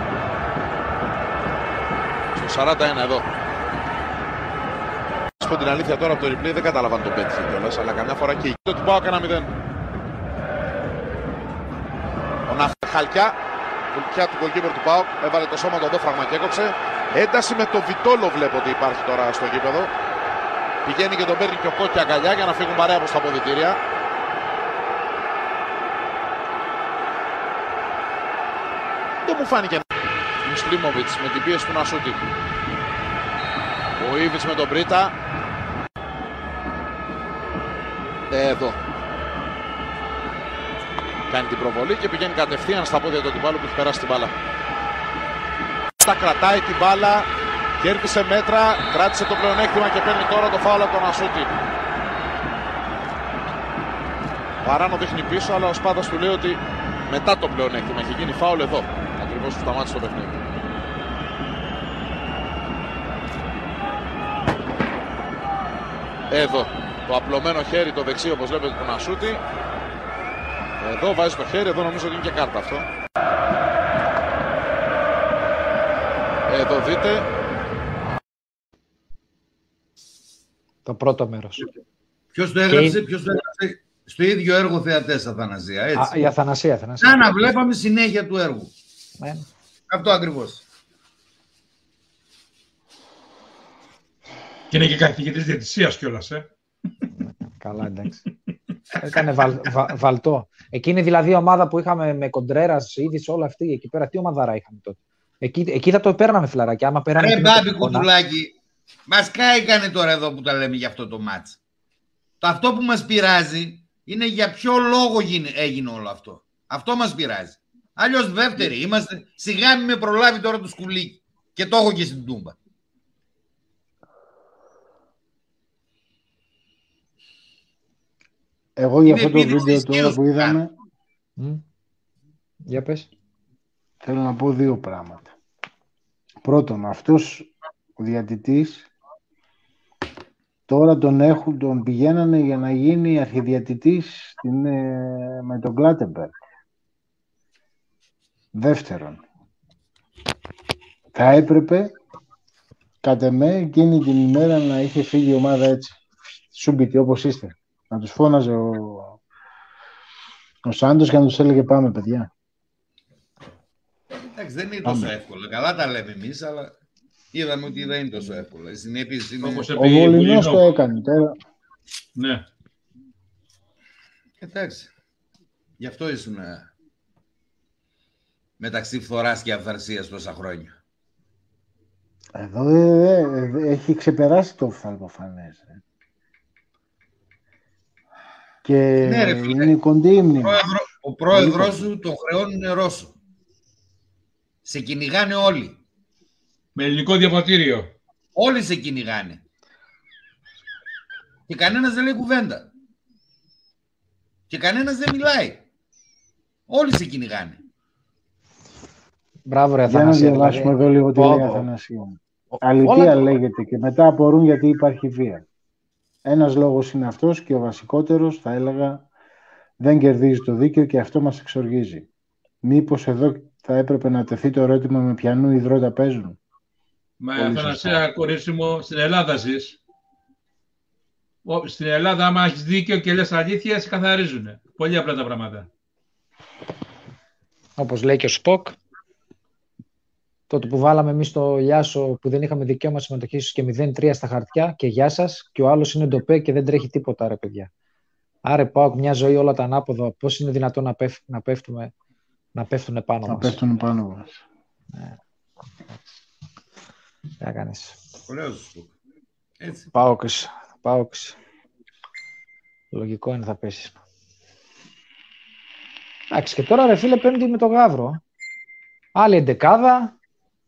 Στο σαράντα ένα εδώ. Να πω την αλήθεια τώρα από το replay δεν κατάλαβαν τον πέτυχε κιόλας, αλλά καμιά φορά και η του πάω κανένα μηδέν. Ο Ναφ χαλκιά, πουλπιά του goalkeeper του ΠΑΟΚ, έβαλε το σώμα το δόφραγμα και έκοψε. Ένταση με το Βιτόλο βλέπω ότι υπάρχει τώρα στο γήπεδο. Πηγαίνει και τον παίρνει και ο Κόκκι αγκαλιά για να φύγουν παρέα προς τα αποδυτήρια. Δεν μου φάνηκε Μουσλίμοβιτς με την πίεση του Νασούτη. Ο Ήβιτς με τον Μπρίτα. Εδώ. Κάνει την προβολή και πηγαίνει κατευθείαν στα πόδια του αντιπάλου που έχει περάσει την μπάλα. Τα κρατάει την μπάλα, κέρδισε μέτρα, κράτησε το πλεονέκτημα και παίρνει τώρα το φάουλ από τον Νασούτη. Ο Αράνο δείχνει πίσω, αλλά ο Σπάθας του λέει ότι μετά το πλεονέκτημα έχει γίνει φάουλ εδώ. Ακριβώς που σταμάτησε το παιχνίδι. Εδώ. Το απλωμένο χέρι, το δεξί όπως βλέπετε του Νασούτη. Εδώ βάζει το χέρι, εδώ νομίζω ότι είναι και κάρτα αυτό. Εδώ δείτε. Το πρώτο μέρος. Ποιος το έγραψε, ποιος το έγραψε στο ίδιο έργο θεατές, Αθανασία, έτσι. Α, η Αθανασία, Αθανασία. Να, να βλέπαμε συνέχεια του έργου. Ναι. Αυτό ακριβώς. Και είναι και καθηγητής διαιτησίας κιόλας, ε. Καλά, εντάξει. Έκανε βαλ, βα, βαλτό. Εκείνη δηλαδή η ομάδα που είχαμε με Κοντρέρας, Ήδης, όλα αυτή, εκεί πέρα, τι ομαδάρα είχαμε τότε. Εκεί, εκεί θα το παίρναμε φιλαράκι. Άμα πέραμε. Ρε Μπάμπη Κουτουλάκη, μας κάηκανε τώρα εδώ που τα λέμε για αυτό το μάτς. Το αυτό που μας πειράζει είναι για ποιο λόγο γίνει, έγινε όλο αυτό. Αυτό μας πειράζει. Αλλιώς δεύτεροι είμαστε. Σιγά μην με προλάβει τώρα το σκουλίκι. Και το έχω και στην τούμπα. Εγώ για αυτό το βίντεο τώρα που είδαμε, mm. για πες. Θέλω να πω δύο πράγματα. Πρώτον, αυτός ο διαιτητής τώρα τον, έχουν, τον πηγαίνανε για να γίνει αρχιδιαιτητής στην, ε, με τον Κλάτεμπεργκ. Δεύτερον, θα έπρεπε κατ' εμέ εκείνη την ημέρα να είχε φύγει η ομάδα έτσι, σούμπιτι όπως είστε. Να τους φώναζε ο, ο Σάντος και να τους έλεγε πάμε παιδιά. Εντάξει, δεν είναι τόσο εύκολο. Καλά τα λέμε εμείς, αλλά είδαμε ότι δεν είναι τόσο εύκολο. Οι συνέπειες είναι... Ο Βολινός το έκανε τώρα. Ναι. Εντάξει. Γι' αυτό ήσουν μεταξύ φθοράς και αυθαρσίας τόσα χρόνια. Εδώ ε, ε, έχει ξεπεράσει το φαλμοφανές. Ε. Και ναι, ρε, φίλε. Είναι κοντή η μνήμη. Ο πρόεδρος σου τον χρεώνει Ρώσο. Σε κυνηγάνε όλοι. Με ελληνικό διαβατήριο. Όλοι σε κυνηγάνε. Και κανένας δεν λέει κουβέντα. Και κανένας δεν μιλάει. Όλοι σε κυνηγάνε. Μπράβο ρε Αθανασία. Για να διαβάσουμε δηλαδή... εδώ λίγο τι λέει Αθανασία. Αλήθεια λέγεται και μετά απορούν γιατί υπάρχει βία. Ένας λόγος είναι αυτός και ο βασικότερος, θα έλεγα, δεν κερδίζει το δίκαιο και αυτό μας εξοργίζει. Μήπως εδώ θα έπρεπε να τεθεί το ερώτημα με ποιανού υδρότα παίζουν. Μα Αθανασία, κορίτσι μου, στην Ελλάδα ζεις. Στην Ελλάδα, άμα έχεις δίκιο και λες αλήθεια, σε καθαρίζουν. Πολύ απλά τα πράγματα. Όπως λέει και ο Σποκ. Τότε που βάλαμε εμείς το Λιάσο που δεν είχαμε δικαίωμα συμμετοχής και μηδέν τρία στα χαρτιά και γεια σας, και ο άλλος είναι ντοπέ και δεν τρέχει τίποτα, ρε παιδιά. Άρε ΠΑΟΚ, μια ζωή όλα τα ανάποδα. Πώς είναι δυνατόν να, πέφ, να, πέφτουμε, να πέφτουν πάνω να μας. Να πέφτουν πάνω μας. Ναι. Τι να κάνεις. Ωραίος. ΠΑΟΚς. ΠΑΟΚς. Λογικό είναι θα πέσεις. Εντάξει, και τώρα ρε φίλε πέμπτη με το Γαύρο. Άλλη εντεκάδα.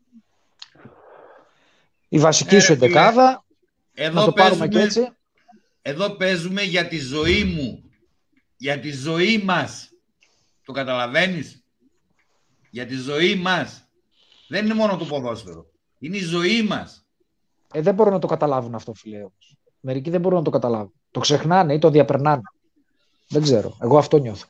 Η βασική ε, σου εντεκάδα. Εδώ να το παίζουμε, πάρουμε και έτσι. Εδώ παίζουμε για τη ζωή μου. Για τη ζωή μας. Το καταλαβαίνεις? Για τη ζωή μας. Δεν είναι μόνο το ποδόσφαιρο. Είναι η ζωή μας. Ε, δεν μπορούν να το καταλάβουν αυτό, φίλε. Μερικοί δεν μπορούν να το καταλάβουν. Το ξεχνάνε ή το διαπερνάνε. Δεν ξέρω. Εγώ αυτό νιώθω.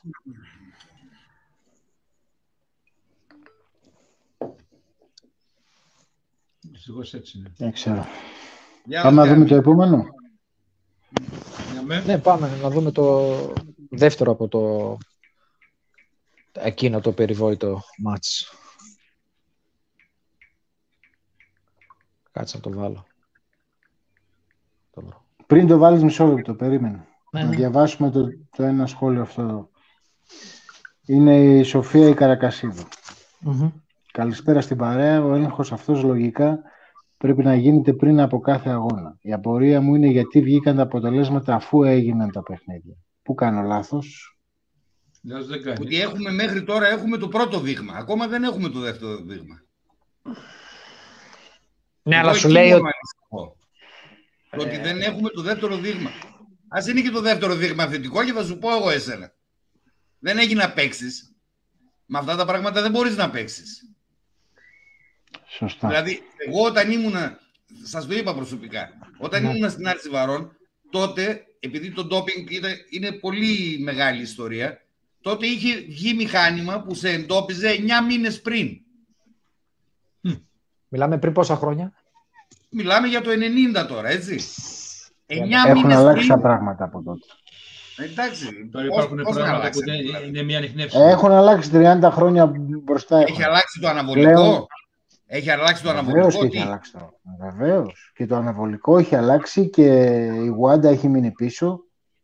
Δυστυχώς έτσι είναι. Δεν ξέρω. Για πάμε να δούμε το επόμενο. Ναι, πάμε να δούμε το δεύτερο από το εκείνο το περιβόητο μάτς. Κάτσε να το βάλω. Το Πριν το βάλεις μισό λεπτό, περίμενε. Ναι, να ναι. διαβάσουμε το, το ένα σχόλιο αυτό εδώ. Είναι η Σοφία η Καρακασίδου. Mm-hmm. Καλησπέρα στην παρέα. Ο έλεγχος αυτός λογικά πρέπει να γίνεται πριν από κάθε αγώνα. Η απορία μου είναι γιατί βγήκαν τα αποτελέσματα αφού έγιναν τα παιχνίδια. Πού κάνω λάθος? Ότι έχουμε μέχρι τώρα έχουμε το πρώτο δείγμα. Ακόμα δεν έχουμε το δεύτερο δείγμα. Ναι, αλλά σου λέει ότι... Το ότι δεν έχουμε το δεύτερο δείγμα. Ας είναι και το δεύτερο δείγμα θετικό και θα σου πω εγώ εσένα. Δεν έχει να παίξεις. Με αυτά τα πράγματα δεν μπορείς να παίξεις. Σωστά. Δηλαδή, εγώ όταν ήμουνα, σας το είπα προσωπικά, όταν Ναι. ήμουνα στην Άρση Βαρών, τότε, επειδή το ντόπινγκ είναι πολύ μεγάλη ιστορία, τότε είχε βγει μηχάνημα που σε εντόπιζε εννιά μήνες πριν. Μιλάμε πριν πόσα χρόνια? Μιλάμε για το ενενήντα τώρα, έτσι. εννιά Έχουν μήνες αλλάξει πριν. τα πράγματα από τότε. Εντάξει, Τώρα πώς, υπάρχουν πώς να πράγματα αλλάξει. που είναι, είναι μια ανιχνεύση. Έχουν αλλάξει τριάντα χρόνια μπροστά. Έχει έχουν. αλλάξει το αναβολικό. Πλέον- Έχει αλλάξει το Βεβαίως αναβολικό. και Τι? έχει αλλάξει το. Βεβαίως. Και το αναβολικό έχει αλλάξει και η Γουάντα έχει μείνει πίσω.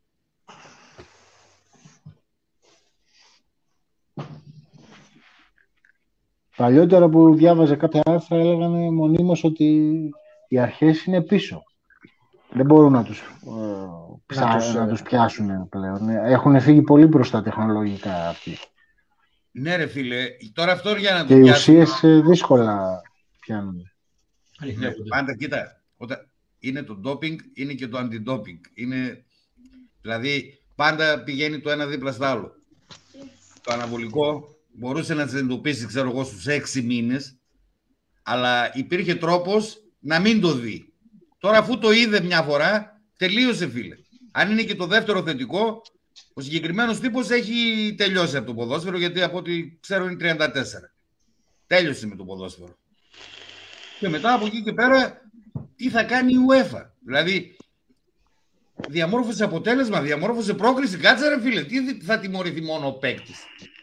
Παλιότερα που διάβαζε κάποια άρθρα έλεγαν μονίμως ότι οι αρχές είναι πίσω. Δεν μπορούν να τους, ε, ψά- τους, να ε, τους πιάσουν πλέον. Έχουν φύγει πολύ μπροστά τεχνολογικά αυτοί. Ναι ρε φίλε, τώρα αυτό για να το Και οι πιάσουμε. ουσίες ε, δύσκολα πιάνουν. Ναι, πάντα κοίτα, όταν είναι το ντόπινγκ, είναι και το αντι-ντόπινγκ. Είναι, δηλαδή, πάντα πηγαίνει το ένα δίπλα στο άλλο. Το αναβολικό μπορούσε να σε εντοπίσει, ξέρω εγώ, στους έξι μήνες, αλλά υπήρχε τρόπος να μην το δει. Τώρα, αφού το είδε μια φορά, τελείωσε, φίλε. Αν είναι και το δεύτερο θετικό, ο συγκεκριμένος τύπος έχει τελειώσει από το ποδόσφαιρο, γιατί από ό,τι ξέρω είναι τριάντα τέσσερα. Τέλειωσε με το ποδόσφαιρο. Και μετά από εκεί και πέρα, τι θα κάνει η UEFA. Δηλαδή, διαμόρφωσε αποτέλεσμα, διαμόρφωσε πρόκριση. Κάτσε ρε φίλε, τι θα τιμωρηθεί μόνο ο παίκτης.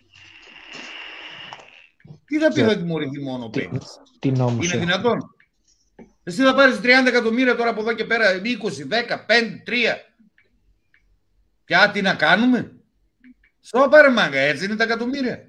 Τι θα πει θα τιμωρηθεί μόνο ο παίκτης. Τι νόμους Είναι έχει. δυνατόν? Εσύ θα πάρεις τριάντα εκατομμύρια τώρα από εδώ και πέρα, είκοσι, δέκα, πέντε, τρία. Πια τι να κάνουμε? Στο πάρε μάγκα, έτσι είναι τα εκατομμύρια.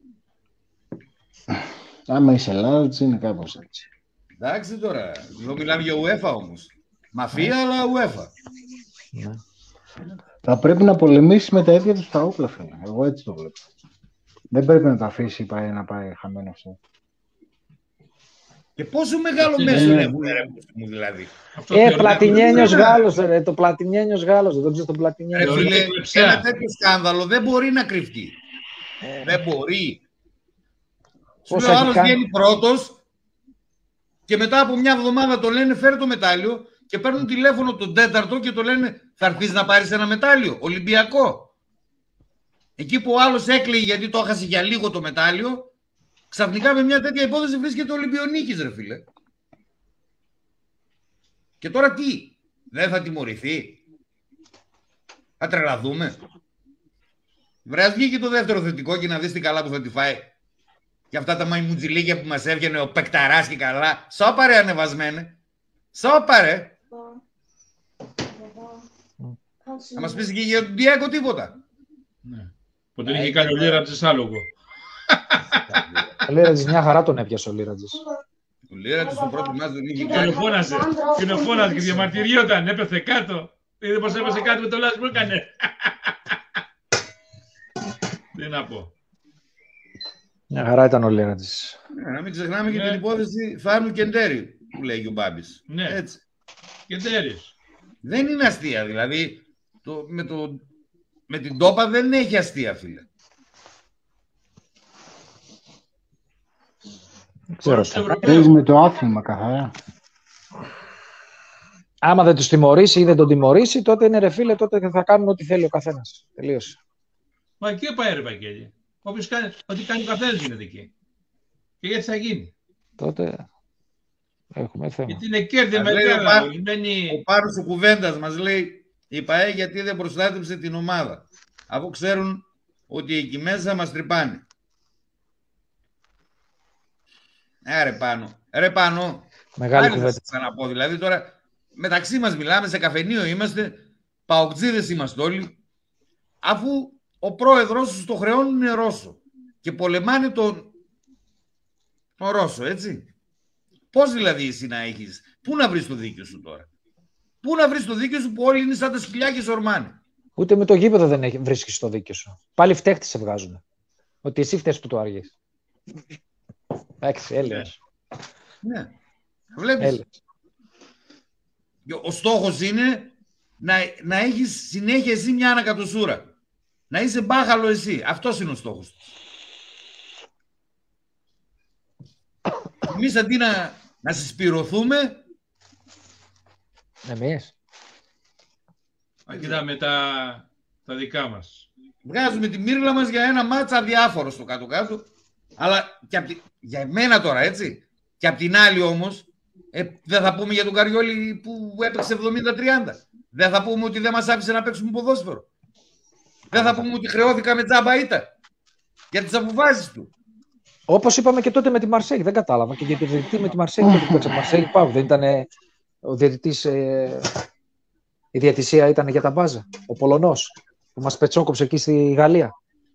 Άμα είσαι large είναι κάπως έτσι. Εντάξει τώρα, εδώ μιλάμε για UEFA όμως. Μαφία, αλλά UEFA. Ναι. Θα πρέπει να πολεμήσει με τα ίδια του τα όπλα, φίλε. Εγώ έτσι το βλέπω. Δεν πρέπει να το αφήσει πάει, να πάει χαμένο αυτό. Και πόσο μεγάλο Είναι- μέσο είναι- έχουν, ρε μου δηλαδή. Αυτό Ε, θεωρείται- Πλατινιένιος Γάλλος, ρε, το Πλατινιένιος Γάλλος, δεν ξέρεις τον Ρε Πλατινιένιο. Θεωρείται φίλε, κλεψιά. ένα τέτοιο σκάνδαλο δεν μπορεί να κρυφτεί. Δεν μπορεί. Σου Πώς λέει ο έχει άλλος κάνει- βγαίνει πρώτος και μετά από μια εβδομάδα το λένε φέρε το μετάλλιο και παίρνουν τηλέφωνο τον τέταρτο και το λένε θα έρθεις να πάρεις ένα μετάλλιο, Ολυμπιακό. Εκεί που ο άλλος έκλαιγε γιατί το έχασε για λίγο το μετάλλιο, ξαφνικά με μια τέτοια υπόθεση βρίσκεται ο Ολυμπιονίκης, ρε φίλε. Και τώρα τι, δεν θα τιμωρηθεί? Θα τρελαθούμε? Βρε, ας βγει και το δεύτερο θετικό και να δεις τι καλά που θα τη φάει. Και αυτά τα μαϊμουτζιλίκια που μας έβγαινε ο Πεκταράς και καλά. Σώπαρε ανεβασμένε. Σώπαρε. Θα μας πεις και για τον Διάκο τίποτα. Ναι. Που τον είχε κάνει ο Λίρατζης άλογο. Ο Λίρατζης μια χαρά τον έπιασε ο Λίρατζης. Ο Λίρατζης στον πρώτο μάτς δεν είχε Και κάνει. ο φώναζε. Και ο φώναζε και διαμαρτυριόταν. Έπεθε κάτω. Είδε πως έπεσε κάτω με το λάθος που έκανε. Τι να πω. Μια χαρά ήταν ο Λίρατζης. Ναι, να μην ξεχνάμε και Ναι. την υπόθεση Φάνου Κεντέρη που λέγει ο Μπάμπης. Ναι. Έτσι. Κεντέρης. Δεν είναι αστεία, δηλαδή το, με, το, με την τόπα δεν έχει αστεία, φίλε. Δεν ξέρω. Παίζει με το άθλημα καθαρά. Άμα δεν τους τιμωρήσει ή δεν τον τιμωρήσει, τότε είναι ρε φίλε, τότε θα κάνουν ό,τι θέλει ο καθένας. Τελείωσε. Μα εκεί πάει ρε Βαγγέλη. Όποιος κάνει, ό,τι κάνει ο καθένας γίνεται εκεί. Και έτσι θα γίνει. Τότε έχουμε θέμα. Γιατί είναι κέρδη Μας λέει ο μεγάλα. Πά- Λιμένει... Ο Πάρος ο Κουβέντας μας λέει η ΠΑΕ γιατί δεν προστάτεψε την ομάδα, αφού ξέρουν ότι εκεί μέσα μας τρυπάνε. Ε, ρε πάνω. Ρε πάνω. Μεγάλη Άλλη θα κουβέντα. σας ξαναπώ. Δηλαδή τώρα μεταξύ μας μιλάμε, σε καφενείο είμαστε, παοκτζίδες είμαστε όλοι, αφού ο πρόεδρος τους το χρεώνει είναι Ρώσο και πολεμάνε τον, τον Ρώσο, έτσι. Πώς δηλαδή εσύ να έχεις, πού να βρεις το δίκιο σου τώρα. Πού να βρεις το δίκιο σου που όλοι είναι σαν τα σκυλιά και σορμάνε. Ούτε με το γήπεδο δεν έχει- βρίσκεις το δίκιο σου. Πάλι φταίχτη σε βγάζουν. Ότι εσύ φταίς που το άργες. Εντάξει, έλεος. Ναι. Βλέπεις. Έλεος. Και ο στόχος είναι να, να έχεις συνέχεια εσύ μια ανακατοσούρα. Να είσαι μπάχαλο εσύ. Αυτός είναι ο στόχος του. Εμείς αντί να, να συσπυρωθούμε, Εμείς. Κοιτάμε τα, τα δικά μας. βγάζουμε τη μύρλα μας για ένα μάτσα αδιάφορο στο κάτω-κάτω. Αλλά και απ' τη- για μένα τώρα, έτσι. Και απ' την άλλη όμως, ε, δεν θα πούμε για τον Καριόλη που έπαιξε εβδομήντα τριάντα. Δεν θα πούμε ότι δεν μας άφησε να παίξουμε ποδόσφαιρο. Δεν θα πούμε ότι χρεώθηκα με τζάμπα ήττα. Για τις αποβάσεις του. Όπως είπαμε και τότε με τη Μαρσέγ, δεν κατάλαβα. Και για το διαιτητή με τη Μαρσέγ, τότε που παίξε Μαρσέγ, πάω. Δεν ήταν ε, ο διαιτητής, ε, η διαιτησία ήταν για τα μπάζα. Ο Πολωνός που μας πετσόκοψε εκεί στη Γαλλία.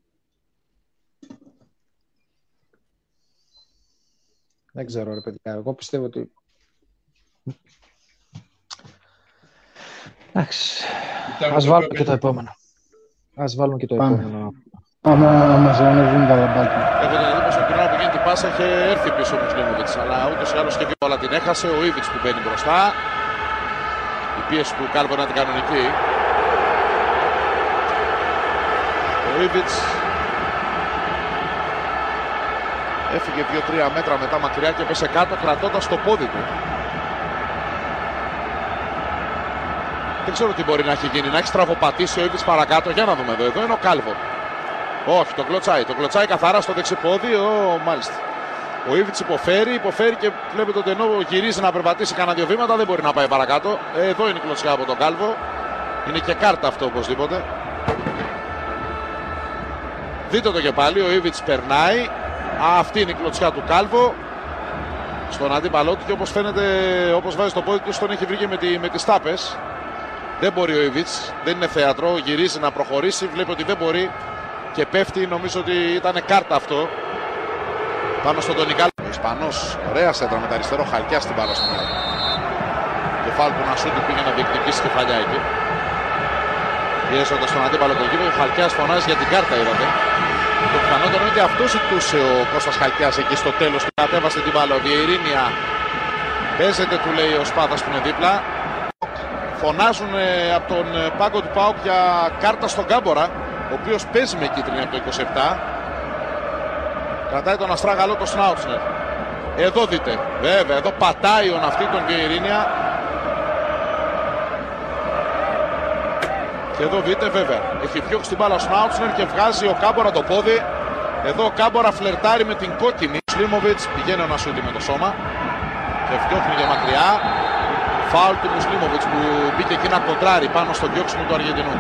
Δεν ξέρω ρε παιδιά, εγώ πιστεύω ότι... Εντάξει, ας βάλουμε και το επόμενο. Ας βάλουμε και το Πάμε. επόμενο. Πάμε να μας ανέβουν τα λαμπάκια. Έχω την εντύπωση ότι την ώρα που γίνει την πάσα είχε έρθει πίσω ο Μουσλίμοβιτς, αλλά ούτως ή άλλως και δύο όλα την έχασε. Ο Ήβιτς που μπαίνει μπροστά. Η πίεση του Κάλβο είναι την κανονική. Ο Ήβιτς έφυγε δύο τρία μέτρα μετά μακριά και πέσε κάτω κρατώντας το πόδι του. Δεν ξέρω τι μπορεί να έχει γίνει. Να έχει στραβοπατήσει ο Ήβιτς παρακάτω. Για να δούμε εδώ. Εδώ είναι ο Κάλβο. Όχι, το κλωτσάει. Το κλωτσάει καθαρά στο δεξιπόδι. Ο, μάλιστα. Ο Ήβιτς υποφέρει, υποφέρει και βλέπετε ότι ενώ γυρίζει να περπατήσει κανένα δύο βήματα δεν μπορεί να πάει παρακάτω. Ε, εδώ είναι η κλωτσιά από τον Κάλβο. Είναι και κάρτα αυτό οπωσδήποτε. Δείτε το και πάλι. Ο Ήβιτς περνάει. Α, αυτή είναι η κλωτσιά του Κάλβο στον αντίπαλό του και όπως φαίνεται, όπως βάζει το πόδι του, τον έχει βρει και με, τη, με τις τάπες. Δεν μπορεί ο Ήβιτς, δεν είναι θέατρο, γυρίζει να προχωρήσει, βλέπει ότι δεν μπορεί και πέφτει, νομίζω ότι ήταν κάρτα αυτό. Πάνω στον Τονικάλ. Ο Ισπανός, ωραία σέντρα με τα αριστερό, χαλκιά στην μπάλα στον αέρα. Κεφάλι του Νασούντι πήγε να διεκδικήσει κεφαλιά εκεί. Πιέζοντας τον αντίπαλο τον κύριο, ο Χαλκιάς φωνάζει για την κάρτα, είδατε. Το πιθανότερο είναι ότι αυτό ζητούσε ο Κώστας Χαλκιάς εκεί στο τέλος που κατέβασε την μπάλα. Ο Βιερίνια παίζεται, του λέει ο Σπάθας που είναι δίπλα. Φωνάζουν από τον πάγκο του ΠΑΟΚ για κάρτα στον Κάμπορα, ο οποίος παίζει με κίτρινη από το είκοσι επτά. Κρατάει τον αστράγαλο το Σνάουτσνερ. Εδώ δείτε, βέβαια, εδώ πατάει ο ναυτί τον Βιερίνια. Και εδώ δείτε, βέβαια, έχει διώξει την μπάλα ο Σνάουτσνερ και βγάζει ο Κάμπορα το πόδι. Εδώ ο Κάμπορα φλερτάρει με την κόκκινη. Σλίμοβιτς πηγαίνει ο Νασούτη με το σώμα και φτιάχνει για μακριά. Φάουλ του Μουσλίμοβιτς που μπήκε εκεί να κοντράρει πάνω στο διώξιμο του Αργεντινού.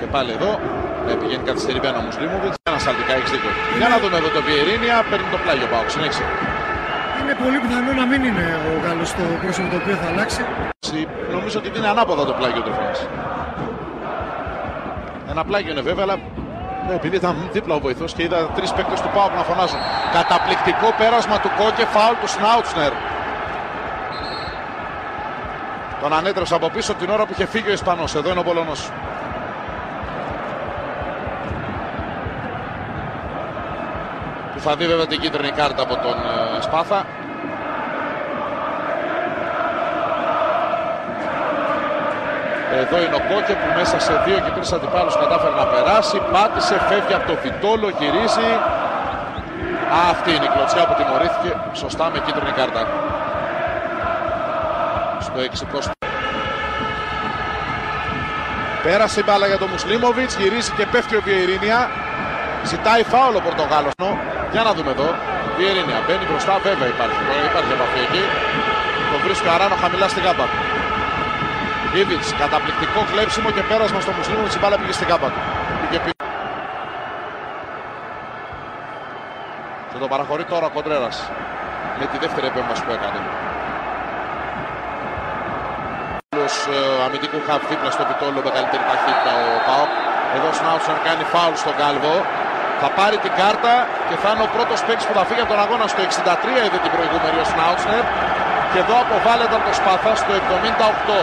και πάλι εδώ. Ναι, πηγαίνει καθυστερημένα ο Μουσλίμοβιτς. Ανασταλτικά έχεις δίκιο. Για να δούμε εδώ το Βιερίνια. Παίρνει το πλάγιο Πάοκ. Συνέχισε. Είναι πολύ πιθανό να μην είναι ο Γάλλος το πρόσωπο το οποίο θα αλλάξει. Νομίζω ότι είναι ανάποδα το πλάγιο του Φρανς. Ένα πλάγιο είναι βέβαια, αλλά ναι, επειδή ήταν δίπλα ο βοηθός και είδα τρεις παίκτες του ΠΑΟΚ να φωνάζουν. Καταπληκτικό πέρασμα του Κόκε, φάουλ του Σνάουτσνερ. Τον ανέτρεψε από πίσω την ώρα που είχε φύγει ο Ισπανός. Εδώ είναι ο Πολωνός. Του θα δει βέβαια την κίτρινη κάρτα από τον ε, Σπάθα. Εδώ είναι ο Κόκε που μέσα σε δύο και τρεις αντιπάλους κατάφερε να περάσει. Πάτησε, φεύγει από το Βιτόλο, γυρίζει. Α, αυτή είναι η κλωτσιά που τιμωρήθηκε σωστά με κίτρινη κάρτα. Στο εξήντα. Πέρασε η μπάλα για τον Μουσλίμοβιτς, γυρίζει και πέφτει ο Βιερίνια. Ζητάει φάουλο ο Πορτογάλος. Για να δούμε εδώ. Βιερίνια μπαίνει μπροστά, βέβαια υπάρχει. Υπάρχει επαφή εκεί. Τον βρίσκει ο Αράνο χαμηλά στην γάμπα. Ήβιτς, καταπληκτικό κλέψιμο και πέρασμα στο Μουσλίμοβιτς, η μπάλα πήγε στην γάμπα του. Πήγε πίσω. Και το παραχωρεί τώρα ο Κοντρέρας με τη δεύτερη επέμβαση που έκανε. Ε, αμυντικού χαφ δίπλα στο Βιτόλο με καλύτερη ταχύτητα ο ΠΑΟΚ. Εδώ ο Σνάουτσνερ κάνει φάουλ στον Κάλβο. Θα πάρει την κάρτα και θα είναι ο πρώτος παίκτης που θα φύγει από τον αγώνα. Στο εξήντα τρία είδε την προηγούμενη ο Σνάουτσνερ. Και εδώ αποβάλλεται από το Σπάθα στο εβδομήντα οκτώ.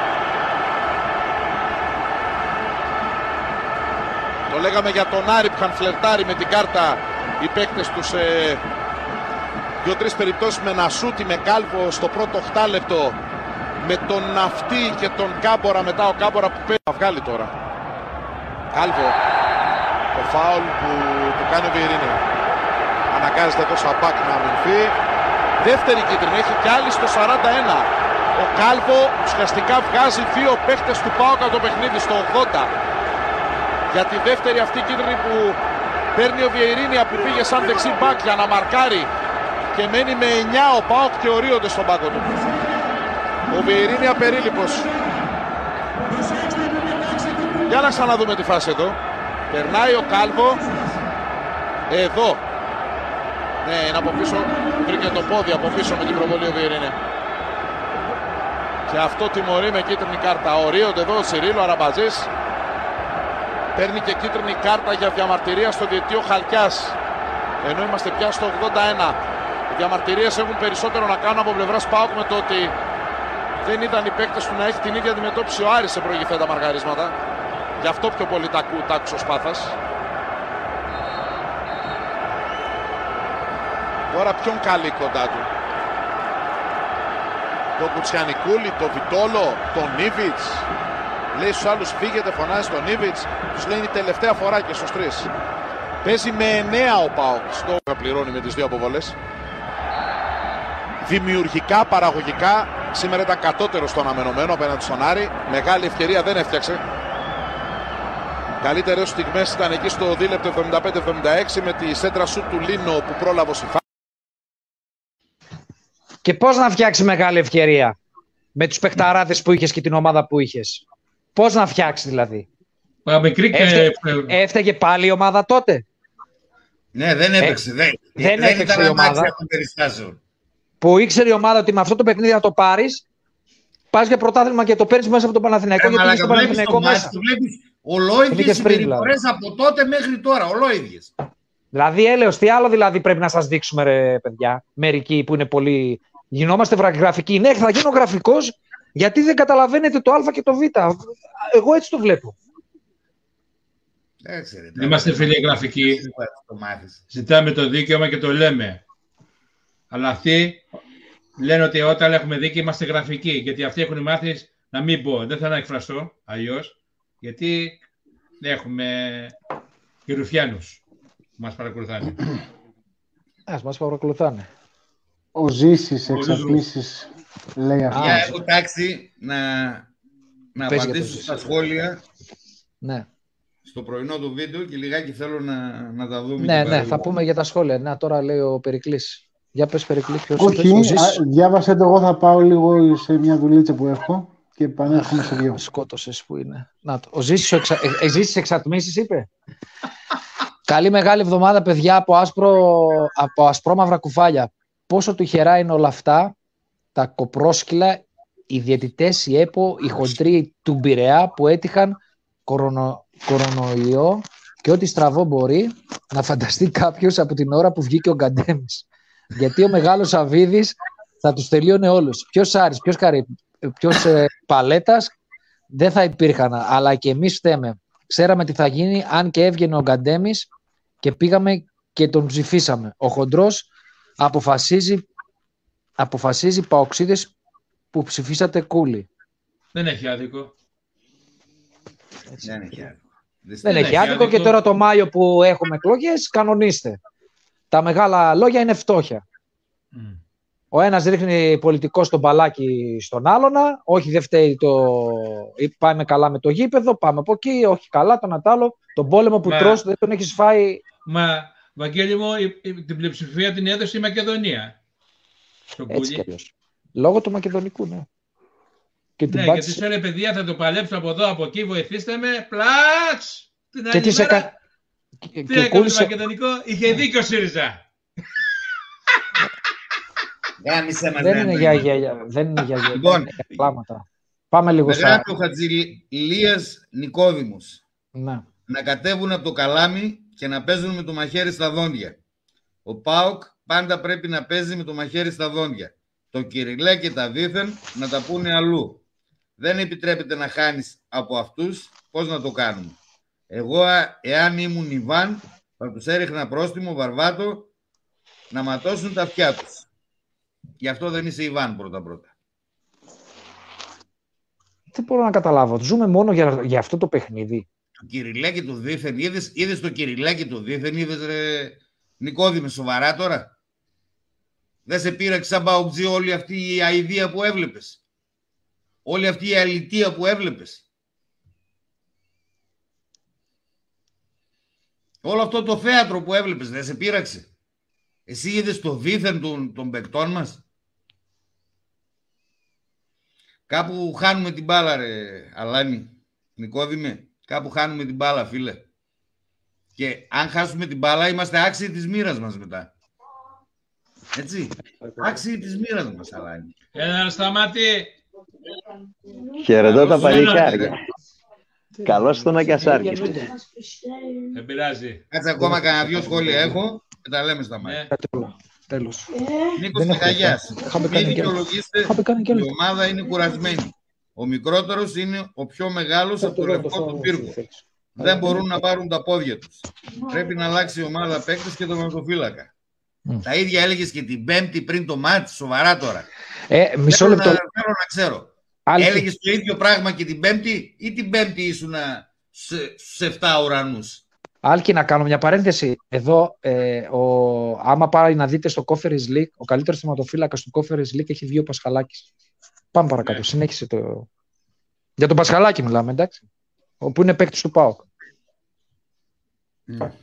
Το λέγαμε για τον Άρη που είχαν φλερτάρει με την κάρτα οι παίκτες τους σε δύο-τρεις περιπτώσεις με ένα σούτι με Κάλβο στο πρώτο οκτώ λεπτό. Με τον Ναυτή και τον Κάμπορα μετά ο Κάμπορα που παίζει. Θα βγάλει τώρα. Κάλβο. Το φάουλ που του κάνει ο Βιερίνια. Αναγκάζεται εδώ Σαμπάκ να αμυνθεί. Δεύτερη κίτρινη. Έχει κι άλλη στο σαράντα ένα. Ο Κάλβο ουσιαστικά βγάζει δύο παίχτες του ΠΑΟΚ από το παιχνίδι στο ογδόντα. Για τη δεύτερη αυτή κίτρινη που παίρνει ο Βιερίνια που πήγε σαν δεξί μπακ για να μαρκάρει. Και μένει με εννιά ο ΠΑΟΚ και ορίονται στον πάγκο του. Ο Βιερίνια περίληπος. Για να ξαναδούμε τη φάση εδώ. Περνάει ο Κάλβο. Εδώ. Ναι, είναι από πίσω. Βρήκε το πόδι από πίσω με την προβολή ο Βιερίνια. Και αυτό τιμωρεί με κίτρινη κάρτα. Ορίονται εδώ ο Τσιρίλο Αραμπατζής. Παίρνει και κίτρινη κάρτα για διαμαρτυρία στο διαιτητήριο Χαλκιάς. Ενώ είμαστε πια στο ογδόντα ένα. Οι διαμαρτυρίες έχουν περισσότερο να κάνουν από πλευράς ΠΑΟΚ με το ότι δεν ήταν οι παίκτες του να έχει την ίδια αντιμετώπιση ο Άρης σε προηγηθέντα μαργαρίσματα. Γι' αυτό πιο πολύ τα άκουσε ο Σπάθας. Τώρα ποιον καλεί κοντά του. Το Κουτσιανικούλη, το Βιτόλο, τον Νίβιτς. Λέει στους άλλους φύγετε, φωνάζει τον Νίβιτς. Τους λέει είναι η τελευταία φορά και στους τρεις. Παίζει με εννέα ο ΠΑΟΚ. Στο θα πληρώνει με τις δύο αποβολές. Δημιουργικά, παραγωγικά, σήμερα ήταν κατώτερο στο αναμενωμένο απέναντι στον Άρη. Μεγάλη ευκαιρία δεν έφτιαξε. Καλύτερες στιγμές ήταν εκεί στο δίλεπτο εβδομήντα πέντε εβδομήντα έξι με τη σέντρα σου του Λίνο που πρόλαβε ο Σιφά. Και πώς να φτιάξει μεγάλη ευκαιρία με τους παιχταράδες που είχες και την ομάδα που είχες. Πώς να φτιάξει δηλαδή. Έφτε, έφταιγε πάλι η ομάδα τότε. Ναι, δεν έπαιξε. Ε, δεν δεν, δεν έπαιξε η ομάδα. Που ήξερε η ομάδα ότι με αυτό το παιχνίδι θα το πάρεις, πας για πρωτάθλημα και το παίρνεις μέσα από τον Παναθηναϊκό. Ε, γιατί είναι στο Παναθηναϊκό μέσα. Το βλέπεις ολόιδιες συμπεριφορές δηλαδή. Από τότε μέχρι τώρα. Ολόιδιες. Δηλαδή, έλεος, τι άλλο δηλαδή πρέπει να σας δείξουμε, ρε παιδιά. Μερικοί που είναι πολύ. Γινόμαστε γραφικοί. Ναι, θα γίνω γραφικός γιατί δεν καταλαβαίνετε το Α και το Β. Εγώ έτσι το βλέπω. Δεν είμαστε φίλοι γραφικοί. Ζητάμε το δίκαιο και το λέμε. Αλλά αυτοί λένε ότι όταν έχουμε δίκαιο είμαστε γραφικοί. Γιατί αυτοί έχουν μάθει να μην πω. Δεν θέλω να εκφραστώ αλλιώς. Γιατί έχουμε και ρουφιάνους που μας παρακολουθάνε. Ας μας παρακολουθάνε. Ο Ζήσης εξαπλήσεις λέει αυτό. Για έχω τάξει να, να απαντήσω στα σχόλια. Ναι. Στο πρωινό του βίντεο και λιγάκι θέλω να, να τα δούμε. Ναι, ναι, θα πούμε για τα σχόλια. Να, τώρα λέει ο Περικλής. Για πες Περικλή, ποιος όχι, είπες, α, διάβασε το, εγώ θα πάω λίγο σε μια δουλίτσα που έχω. Και επανέρχομαι σε δύο. Σκότωσες που είναι. Να το. Ο Ζήσης, ο εξα... ε, Ζήσης εξατμίσεις είπε. Καλή μεγάλη εβδομάδα, παιδιά, από, άσπρο... από ασπρόμαυρα κουφάλια. Πόσο τυχερά είναι όλα αυτά, τα κοπρόσκυλα, οι διαιτητές, η ΕΠΟ, οι χοντροί του Πειραιά που έτυχαν κορονο... κορονοϊό και ό,τι στραβό μπορεί να φανταστεί κάποιος από την ώρα που βγήκε ο Γκαντέμις. Γιατί ο μεγάλος Αβίδης θα τους τελείωνε όλους. Ποιος Άρης, ποιος Καρύ, ποιος ε, Παλέτας δεν θα υπήρχαν. Αλλά και εμείς φταίμε. Ξέραμε τι θα γίνει αν και έβγαινε ο Γκαντέμις και πήγαμε και τον ψηφίσαμε. Ο χοντρός αποφασίζει, αποφασίζει παοξίδες που ψηφίσατε κούλι. Δεν έχει άδικο. Δεν έχει άδικο. Δεν, δεν έχει άδικο και τώρα το Μάιο που έχουμε εκλογές, κανονίστε. Τα μεγάλα λόγια είναι φτώχεια. Mm. Ο ένας ρίχνει πολιτικό στον μπαλάκι στον άλλονα, όχι δεν φταίει το... Πάμε καλά με το γήπεδο, πάμε από εκεί, όχι καλά τον ατάλλο. Τον πόλεμο που Μα... τρως δεν τον έχεις φάει. Μα, Βαγγέλη μου, την πλειοψηφία την έδωσε η Μακεδονία. Έτσι κι αλλιώς. Λόγω του μακεδονικού, ναι. Και ναι, γιατί σου λέει, παιδιά, θα το παλέψω από εδώ, από εκεί, βοηθήστε με. Πλάτς! Την άλλη μέρα, κα... τι και έκανε το μακεδονικό, είχε δίκιο ο ΣΥΡΙΖΑ. Δεν είναι για γέλια. Δεν είναι για γέλια. Λοιπόν, πλάματα. Πάμε λίγο στα... Γράφει ο Χατζηλίας Νικόδημος. Να. Να κατέβουν από το καλάμι και να παίζουν με το μαχαίρι στα δόντια. Ο ΠΑΟΚ πάντα πρέπει να παίζει με το μαχαίρι στα δόντια. Το Κυριλέ και τα δίθεν να τα πούνε αλλού. Δεν επιτρέπεται να χάνεις από αυτούς. Πώς να το κάνουμε. Εγώ, εάν ήμουν Ιβάν, θα τους έριχνα πρόστιμο βαρβάτο να ματώσουν τα αυτιά τους. Γι' αυτό δεν είσαι Ιβάν πρώτα-πρώτα. Δεν μπορώ να καταλάβω. Ζούμε μόνο για, για αυτό το παιχνίδι. Το Κυριλέκι του δίθεν. Είδες, είδες το Κυριλέκι του δίθεν. Είδες ρε, Νικόδημε σοβαρά τώρα. Δεν σε πήραξε σαν παουτζή όλη αυτή η αηδία που έβλεπες. Όλη αυτή η αλητεία που έβλεπες. Όλο αυτό το θέατρο που έβλεπες δεν σε πείραξε. Εσύ είδες το δίθεν των, των παικτών μας. Κάπου χάνουμε την μπάλα ρε Αλάνη, Νικόδημε. Κάπου χάνουμε την μπάλα φίλε. Και αν χάσουμε την μπάλα είμαστε άξιοι της μοίρας μας μετά. Έτσι. Άξιοι της μοίρας μας Αλάνη. Ένα σταμάτη. Χαιρετώ τα παλικάρια. Καλώς τον Ακιασάρκη. Δεν πειράζει. Κάτσε ακόμα κανένα δυο σχόλια έχω και τα λέμε στα μάτια. Τέλος. Νίκος Τεχαγιάς. Μην δικαιολογήσετε, η ομάδα είναι κουρασμένη. Ο μικρότερος είναι ο πιο μεγάλος από το λευκό του πύργο. Δεν μπορούν να πάρουν τα πόδια τους. Πρέπει να αλλάξει η ομάδα παίκτες και τον ματοφύλακα. Τα ίδια έλεγες και την Πέμπτη πριν το μάτς, σοβαρά τώρα. Ε, μισό λεπτό. Θέλω να ξέρω. Άλλη... Έλεγες το ίδιο πράγμα και την Πέμπτη ή την Πέμπτη ήσουν στους εφτά ουρανούς. Άλκη, να κάνω μια παρένθεση. Εδώ, ε, ο, άμα πάει να δείτε στο Conference League, ο καλύτερος θεματοφύλακας του Conference League έχει δύο Πασχαλάκης. Πάμε παρακάτω. Ναι. Συνέχισε το. Για τον Πασχαλάκη μιλάμε, εντάξει. Όπου είναι παίκτης του ΠΑΟΚ. Mm.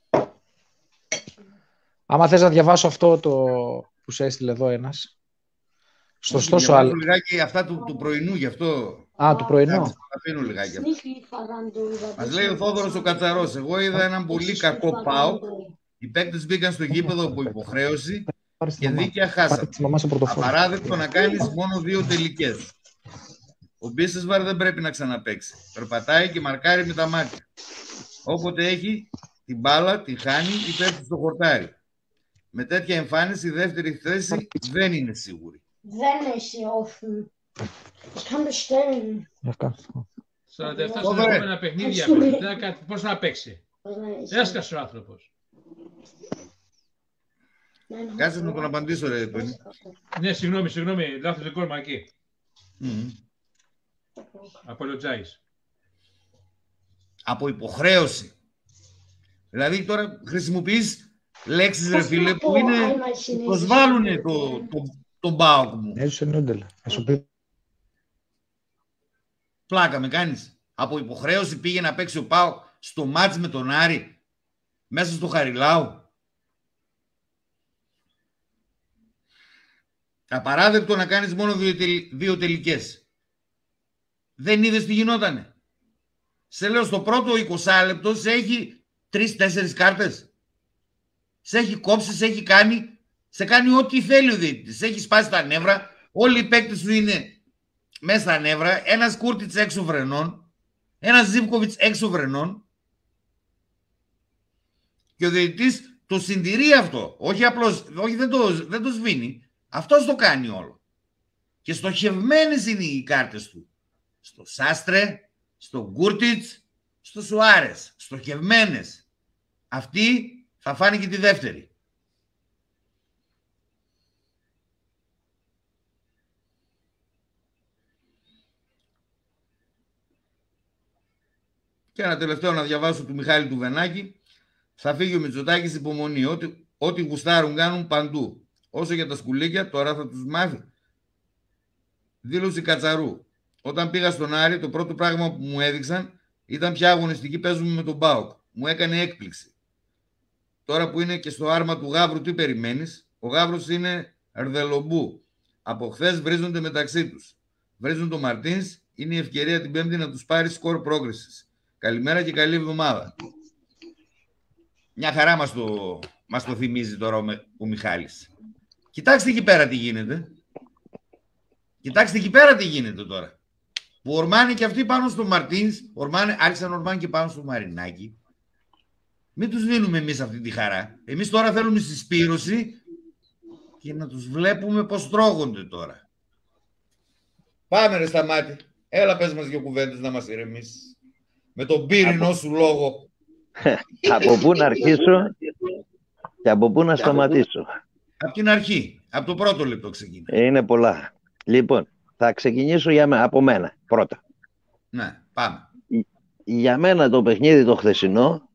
Άμα θες να διαβάσω αυτό το που σε έστειλε εδώ ένας. Στο στόσο άλλο. Λιγάκι αυτά του, του πρωινού, γι' αυτό. Α, του πρωινού. Αφήνω λιγάκι. Μας λέει ο Θόδωρος ο Κατσαρός. Εγώ είδα έναν πολύ κακό ΠΑΟΚ. Οι παίκτες μπήκαν στο γήπεδο από υποχρέωση και δίκαια χάσαν. Απαράδεκτο να κάνεις μόνο δύο τελικές. Ο Μπίσεσβαρ δεν πρέπει να ξαναπαίξει. Περπατάει και μαρκάρει με τα μάτια. Όποτε έχει την μπάλα, την χάνει ή πέφτει στο χορτάρι. Με τέτοια εμφάνιση η δεύτερη θέση δεν είναι σίγουρη. Δεν έχει offen. Ich kann bestellen. σαράντα επτά στα επόμενα παιχνίδια. Πώς να παίξει. Έσκασε ο άνθρωπος. Κάτσε να τον απαντήσω ρε Τόνι. Ναι, συγγνώμη, συγγνώμη. Λάθος δικό μου εκεί. Apologize. Από υποχρέωση. Δηλαδή τώρα χρησιμοποιείς λέξεις ρε φίλε που είναι προσβάλλουνε το, το, τον ΠΑΟΚ μου. Πλάκα με κάνεις. Από υποχρέωση πήγε να παίξει ο ΠΑΟΚ στο μάτς με τον Άρη μέσα στο Χαριλάου. Απαράδεκτο να κάνεις μόνο δύο, τελ, δύο τελικές. Δεν είδες τι γινότανε? Σε λέω, στο πρώτο είκοσι λεπτό σε έχει τρεις-τέσσερις κάρτες. Σε έχει κόψει, σε έχει κάνει, σε κάνει ό,τι θέλει ο διαιτητής. Σε έχει σπάσει τα νεύρα. Όλοι οι παίκτες σου είναι μέσα στα νεύρα. Ένας Κούρτιτς έξω βρενών. Ένας Ζίβκοβιτς έξω βρενών. Και ο διαιτητής το συντηρεί αυτό. Όχι απλώς, όχι δεν το, δεν το σβήνει. Αυτός το κάνει όλο. Και στοχευμένες είναι οι κάρτες του. Στο Σάστρε, στο Κούρτιτς, στο Σουάρες. Στοχευμένες. Αυτή θα φάνει και τη δεύτερη. Και ένα τελευταίο να διαβάσω του Μιχάλη του Βενάκη. Θα φύγει ο Μητσοτάκης υπομονή. Ό,τι, ό,τι γουστάρουν κάνουν παντού. Όσο για τα σκουλίκια, τώρα θα τους μάθει. Δήλωση Κατσαρού. Όταν πήγα στον Άρη, το πρώτο πράγμα που μου έδειξαν ήταν ποια αγωνιστική παίζουμε με τον ΠΑΟΚ. Μου έκανε έκπληξη. Τώρα που είναι και στο άρμα του Γαύρου, τι περιμένεις? Ο Γαύρος είναι Ερδελομπού. Από χθες βρίζονται μεταξύ τους. Βρίζουν τον Μαρτίνς. Είναι η ευκαιρία την Πέμπτη να τους πάρει σκορ πρόκρισης. Καλημέρα και καλή εβδομάδα. Μια χαρά μας το, μας το θυμίζει τώρα ο, ο Μιχάλης. Κοιτάξτε εκεί πέρα τι γίνεται. Κοιτάξτε εκεί πέρα τι γίνεται τώρα. Που ορμάνε και αυτοί πάνω στο Μαρτίνς. Ορμάνε, άρχισαν να ορμάνε και πάνω στο Μαρινάκι. Μην τους δίνουμε εμείς αυτή τη χαρά. Εμείς τώρα θέλουμε συσπήρωση και να τους βλέπουμε πως τρώγονται τώρα. Πάμε ρε Σταμάτη. Έλα πες μας δύο κουβέντες να μας ηρεμήσεις. Με τον πύρινό σου λόγο. Από πού να αρχίσω και από πού να σταματήσω? Από την αρχή. Από το πρώτο λεπτό ξεκινά. Είναι πολλά. Λοιπόν, θα ξεκινήσω για με, από μένα πρώτα. Ναι, πάμε. Για μένα το παιχνίδι το χθεσινό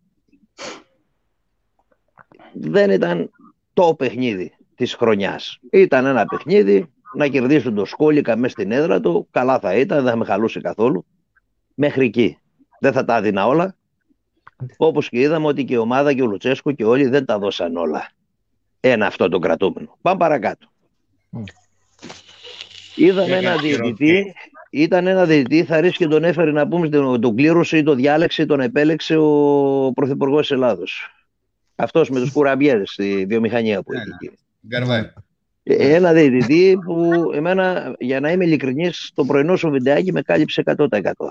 δεν ήταν το παιχνίδι της χρονιάς. Ήταν ένα παιχνίδι να κερδίσουν το Σκόλικα μέσα στην έδρα του. Καλά θα ήταν, δεν θα με χαλούσε καθόλου. Μέχρι εκεί. Δεν θα τα έδινα όλα. Όπως και είδαμε ότι και η ομάδα και ο Λουτσέσκο και όλοι δεν τα δώσαν όλα. Ένα αυτό το κρατούμενο. Πάμε παρακάτω. Mm. Είδαμε ένα διαιτητή, ήταν ένα διαιτητή, θα ρίσκει τον έφερε να πούμε, τον, τον κλήρωσε ή τον διάλεξε, τον επέλεξε ο Πρωθυπουργός της Ελλάδος. Αυτός με τους κουραμπιέρες στη βιομηχανία που έχει. Ένα διαιτητή που εμένα, για να είμαι ειλικρινής, το πρωινό σου βιντεάκι με κάλυψε εκατό τοις εκατό.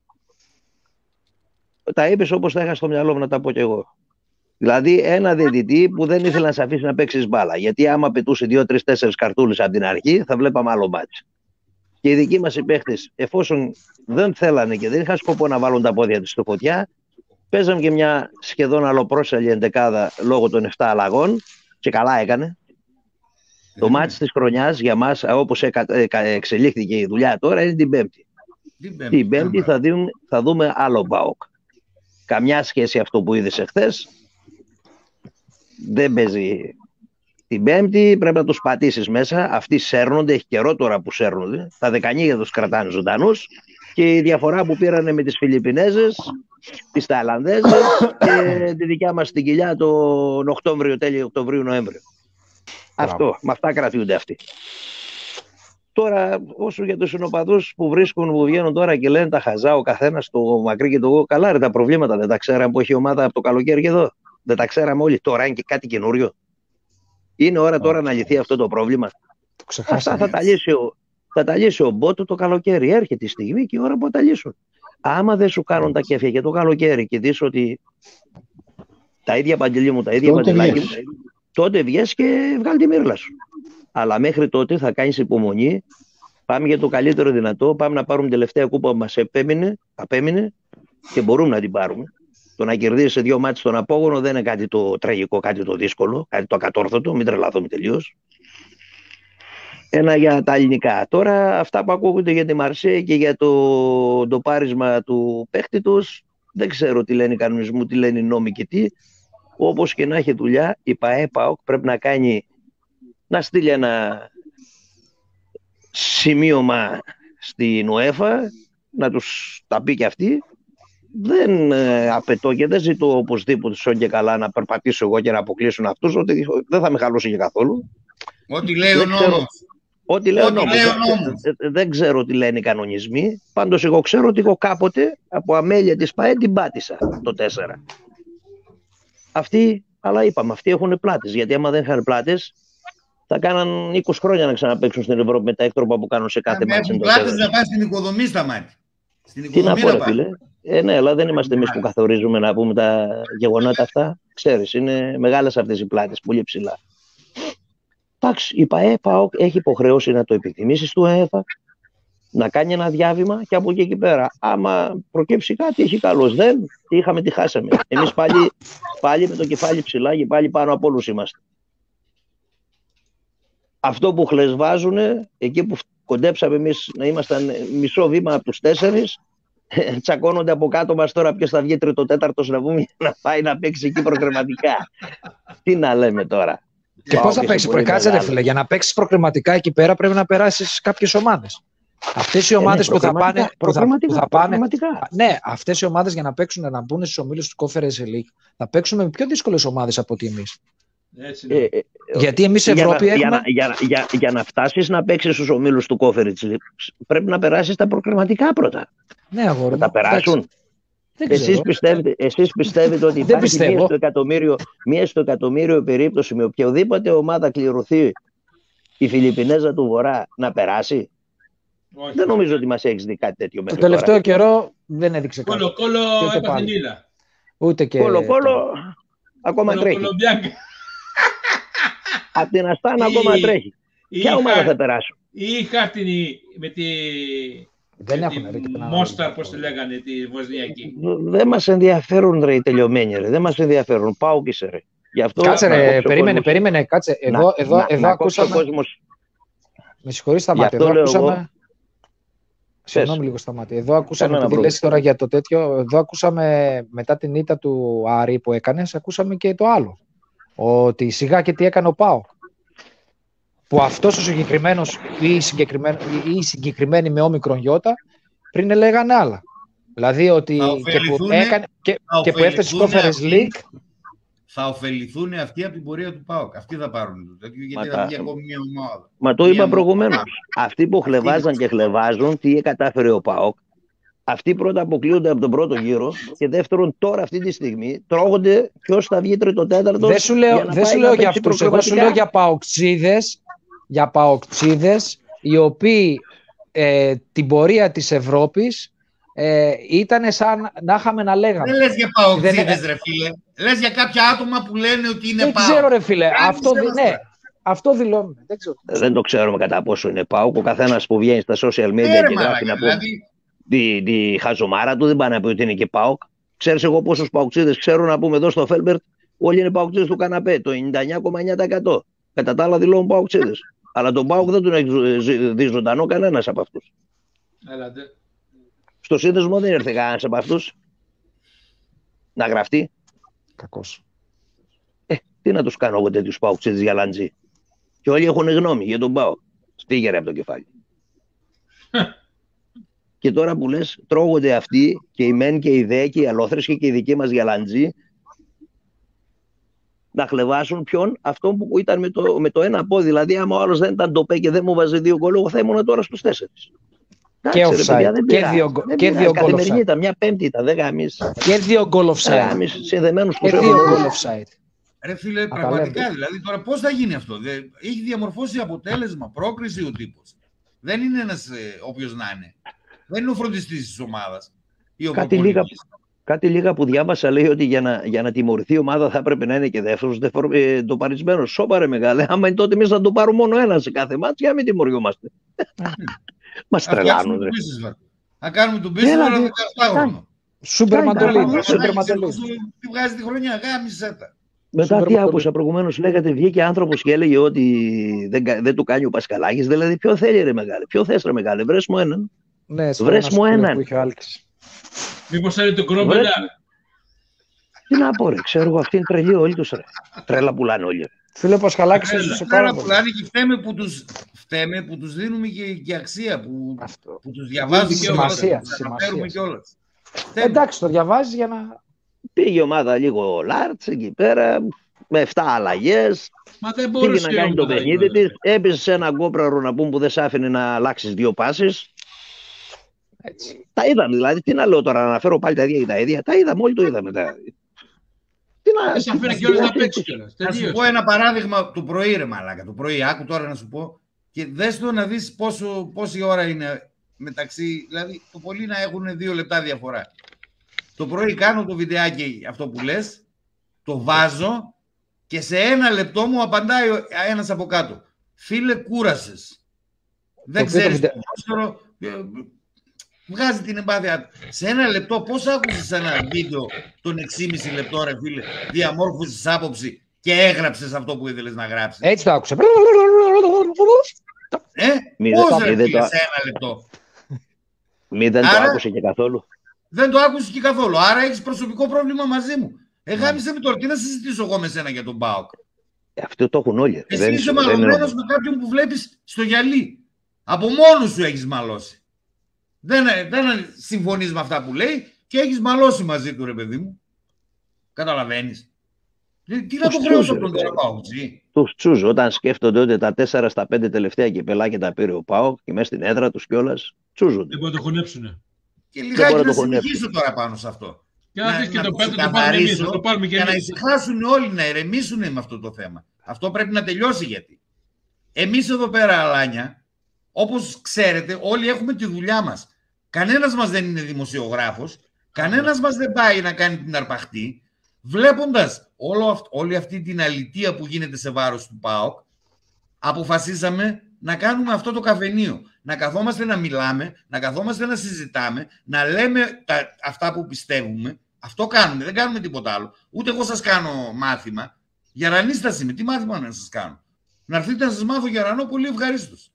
Τα είπες όπως τα είχα στο μυαλό μου να τα πω κι εγώ. Δηλαδή ένα διαιτητή που δεν ήθελε να σε αφήσει να παίξεις μπάλα. Γιατί άμα πετούσε δύο, τρεις, τέσσερις καρτούλες από την αρχή θα βλέπαμε άλλο μάτς. Και οι δικοί μας οι παίχτες, εφόσον δεν θέλανε και δεν είχαν σκοπό να βάλουν τα πόδια τους στο φωτιά, παίζαμε και μια σχεδόν αλλοπρόσελη εντεκάδα λόγω των εφτά αλλαγών και καλά έκανε. Mm. Το μάτς της χρονιάς για μας, όπως εκα, εκα, εξελίχθηκε η δουλειά τώρα, είναι την Πέμπτη. Την Πέμπτη, την πέμπτη θα, δούμε, θα δούμε άλλο ΠΑΟΚ. Καμιά σχέση αυτό που είδες εχθές. Δεν παίζει την Πέμπτη, πρέπει να τους πατήσεις μέσα. Αυτοί σέρνονται, έχει καιρό τώρα που σέρνονται. Τα δεκανίγια τους κρατάνε ζωντανούς. Και η διαφορά που πήρανε με τις Φιλιππινέζες, τις Ταϊλανδέζες και τη δικιά μας την κοιλιά τον Οκτώβριο, τέλειο Οκτωβρίου-Νοέμβριο. Αυτό, με αυτά κρατιούνται αυτοί. Τώρα, όσο για τους συνοπαδούς που βρίσκουν, που βγαίνουν τώρα και λένε τα χαζά ο καθένας, το μακρύ και το εγώ, καλά ρε τα προβλήματα, δεν τα ξέραμε που έχει η ομάδα από το καλοκαίρι και εδώ. Δεν τα ξέραμε όλοι. Τώρα είναι και κάτι καινούριο. Είναι ώρα τώρα να λυθεί αυτό το πρόβλημα. Το Αυτά θα τα, λύσει ο, θα τα λύσει ο Μπότο το καλοκαίρι. Έρχεται η στιγμή και η ώρα που θα τα λύσουν. Άμα δεν σου κάνουν τα κέφια και το καλοκαίρι και δεις ότι τα ίδια Παντελή μου, τα ίδια Παντελάκη μου, τότε βγες και βγάλει τη μύρλα σου. Αλλά μέχρι τότε θα κάνεις υπομονή. Πάμε για το καλύτερο δυνατό. Πάμε να πάρουμε τελευταία κούπα που μας επέμεινε, απέμεινε και μπορούμε να την πάρουμε. Το να κερδίσει σε δύο μάτς στον απόγονο δεν είναι κάτι το τραγικό, κάτι το δύσκολο, κάτι το ακατόρθωτο, μην τρελαθούμε τελείως. Ένα για τα ελληνικά. Τώρα αυτά που ακούγονται για τη Μαρσέη και για το, το πάρισμα του παίχτη τους, δεν ξέρω τι λένε οι κανονισμού, τι λένε οι νόμοι και τι. Όπως και να έχει δουλειά, η ΠΑΕ-ΠΑΟΚ πρέπει να κάνει, να στείλει ένα σημείωμα στην UEFA, να τους τα πει και αυτή. Δεν ε, απαιτώ και δεν ζητώ οπωσδήποτε σον και καλά να περπατήσω εγώ και να αποκλείσουν αυτούς, ότι δεν θα με χαλούσε και καθόλου. Ό,τι λέει ο νόμος. Ό,τι λέει ο νόμος. Δεν, δεν ξέρω τι λένε οι κανονισμοί. Πάντως εγώ ξέρω ότι εγώ κάποτε από αμέλεια της ΠΑΕ την πάτησα το τέσσερα. Αυτοί, αλλά είπαμε, αυτοί έχουν πλάτες. Γιατί άμα δεν είχαν πλάτες, θα κάναν είκοσι χρόνια να ξαναπαίξουν στην Ευρώπη με τα έκτροπα που κάνουν σε κάθε μάτι. Έχουν πλάτες να πάνε στην οικοδομή στα μάτια. Τι να πω, ρε φίλε. Ε, ναι, αλλά δεν είμαστε εμείς που καθορίζουμε να πούμε τα γεγονότα αυτά. Ξέρεις, είναι μεγάλες αυτές οι πλάτες, πολύ ψηλά. Εντάξει, η ΠΑΕ ΠΑΟΚ έχει υποχρεώσει να το επιθυμήσει στο ΕΕΦΑ, να κάνει ένα διάβημα και από εκεί και πέρα. Άμα προκύψει κάτι, έχει καλώς. Δεν, τι είχαμε, τι χάσαμε. Εμείς πάλι, πάλι με το κεφάλι ψηλά και πάλι πάνω από όλους είμαστε. Αυτό που χλεσβάζουν, εκεί που κοντέψαμε εμείς να ήμασταν μισό βήμα από τους τέσσερις, τσακώνονται από κάτω μας τώρα ποιος θα βγει τρίτο τέταρτος να βγούμε να πάει να παίξει εκεί προκριματικά. Τι να λέμε τώρα. Και πώς θα παίξει, κάτσε ρε φίλε, για να παίξεις προκριματικά εκεί πέρα πρέπει να περάσεις κάποιες ομάδες. Αυτές οι ομάδες ε, ναι, που θα πάνε. Που θα, που θα πάνε ναι, αυτές οι ομάδες για να παίξουν, να μπουν στους ομίλους του Conference League, θα παίξουν με πιο δύσκολες ομάδες από ότι εμείς. Ε, ε, γιατί εμείς για Ευρώπη να, έχουμε. Για, για, για, για να φτάσεις να παίξεις στους ομίλους του Conference League, πρέπει να περάσεις τα προκριματικά πρώτα. Ναι, αγόρι. Θα τα περάσουν. Εσείς πιστεύετε, εσείς πιστεύετε ότι υπάρχει μία στο, εκατομμύριο, μία στο εκατομμύριο περίπτωση με οποιαδήποτε ομάδα κληρωθεί η Φιλιππινέζα του Βορρά να περάσει? Όχι. Δεν νομίζω ότι μας έχεις δει κάτι τέτοιο μέχρι τώρα. Το τελευταίο τώρα. καιρό δεν έδειξε κάτι. Κόλο κόλο έπαθε μίλα. Ούτε και... Κόλο κόλο ακόμα κόλο, τρέχει. Κόλο, από την Αστάνα ακόμα τρέχει. Ποια ομάδα θα περάσουν? Η χάρτινη με τη... Δεν έχουν Μόσταρ, πώς τη λέγανε, τη Βοσνιακή. Δεν μας ενδιαφέρουν ρε οι τελειωμένοι, ρε. Δεν μας ενδιαφέρουν. Πάω και σε ρε. Γι' αυτό κάτσε ρε, περίμενε, περίμενε, κάτσε. Εδώ, να, εδώ, να, εδώ να ακούσαμε... Κόσμος... Με συγχωρείς Σταμάτη, εδώ ακούσαμε... Εγώ... Συγγνώμη λίγο Σταμάτη. Εδώ ακούσαμε, επειδή λες τώρα για το τέτοιο, εδώ ακούσαμε μετά την ήττα του Άρη που έκανες, ακούσαμε και το άλλο. Ότι σιγά και τι έκανε ο ΠΑΟΚ. Που αυτός ο συγκεκριμένος ή οι συγκεκριμένοι με όμικρον γιώτα πριν λέγανε άλλα. Δηλαδή ότι και που, έκανε, και, και που έφτασε στο Conference League. Θα ωφεληθούν αυτοί από την πορεία του ΠΑΟΚ. Αυτοί θα πάρουν το τέτοιο, γιατί θα βγει ακόμη μια ομάδα. Μα το είπα προηγουμένως. Αυτοί που χλεβάζαν και χλεβάζουν, τι κατάφερε ο ΠΑΟΚ. Αυτοί πρώτα αποκλείονται από τον πρώτο γύρο και δεύτερον τώρα αυτή τη στιγμή τρώγονται ποιος θα βγει τρίτο τέταρτο. Δεν σου λέω, δεν σου λέω για αυτούς, εγώ σου λέω για παοκτσίδες, για παοκτσίδες οι οποίοι ε, την πορεία της Ευρώπης ε, ήταν σαν να είχαμε να λέγαμε. Δεν λες για παοκτσίδες ρε φίλε, λες για κάποια άτομα που λένε ότι είναι ΠΑΟΚ. Δεν ξέρω ρε φίλε, αυτό, δι... ναι, αυτό δηλώνουμε. Δεν, ξέρω. Δεν το ξέρουμε κατά πόσο είναι ΠΑΟΚ, ο καθένας που βγαίνει στα social media ε, και γράφει να πει τη, τη χαζομάρα του δεν πάει να πει ότι είναι και ΠΑΟΚ. Ξέρεις εγώ πόσους παοκτσίδες ξέρω να πούμε εδώ στο Φέλμπερτ, όλοι είναι παοκτσίδες του καναπέ, το ενενήντα εννιά κόμμα εννιά τοις εκατό. Κατά τα άλλα δηλώνουν παοκτσίδες. Αλλά τον ΠΑΟΚ δεν τον έχει δει ζωντανό κανένας από αυτούς. Έλατε. Στο σύνδεσμο δεν ήρθε κανένας από αυτούς να γραφτεί. Κακός. Ε, τι να τους κάνω εγώ τέτοιους παοκτσίδες για λαντζή. Και όλοι έχουν γνώμη για τον ΠΑΟΚ. Στίγερε από το κεφάλι. Και τώρα που λες τρώγονται αυτοί και οι μεν και οι δε και οι αλόθρες και οι δικοί μας γαλαντζοί να χλεβάσουν ποιον? Αυτόν που ήταν με το, με το ένα πόδι. Δηλαδή άμα ο άλλος δεν ήταν το πέ και δεν μου βάζει δύο γκολ, εγώ θα ήμουν τώρα στους τέσσερις. Και offside. Και δύο γκολ offside. Ήταν μια πέμπτη ήταν, δεν γαμείς. Και δύο γκολ offside. Συνδεμένους και δύο γκολ offside. Ρε φίλε, πραγματικά δηλαδή τώρα πώς θα γίνει αυτό? Έχει διαμορφώσει αποτέλεσμα, πρόκριση ο τύπος. Δεν είναι ένας όποιος να είναι. Δεν είναι ο φροντιστής της ομάδας. Κάτι λίγα, κάτι λίγα που διάβασα λέει ότι για να, για να τιμωρηθεί η ομάδα θα έπρεπε να είναι και δεύτερος ε, το παρισμένο. Σώπα ρε μεγάλε, άμα είναι τότε εμείς να το πάρουμε μόνο ένα σε κάθε μάτς, για να μην τιμωριόμαστε. Μας τρελάνουν ρε. Θα κάνουμε τον πίσω τώρα δεκαεπτά. Σούπερ Μαντολίδη. Τι βγάζει τη χρονιά, γάμισε τα. Μετά τι άκουσα προηγουμένως, λέγατε βγήκε άνθρωπος και έλεγε ότι δεν, δεν του κάνει ο Πασκαλάκης. Δηλαδή ποιο θέλει ρε μεγάλε, ποιο θες ρε μεγάλε, βρες μου έναν. Ναι, βρες μου έναν. Μήπως θέλει τον Κρόμπελα. Τι να πω ρε, ξέρω εγώ, αυτή είναι τρελή όλοι τους ρε. Τρέλα πουλάνε όλοι. Φίλε Πασχαλάκης, σε πάρα πολύ. Πουλάνε και φταίμε που τους, φταίμε που τους δίνουμε και, και αξία, που, που τους διαβάζουμε και σημασία, όλα. Εντάξει, το διαβάζεις για να... Πήγε η ομάδα λίγο λάρτς εκεί πέρα, με εφτά αλλαγές. Μα δεν πήγε μπορούσε να κάνει το να παιχνίδι της, έπεσε σε ένα γκόπραρο να πούμε που δεν σ' άφηνε να αλλάξεις δύο πάσεις. Έτσι. Τα είδαμε δηλαδή, τι να λέω τώρα, να αναφέρω πάλι τα ίδια ή τα ίδια, τα είδαμε, όλοι το είδαμε. Τα... Τι να... Δεν σ' αφήνει κιόλας να παίξει κιόλας. Να σου πω ένα παράδειγμα του πρωί ρε μαλάκα, το πρωί, άκου τώρα να σου πω, και δες το να δεις πόσο, πόση ώρα είναι μεταξύ, δηλαδή το πολύ να έχουν δύο λεπτά διαφορά. Το πρωί κάνω το βιντεάκι αυτό που λες, το βάζω και σε ένα λεπτό μου απαντάει ένας από κάτω. Φίλε, κούρασες. Δεν ξέρεις το πόσο... Βγάζει την εμπάθεια του. Σε ένα λεπτό πώς άκουσες ένα βίντεο των έξι και μισό λεπτό ρε φίλε, διαμόρφωσες άποψη και έγραψες αυτό που ήθελες να γράψεις. Έτσι το άκουσα. Ε, πώς ρε φίλε, σε ένα λεπτό. Μη δεν Άρα, το άκουσε και καθόλου. Δεν το άκουσε και καθόλου. Άρα έχεις προσωπικό πρόβλημα μαζί μου. Εγάμισε με τώρα, τι να συζητήσω εγώ με σένα για τον ΠΑΟΚ. Αυτό το έχουν όλοι. Εσύ είσαι μαλωμένος με κάποιον που βλέπεις στο γυαλί. Από μόνος σου έχεις μαλώσει. Δεν, δεν συμφωνείς με αυτά που λέει και έχεις μαλώσει μαζί του, ρε παιδί μου. Καταλαβαίνεις. Τι να το χρεώσω από τον ΠΑΟΚ. Τους τσούζω όταν σκέφτονται ότι τα τέσσερα στα πέντε τελευταία κυπελάκια τα πήρε ο ΠΑΟΚ και μέσα στην έδρα τους κιόλας τσούζονται. Δεν μπορεί να το χωνέψουνε. Και λιγάκι να συνεχίσω τώρα πάνω σε αυτό. Και να δεις και το πέντε το πάρουμε εμείς, το πάρουμε και για να ησυχάσουν όλοι, να ηρεμήσουν με αυτό το θέμα. Αυτό πρέπει να τελειώσει γιατί. Εμείς εδώ πέρα, Αλάνια, όπως ξέρετε, όλοι έχουμε τη δουλειά μας. Κανένας μας δεν είναι δημοσιογράφος, κανένας μας δεν πάει να κάνει την αρπαχτή. Βλέποντας όλο, όλη αυτή την αλητεία που γίνεται σε βάρος του ΠΑΟΚ, αποφασίσαμε να κάνουμε αυτό το καφενείο. Να καθόμαστε να μιλάμε, να καθόμαστε να συζητάμε, να λέμε τα, αυτά που πιστεύουμε. Αυτό κάνουμε, δεν κάνουμε τίποτα άλλο. Ούτε εγώ σας κάνω μάθημα. Γερανίστας είμαι, τι μάθημα να σας κάνω. Να έρθετε να σας μάθω γερανό, πολύ ευχαρίστως.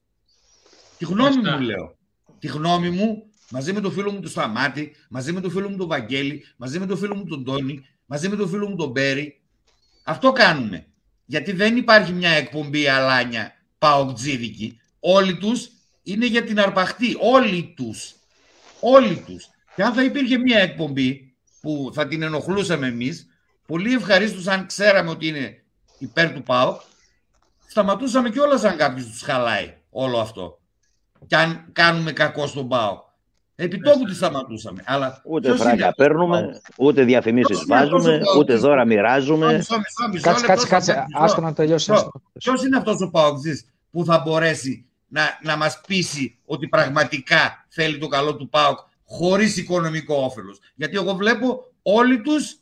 Τη γνώμη μου λέω. Τη γνώμη μου, μαζί με τον φίλο μου τον Σταμάτη, μαζί με τον φίλο μου τον Βαγγέλη, μαζί με τον φίλο μου τον Τόνι, μαζί με τον φίλο μου τον Μπέρι. Αυτό κάνουμε. Γιατί δεν υπάρχει μια εκπομπή Αλάνια παοκτζίδικη. Όλοι τους είναι για την αρπαχτή. Όλοι τους. Όλοι τους. Και αν θα υπήρχε μια εκπομπή που θα την ενοχλούσαμε εμείς, πολύ ευχαρίστως αν ξέραμε ότι είναι υπέρ του ΠΑΟΚ, σταματούσαμε κιόλας αν κάποιος τους χαλάει όλο αυτό. Και αν κάνουμε κακό στον ΠΑΟΚ. Επί τόπου τη σταματούσαμε. Αλλά ούτε φράγκα παίρνουμε, ούτε διαφημίσεις βάζουμε, ούτε δώρα μοιράζουμε. Κάτσε, κάτσε, κάτσε. Άστο να τελειώσει. Ποιος είναι αυτός ο ΠΑΟΚτζής που θα μπορέσει να, να μας πείσει ότι πραγματικά θέλει το καλό του ΠΑΟΚ χωρίς οικονομικό όφελος? Γιατί εγώ βλέπω όλοι τους,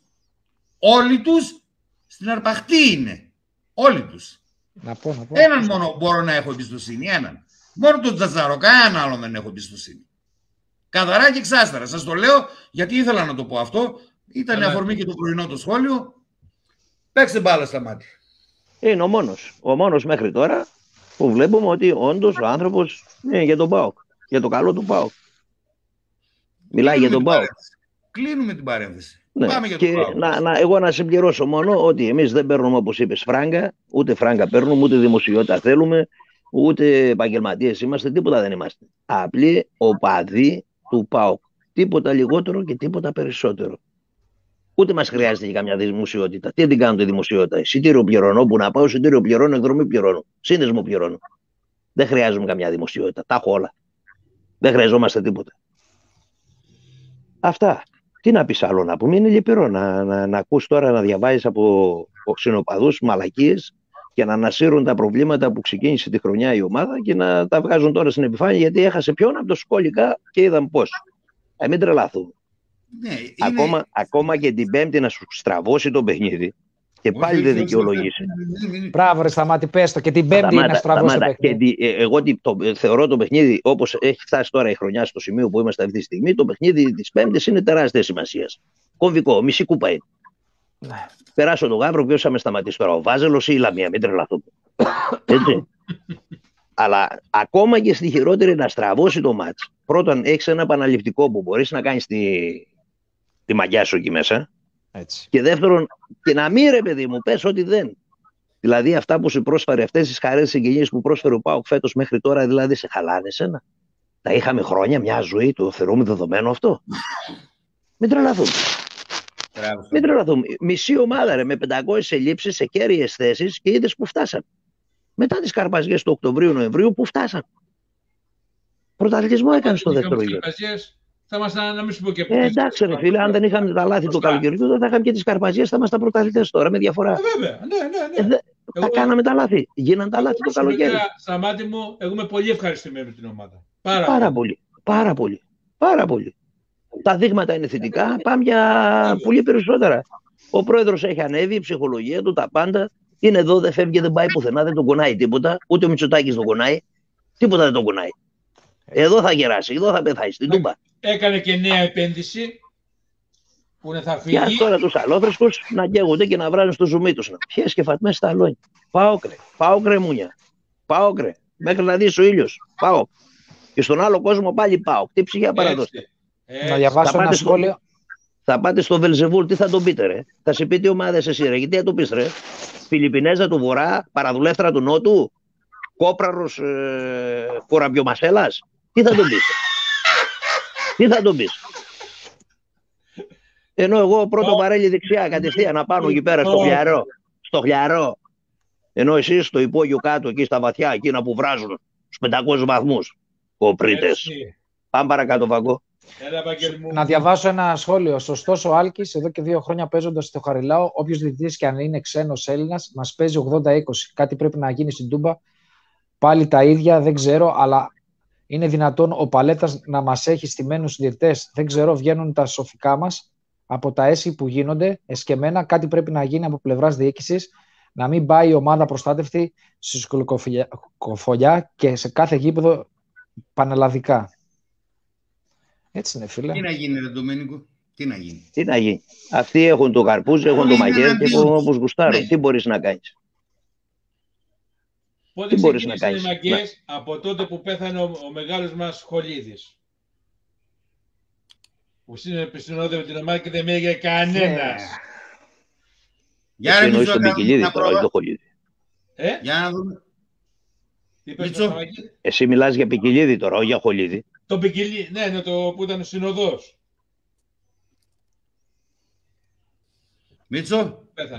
όλοι τους στην αρπαχτή είναι. Όλοι τους. Να πω, να πω. Έναν μόνο μπορώ να έχω εμπιστοσύνη. Έναν. Μόνο τον Τζατζάρο, κανέναν άλλον δεν έχω εμπιστοσύνη. Καθαρά και εξάστερα. Σας το λέω γιατί ήθελα να το πω αυτό. Ήταν η αφορμή και το πρωινό το σχόλιο. Παίξτε μπάλα στα μάτια. Είναι ο μόνος. Ο μόνος μέχρι τώρα που βλέπουμε ότι όντως ο άνθρωπος είναι για τον ΠΑΟΚ. Για το καλό του ΠΑΟΚ. Μιλάει για τον ΠΑΟΚ. Κλείνουμε την παρένθεση. Ναι. Πάμε για και τον να, να, εγώ να συμπληρώσω μόνο ότι εμείς δεν παίρνουμε, όπως είπες, φράγκα. Ούτε φράγκα παίρνουμε, ούτε δημοσιότητα θέλουμε. Ούτε επαγγελματίες είμαστε, τίποτα δεν είμαστε. Απλοί οπαδοί του ΠΑΟΚ. Τίποτα λιγότερο και τίποτα περισσότερο. Ούτε μας χρειάζεται και καμιά δημοσιότητα. Τι την κάνω τη δημοσιότητα? Εισιτήριο πληρώνω, που να πάω, εισιτήριο πληρώνω, εκδρομή πληρώνω. Σύνδεσμο πληρώνω. Δεν χρειάζομαι καμιά δημοσιότητα. Τα έχω όλα. Δεν χρειαζόμαστε τίποτα. Αυτά. Τι να πεις άλλο να πούμε? Είναι λυπηρό να, να, να ακούς τώρα να διαβάζεις από ξενοπαδούς μαλακίες και να ανασύρουν τα προβλήματα που ξεκίνησε τη χρονιά η ομάδα και να τα βγάζουν τώρα στην επιφάνεια γιατί έχασε ποιον? Από το σκόλικα και είδαμε πώς. Ε, μην τρελαθούμε. Ναι, είναι... ακόμα, ακόμα και την Πέμπτη να σου στραβώσει το παιχνίδι και πάλι όχι, δεν δικαιολογήσει. Μπράβο ρε Σταμάτη, πες το, και την Πέμπτη να στραβώσει το παιχνίδι. Και, εγώ το, θεωρώ το παιχνίδι, όπως έχει φτάσει τώρα η χρονιά στο σημείο που είμαστε αυτή τη στιγμή, το παιχνίδι της Πέμπτης είναι τεράστια σημασία. Κομβικό, μισή κούπα είναι. Ναι. Περάσω τον Γαύρο, ποιος θα με σταματήσει τώρα, ο Βάζελος ή η Λαμία? Μην τρελαθούμε. Έτσι. Αλλά ακόμα και στη χειρότερη να στραβώσει το μάτς, πρώτον έχεις ένα επαναληπτικό που μπορείς να κάνεις τη, τη μαγιά σου εκεί μέσα. Έτσι. Και δεύτερον, και να μην ρε παιδί μου, πες ότι δεν. Δηλαδή αυτά που σου πρόσφερε, αυτές τις χαρές συγκινήσεις που πρόσφερε ο ΠΑΟΚ φέτος μέχρι τώρα, δηλαδή σε χαλάνε εσένα? Τα είχαμε χρόνια, μια ζωή, το θεωρούμε δεδομένο αυτό? Μην τρελαθούμε. Μην τρελαθούμε. Μισή ομάδα ρε, με πεντακόσιες ελλείψεις σε κέρυες θέσεις και είδες που φτάσαν. Μετά τις Καρπαζιές του Οκτωβρίου-Νοεμβρίου που φτάσαν. Πρωταθλητισμό έκανε στο δεύτερο γύρο. Θα ήμασταν, να μην σου πω και ε, εντάξει, ρε φίλε, αν δεν είχαμε τα λάθη του καλοκαιριού, δεν θα είχαμε και τις Καρπαζιές, θα ήμασταν πρωταθλητές τώρα με διαφορά. Ε, βέβαια, ναι, ναι, ναι. Ε, δε, εγώ... Θα κάναμε τα λάθη. Γίναν τα λάθη το καλοκαίρι. Στα μάτια μου, εγώ είμαι πολύ ευχαριστημένο με την ομάδα. Πάρα, πάρα πολύ. Πάρα πολύ. Πάρα πολύ. Τα δείγματα είναι θετικά, πάμε για πολύ περισσότερα. Ο πρόεδρος έχει ανέβει, η ψυχολογία του, τα πάντα. Είναι εδώ, δεν φεύγει, δεν πάει πουθενά, δεν τον κονάει τίποτα. Ούτε ο Μητσοτάκης τον κονάει. Τίποτα δεν τον κονάει. Εδώ θα γεράσει, εδώ θα πεθάει, στην Τούμπα. Έκανε και νέα επένδυση που θα φύγει. Και τώρα τους αλόφρεσκους να καίγονται και να βράζουν στο ζουμί τους. Ποιες και φατμές στα αλόνια. Πάω κρε, πάω κρε μουνια. Πάω κρε, μέχρι να δεις ο ήλιος. Πάω. Και στον άλλο κόσμο πάλι πάω. Τι ψυχία παραδώστε. Να διαβάσω ένα σχόλιο. Στο... Θα πάτε στο Βελζεβούλ, τι θα τον πείτε ρε. Θα σε πει τι ομάδες εσύ ρε. Γιατί θα το πεις ρε. Φιλιππινέζα του Βορρά, παραδουλεύτρα του Νότου, Κόπραρος ε, Κοραμπιομασέλας. Τι θα τον πεις. Τι θα τον πεις. Ενώ εγώ πρώτο βαρέλι δεξιά κατευθείαν να πάνω εκεί πέρα στο χλιαρό. Στο χλιαρό. Ενώ εσείς στο υπόγειο κάτω εκεί στα βαθιά εκείνα που βράζουν στους πεντακόσιους βαθμούς. Κοπρίτες. Πάμε παρακάτω Βαγκό. Να διαβάσω ένα σχόλιο. Σωστός ο Άλκης, εδώ και δύο χρόνια παίζοντας στο Χαριλάο, όποιος διαιτητής και αν είναι ξένος Έλληνας, μας παίζει ογδόντα είκοσι. Κάτι πρέπει να γίνει στην Τούμπα. Πάλι τα ίδια, δεν ξέρω, αλλά είναι δυνατόν ο Παλέτας να μας έχει στημένους διαιτητές. Δεν ξέρω, βγαίνουν τα σοφικά μας από τα έσχη που γίνονται. Εσκεμμένα κάτι πρέπει να γίνει από πλευράς διοίκησης. Να μην πάει η ομάδα προστάτευτη στη σκολοκοφολιά και σε κάθε γήπεδο πανελλαδικά. Έτσι είναι, φίλε. Τι να γίνει, ρε Ντομήνικο, τι να γίνει. Τι να γίνει. Αυτοί έχουν το καρπούζι, έχουν το μαγέρι και έχουν όπως γουστάρουν. Ναι. Τι μπορείς να κάνεις. Πότε ξεκίνησαν οι μαγκές να... από τότε που πέθανε ο, ο μεγάλος μας Χολίδης. Που συνόδευε την ομάδα και δεν μίλησε κανένας. Για να εννοείς τον Πικιλίδη τώρα, όχι το Χολίδη. Ε? Για να δούμε. Εσύ μιλάς για Πικιλίδη τώρα, όχι για Χολίδη. Το Πικιλίδη, ναι, ναι, το που ήταν συνοδός. Μίτσο. Πέθανε.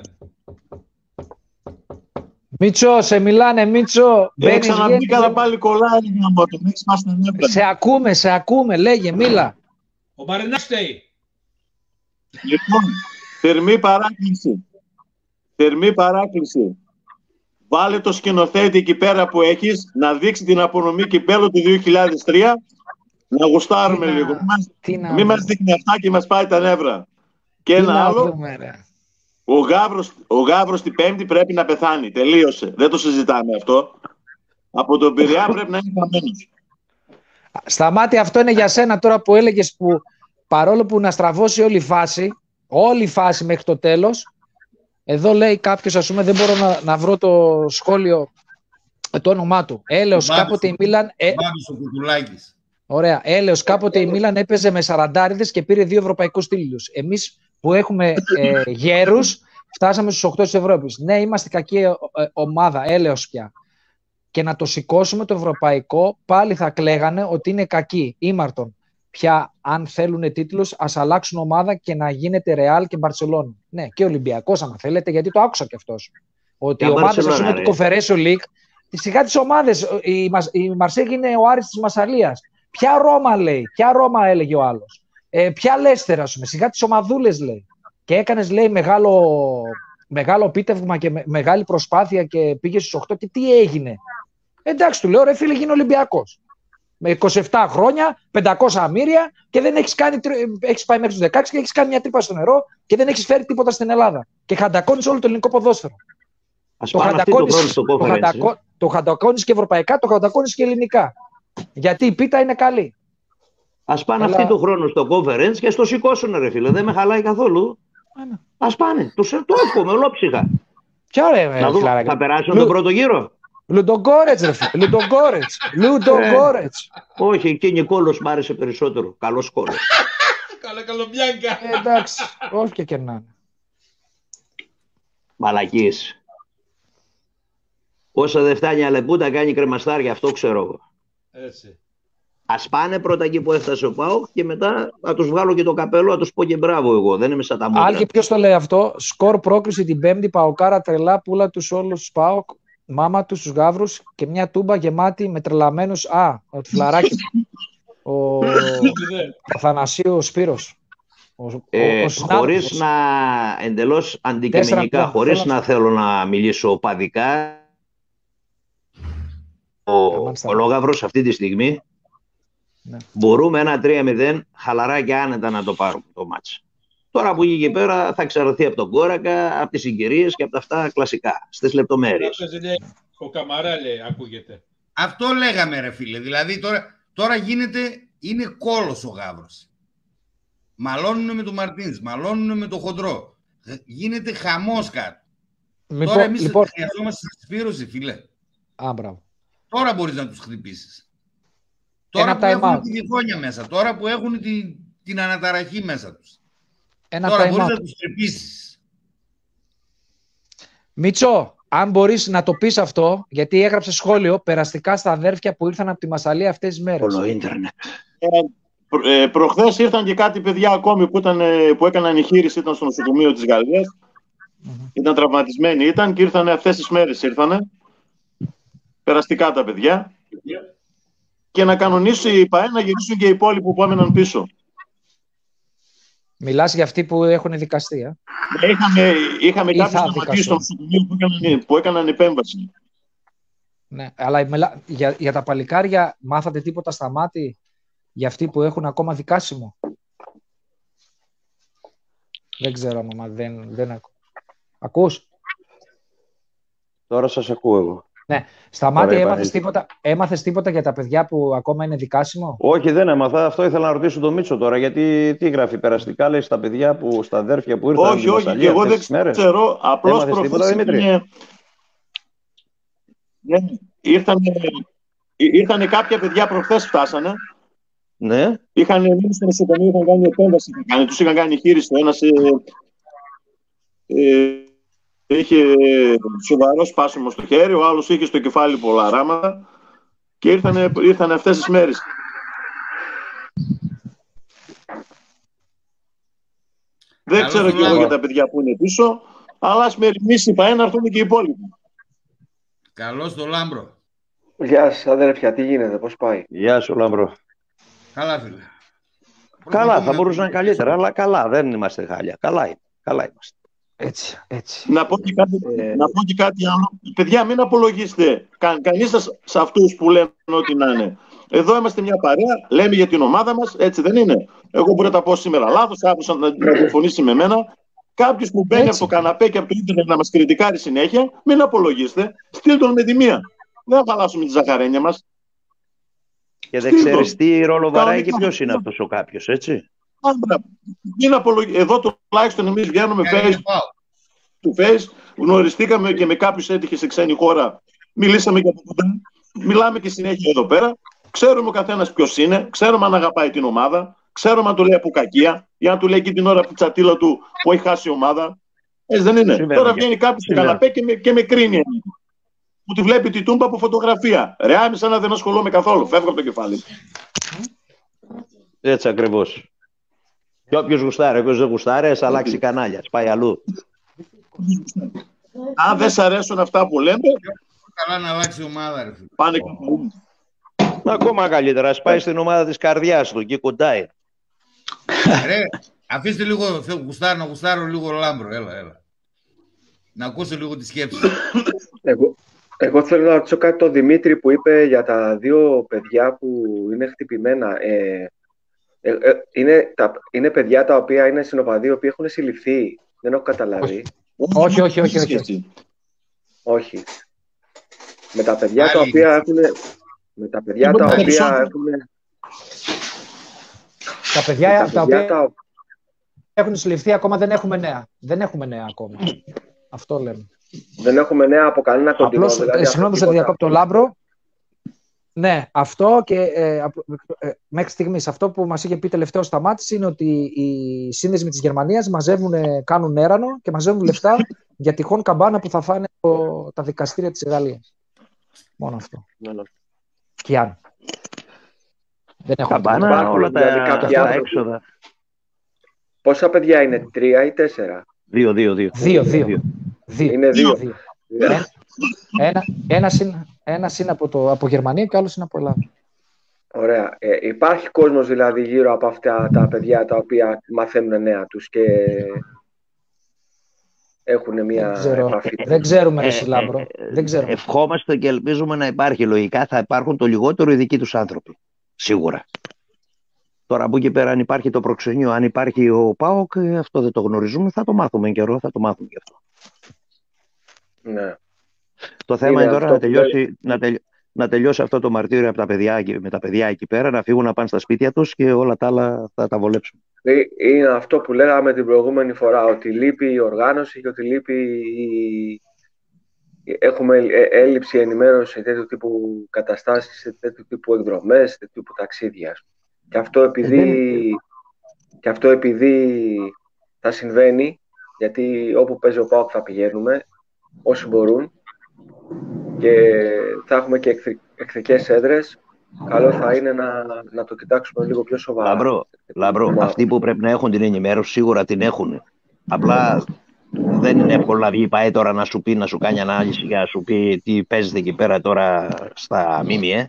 Μίτσο, σε μιλάνε, Μίτσο. Δεν ξαναμπήκατε πάλι κολλάει να μου το έχεις μας την έμπλα. Σε ακούμε, σε ακούμε, λέγε, μίλα. Ο Μαρινάς φταίει. Λοιπόν, θερμή παράκληση. Θερμή παράκληση. Βάλε το σκηνοθέτη εκεί πέρα που έχεις να δείξει την απονομή κυπέλλου του δύο χιλιάδες τρία. Να γουστάρουμε λίγο. Μην μας, μας δείχνει αυτά και μας πάει τα νεύρα. Και ένα άλλο. Δούμε, ο Γάβρος, ο Γάβρος την Πέμπτη πρέπει να πεθάνει. Τελείωσε. Δεν το συζητάμε αυτό. Από τον Πειραιά πρέπει να είναι χαμένος. Σταμάτη, αυτό είναι για σένα τώρα που έλεγες που παρόλο που να στραβώσει όλη η φάση, όλη η φάση μέχρι το τέλος, εδώ λέει κάποιος, ας πούμε, δεν μπορώ να, να βρω το σχόλιο, το όνομά του. Έλεος, κάποτε η Μίλαν... Ε... Ωραία. Έλεος, κάποτε η Μίλαν έπαιζε με σαραντάριδες και πήρε δύο ευρωπαϊκούς τίτλους. Εμείς που έχουμε ε, γέρους, φτάσαμε στους οκτώ της Ευρώπης. Ναι, είμαστε κακή ε, ομάδα, έλεος πια. Και να το σηκώσουμε το ευρωπαϊκό, πάλι θα κλαίγανε ότι είναι κακή. Ήμαρτον. Πια, αν θέλουν τίτλους, ας αλλάξουν ομάδα και να γίνεται Ρεάλ και Μπαρτσελόνα. Ναι, και Ολυμπιακός, αν θέλετε, γιατί το άκουσα κι αυτός. Ότι οι ομάδες, ας πούμε, του Conference League, σιγά τις ομάδες, η, η Μαρσέγ είναι ο Άρης της Μασσαλίας. Ποια Ρώμα λέει, ποια Ρώμα έλεγε ο άλλος. Ε, ποια Λέστερ, ας πούμε, σιγά τις ομαδούλες λέει. Και έκανες, λέει, μεγάλο, μεγάλο πίτευμα και με, μεγάλη προσπάθεια και πήγε στους οκτώ και τι έγινε. Εντάξει, του λέω, ρε φίλε, γίνει Ολυμπιακός. Με είκοσι επτά χρόνια, πεντακόσια μοίρια και δεν έχεις, κάνει, έχεις πάει μέχρι τους δεκαέξι και έχεις κάνει μια τρύπα στο νερό και δεν έχεις φέρει τίποτα στην Ελλάδα. Και χαντακώνεις όλο το ελληνικό ποδόσφαιρο. Ας το χαντακώνεις, το, το, χαντακώ, το χαντακώνεις και ευρωπαϊκά, το χαντακώνεις και ελληνικά. Γιατί η πίτα είναι καλή. Ας πάνε Αλλά... αυτοί του χρόνου στο conference και στο σηκώσουν, ρε φίλε. Δεν με χαλάει καθόλου. Άνα. Ας πάνε. Το, το εύχομαι ολόψυχα. Ποια ωραία, να δούμε, θα περάσουν Λου... τον πρώτο γύρο. Λουντογκόρετς, ρε φίλε. Λουντογκόρετς. Λουντογκόρετς. Ε, όχι, εκεί Νικόλος μ' άρεσε περισσότερο. Καλός κόλλος. Καλά, καλομπιάνκα. Ε, εντάξει, όχι και κερνάνε. Μαλακίες. Όσα δεν φτάνει αλεπούτα κάνει κρεμαστάρια, αυτό ξέρω εγώ. Έτσι. Ας πάνε πρώτα εκεί που έφτασε ο ΠΑΟΚ και μετά θα τους βγάλω και το καπέλο, θα τους πω και μπράβο εγώ. Δεν είμαι σαν τα μούτρα. Άλκη, ποιος το λέει αυτό? Σκορ πρόκριση την Πέμπτη, Παοκάρα τρελά, πουλα τους όλους τους ΠΑΟΚ, μάμα τους, τους γάβρους και μια τούμπα γεμάτη με τρελαμένους. Α, ο Τυφλαράκης. ο Αθανασίου ο Σπύρος. Ο, Ε, ο, ο χωρίς να, εντελώς αντικειμενικά, Τέσσερα, χωρίς θέλω να θέλω να μιλήσω οπαδικά, ο, ο Λόγαβρος αυτή τη στιγμή ναι. μπορούμε ένα τρία μηδέν χαλαρά και άνετα να το πάρουμε το μάτς. Τώρα που εκεί πέρα θα εξαρτηθεί από τον κόρακα, από τις συγκυρίες και από τα αυτά κλασικά, στις λεπτομέρειες. Ο Καμαρά λέει, ακούγεται. Αυτό λέγαμε ρε φίλε, δηλαδή τώρα, τώρα γίνεται, είναι κόλος ο Γάβρος. Μαλώνουν με τον Μαρτίνς, μαλώνουν με τον Χοντρό. Γίνεται χαμός κάτω. Λοιπόν, τώρα εμείς λοιπόν... χρειαζόμαστε συσπήρωση, φίλε. Α, μπράβο. Τώρα μπορείς να τους χτυπήσεις. Τώρα Ένα που έχουν out. τη διχόνοια μέσα, τώρα που έχουν την, την αναταραχή μέσα τους. Ένα τώρα μπορείς out. να τους χτυπήσεις. Μίτσο, αν μπορείς να το πεις αυτό, γιατί έγραψε σχόλιο περαστικά στα αδέρφια που ήρθαν από τη Μασσαλία αυτές τις μέρες. Όλο ίντερνετ. Προ, ε, προχθές ήρθαν και κάτι παιδιά ακόμη που, ήταν, που έκαναν εγχείρηση, ήταν στο νοσοκομείο της Γαλλίας. Mm-hmm. Ήταν τραυματισμένοι, ήταν και ήρθαν αυτές τις μέρες ήρθανε. Περαστικά τα παιδιά. Yeah. Και να κανονίσει η ΠΑΕ να γυρίσουν και οι υπόλοιποι που έμεναν πίσω. Μιλάς για αυτοί που έχουν δικαστεί, ε? Είχαμε, είχαμε κάποιους τραυματίες στο νοσοκομείο που έκαναν, που έκαναν επέμβαση. Ναι, αλλά για, για τα παλικάρια μάθατε τίποτα στα μάτι για αυτοί που έχουν ακόμα δικάσιμο? Δεν ξέρω, μαμά, δεν, δεν ακούω. Ακούς? Τώρα σας ακούω εγώ. Ναι, στα μάτια έμαθες τίποτα, έμαθες τίποτα για τα παιδιά που ακόμα είναι δικάσιμο? Όχι, δεν έμαθα. Αυτό ήθελα να ρωτήσω τον Μίτσο τώρα. Γιατί τι γράφει περαστικά, λέει, στα παιδιά, που, στα αδέρφια που ήρθαν. Όχι, όχι, και εγώ δεν ξέρω. Απλώς προχθές ήρθανε, ναι, ήρθανε, ήρθανε κάποια παιδιά προχθές φτάσανε. Ναι. Είχαν μείνει στο νοσοκομείο, είχαν κάνει επέμβαση. Τους είχαν κάνει χείριση. Ένας ε, ε, είχε σοβαρό σπάσιμο στο χέρι, ο άλλος είχε στο κεφάλι πολλά ράματα και ήρθανε, ήρθανε αυτές τις μέρες. Δεν Καλώς ξέρω και εγώ για τα παιδιά που είναι πίσω, αλλά ας με ρυθμίσει η ΠΑΕ να έρθουν και οι υπόλοιποι. Καλώς το Λάμπρο. Γεια σας αδέρφια, τι γίνεται, πώς πάει? Γεια σου Λάμπρο. Καλά φίλε. Καλά, θα μπορούσαν καλύτερα, αλλά καλά, δεν είμαστε χάλια. Καλά, είναι. καλά είμαστε. Έτσι, έτσι. Να πω και κάτι, ε... να πω και κάτι άλλο. Παιδιά, μην απολογίστε Κα, κανείς σας σε αυτούς που λένε ό,τι να είναι. Εδώ είμαστε μια παρέα, λέμε για την ομάδα μας, έτσι δεν είναι? Εγώ μπορεί να τα πω σήμερα λάθος, κάποιος να διαφωνήσει με μένα. Κάποιος που μπαίνει από το καναπέ και από το ίντερνετ να μας κριτικάρει συνέχεια, μην απολογίστε. Στείλ τον με τη μία. Δεν θα χαλάσουμε τη ζαχαρένια μας. Και δεν ξέρεις τι ρόλο βαράει και ποιος είναι αυτός ο κάποιος, έτσι. Απολογ... Εδώ τουλάχιστον εμείς βγαίνουμε face to face, γνωριστήκαμε και με κάποιους έτυχε σε ξένη χώρα, μιλήσαμε και από κοντά, μιλάμε και συνέχεια εδώ πέρα. Ξέρουμε ο καθένας ποιος είναι, ξέρουμε αν αγαπάει την ομάδα, ξέρουμε αν του λέει από κακία ή αν του λέει και την ώρα από τη τσατήλα του που έχει χάσει η ομάδα. Έτσι δεν είναι? Συμβαίνει. Τώρα βγαίνει κάποιος στο καναπέ και με, και με κρίνει. Που τη βλέπει τη τούμπα από φωτογραφία. Ρε, άμεσα να δεν ασχολούμαι καθόλου. Φεύγω από το κεφάλι. Έτσι ακριβώς. Και όποιος γουστάρει, όποιος δεν γουστάρει, ας αλλάξει κανάλια. Πάει αλλού. Αν δεν σ' αρέσουν αυτά που λέμε, καλά να αλλάξει ομάδα, ρε. Πάνε κάπου. Ακόμα καλύτερα, ας πάει στην ομάδα της καρδιάς του, εκεί κοντά είναι. Ρε, αφήστε λίγο, γουστάρω, να γουστάρω λίγο Λάμπρο, έλα, έλα. Να ακούσω λίγο τη σκέψη. Εγώ, εγώ θέλω να ρωτήσω κάτι τον Δημήτρη που είπε για τα δύο παιδιά που είναι χτυπημένα. Ε, ε, ε, είναι, τα, είναι παιδιά τα οποία είναι συνοπαδοί, οι οποίοι έχουν συλληφθεί. Δεν έχω καταλάβει. Όχι, όχι, όχι. όχι, όχι. όχι. Με τα παιδιά τα οποία έχουν... Με τα παιδιά τα οποία έχουν... Τα παιδιά τα οποία έχουν συλληφθεί ακόμα δεν έχουμε νέα. Δεν έχουμε νέα ακόμα. Αυτό λέμε. Δεν έχουμε νέα από κανένα κοντινό. Δηλαδή, συγγνώμη που σε διακόπτω, Λάμπρο. Ναι, αυτό και ε, ε, μέχρι στιγμής αυτό που μας είχε πει τελευταίο Σταμάτης είναι ότι οι σύνδεσμοι της Γερμανίας μαζεύουν, κάνουν έρανο και μαζεύουν λεφτά για τυχόν καμπάνα που θα φάνε το, τα δικαστήρια της Γαλλίας. Μόνο αυτό. Ναι, ναι. Και αν. Δεν έχω Καμπάνα, Υπάρχουν όλα τα, δηλαδή κάποιοι τα άνθρωποι. έξοδα. Πόσα παιδιά είναι, τρία ή τέσσερα? Δύο, δύο, δύο. Δύο, δύο. δύο. Είναι δύο. δύο. Ένα, ένα, ένας είναι, ένας είναι από, το, από Γερμανία και άλλος είναι από Ελλάδα. Ωραία. Ε, υπάρχει κόσμος δηλαδή γύρω από αυτά τα παιδιά τα οποία μαθαίνουν νέα τους και έχουν μια Δεν, ξέρω, επαφή. δεν ξέρουμε, ρε Ε, Σιλάμπρο. ε, Δεν ξέρουμε. Ευχόμαστε και ελπίζουμε να υπάρχει. Λογικά θα υπάρχουν το λιγότερο οι δικοί τους άνθρωποι. Σίγουρα. Τώρα από εκεί πέρα, αν υπάρχει το προξενείο, αν υπάρχει ο ΠΑΟΚ, ε, αυτό δεν το γνωρίζουμε. Θα το μάθουμε εν καιρό, θα το μάθουμε γι' αυτό. Ναι. Το θέμα Είναι είναι τώρα αυτό να που τελειώσει, να, τελ, να τελειώσει αυτό το μαρτύριο από τα παιδιά, εκεί- με τα παιδιά εκεί πέρα, να φύγουν να πάνε στα σπίτια τους και όλα τα άλλα θα τα βολέψουν. Ε, Είναι αυτό που λέγαμε την προηγούμενη φορά, ότι λείπει η οργάνωση και ότι λείπει η... Έχουμε ε- έλλειψη ενημέρωση σε τέτοιου τύπου καταστάσεις, σε τέτοιου τύπου εκδρομές, σε τέτοιου τύπου ταξίδια. Και αυτό επειδή, και αυτό επειδή θα συμβαίνει, γιατί όπου παίζει ο ΠΑΟΚ θα πηγαίνουμε, όσοι μπορούν, και θα έχουμε και εχθρι- εχθρικές έδρες, καλό θα είναι να, να το κοιτάξουμε λίγο πιο σοβαρά. Λαμπρό, λαμπρό, Μα- αυτοί που πρέπει να έχουν την ενημέρωση σίγουρα την έχουν. Απλά δεν είναι εύκολο να βγει πάει τώρα να σου πει, να σου κάνει ανάλυση για να σου πει τι παίζεται εκεί πέρα τώρα στα ΜΜΕ.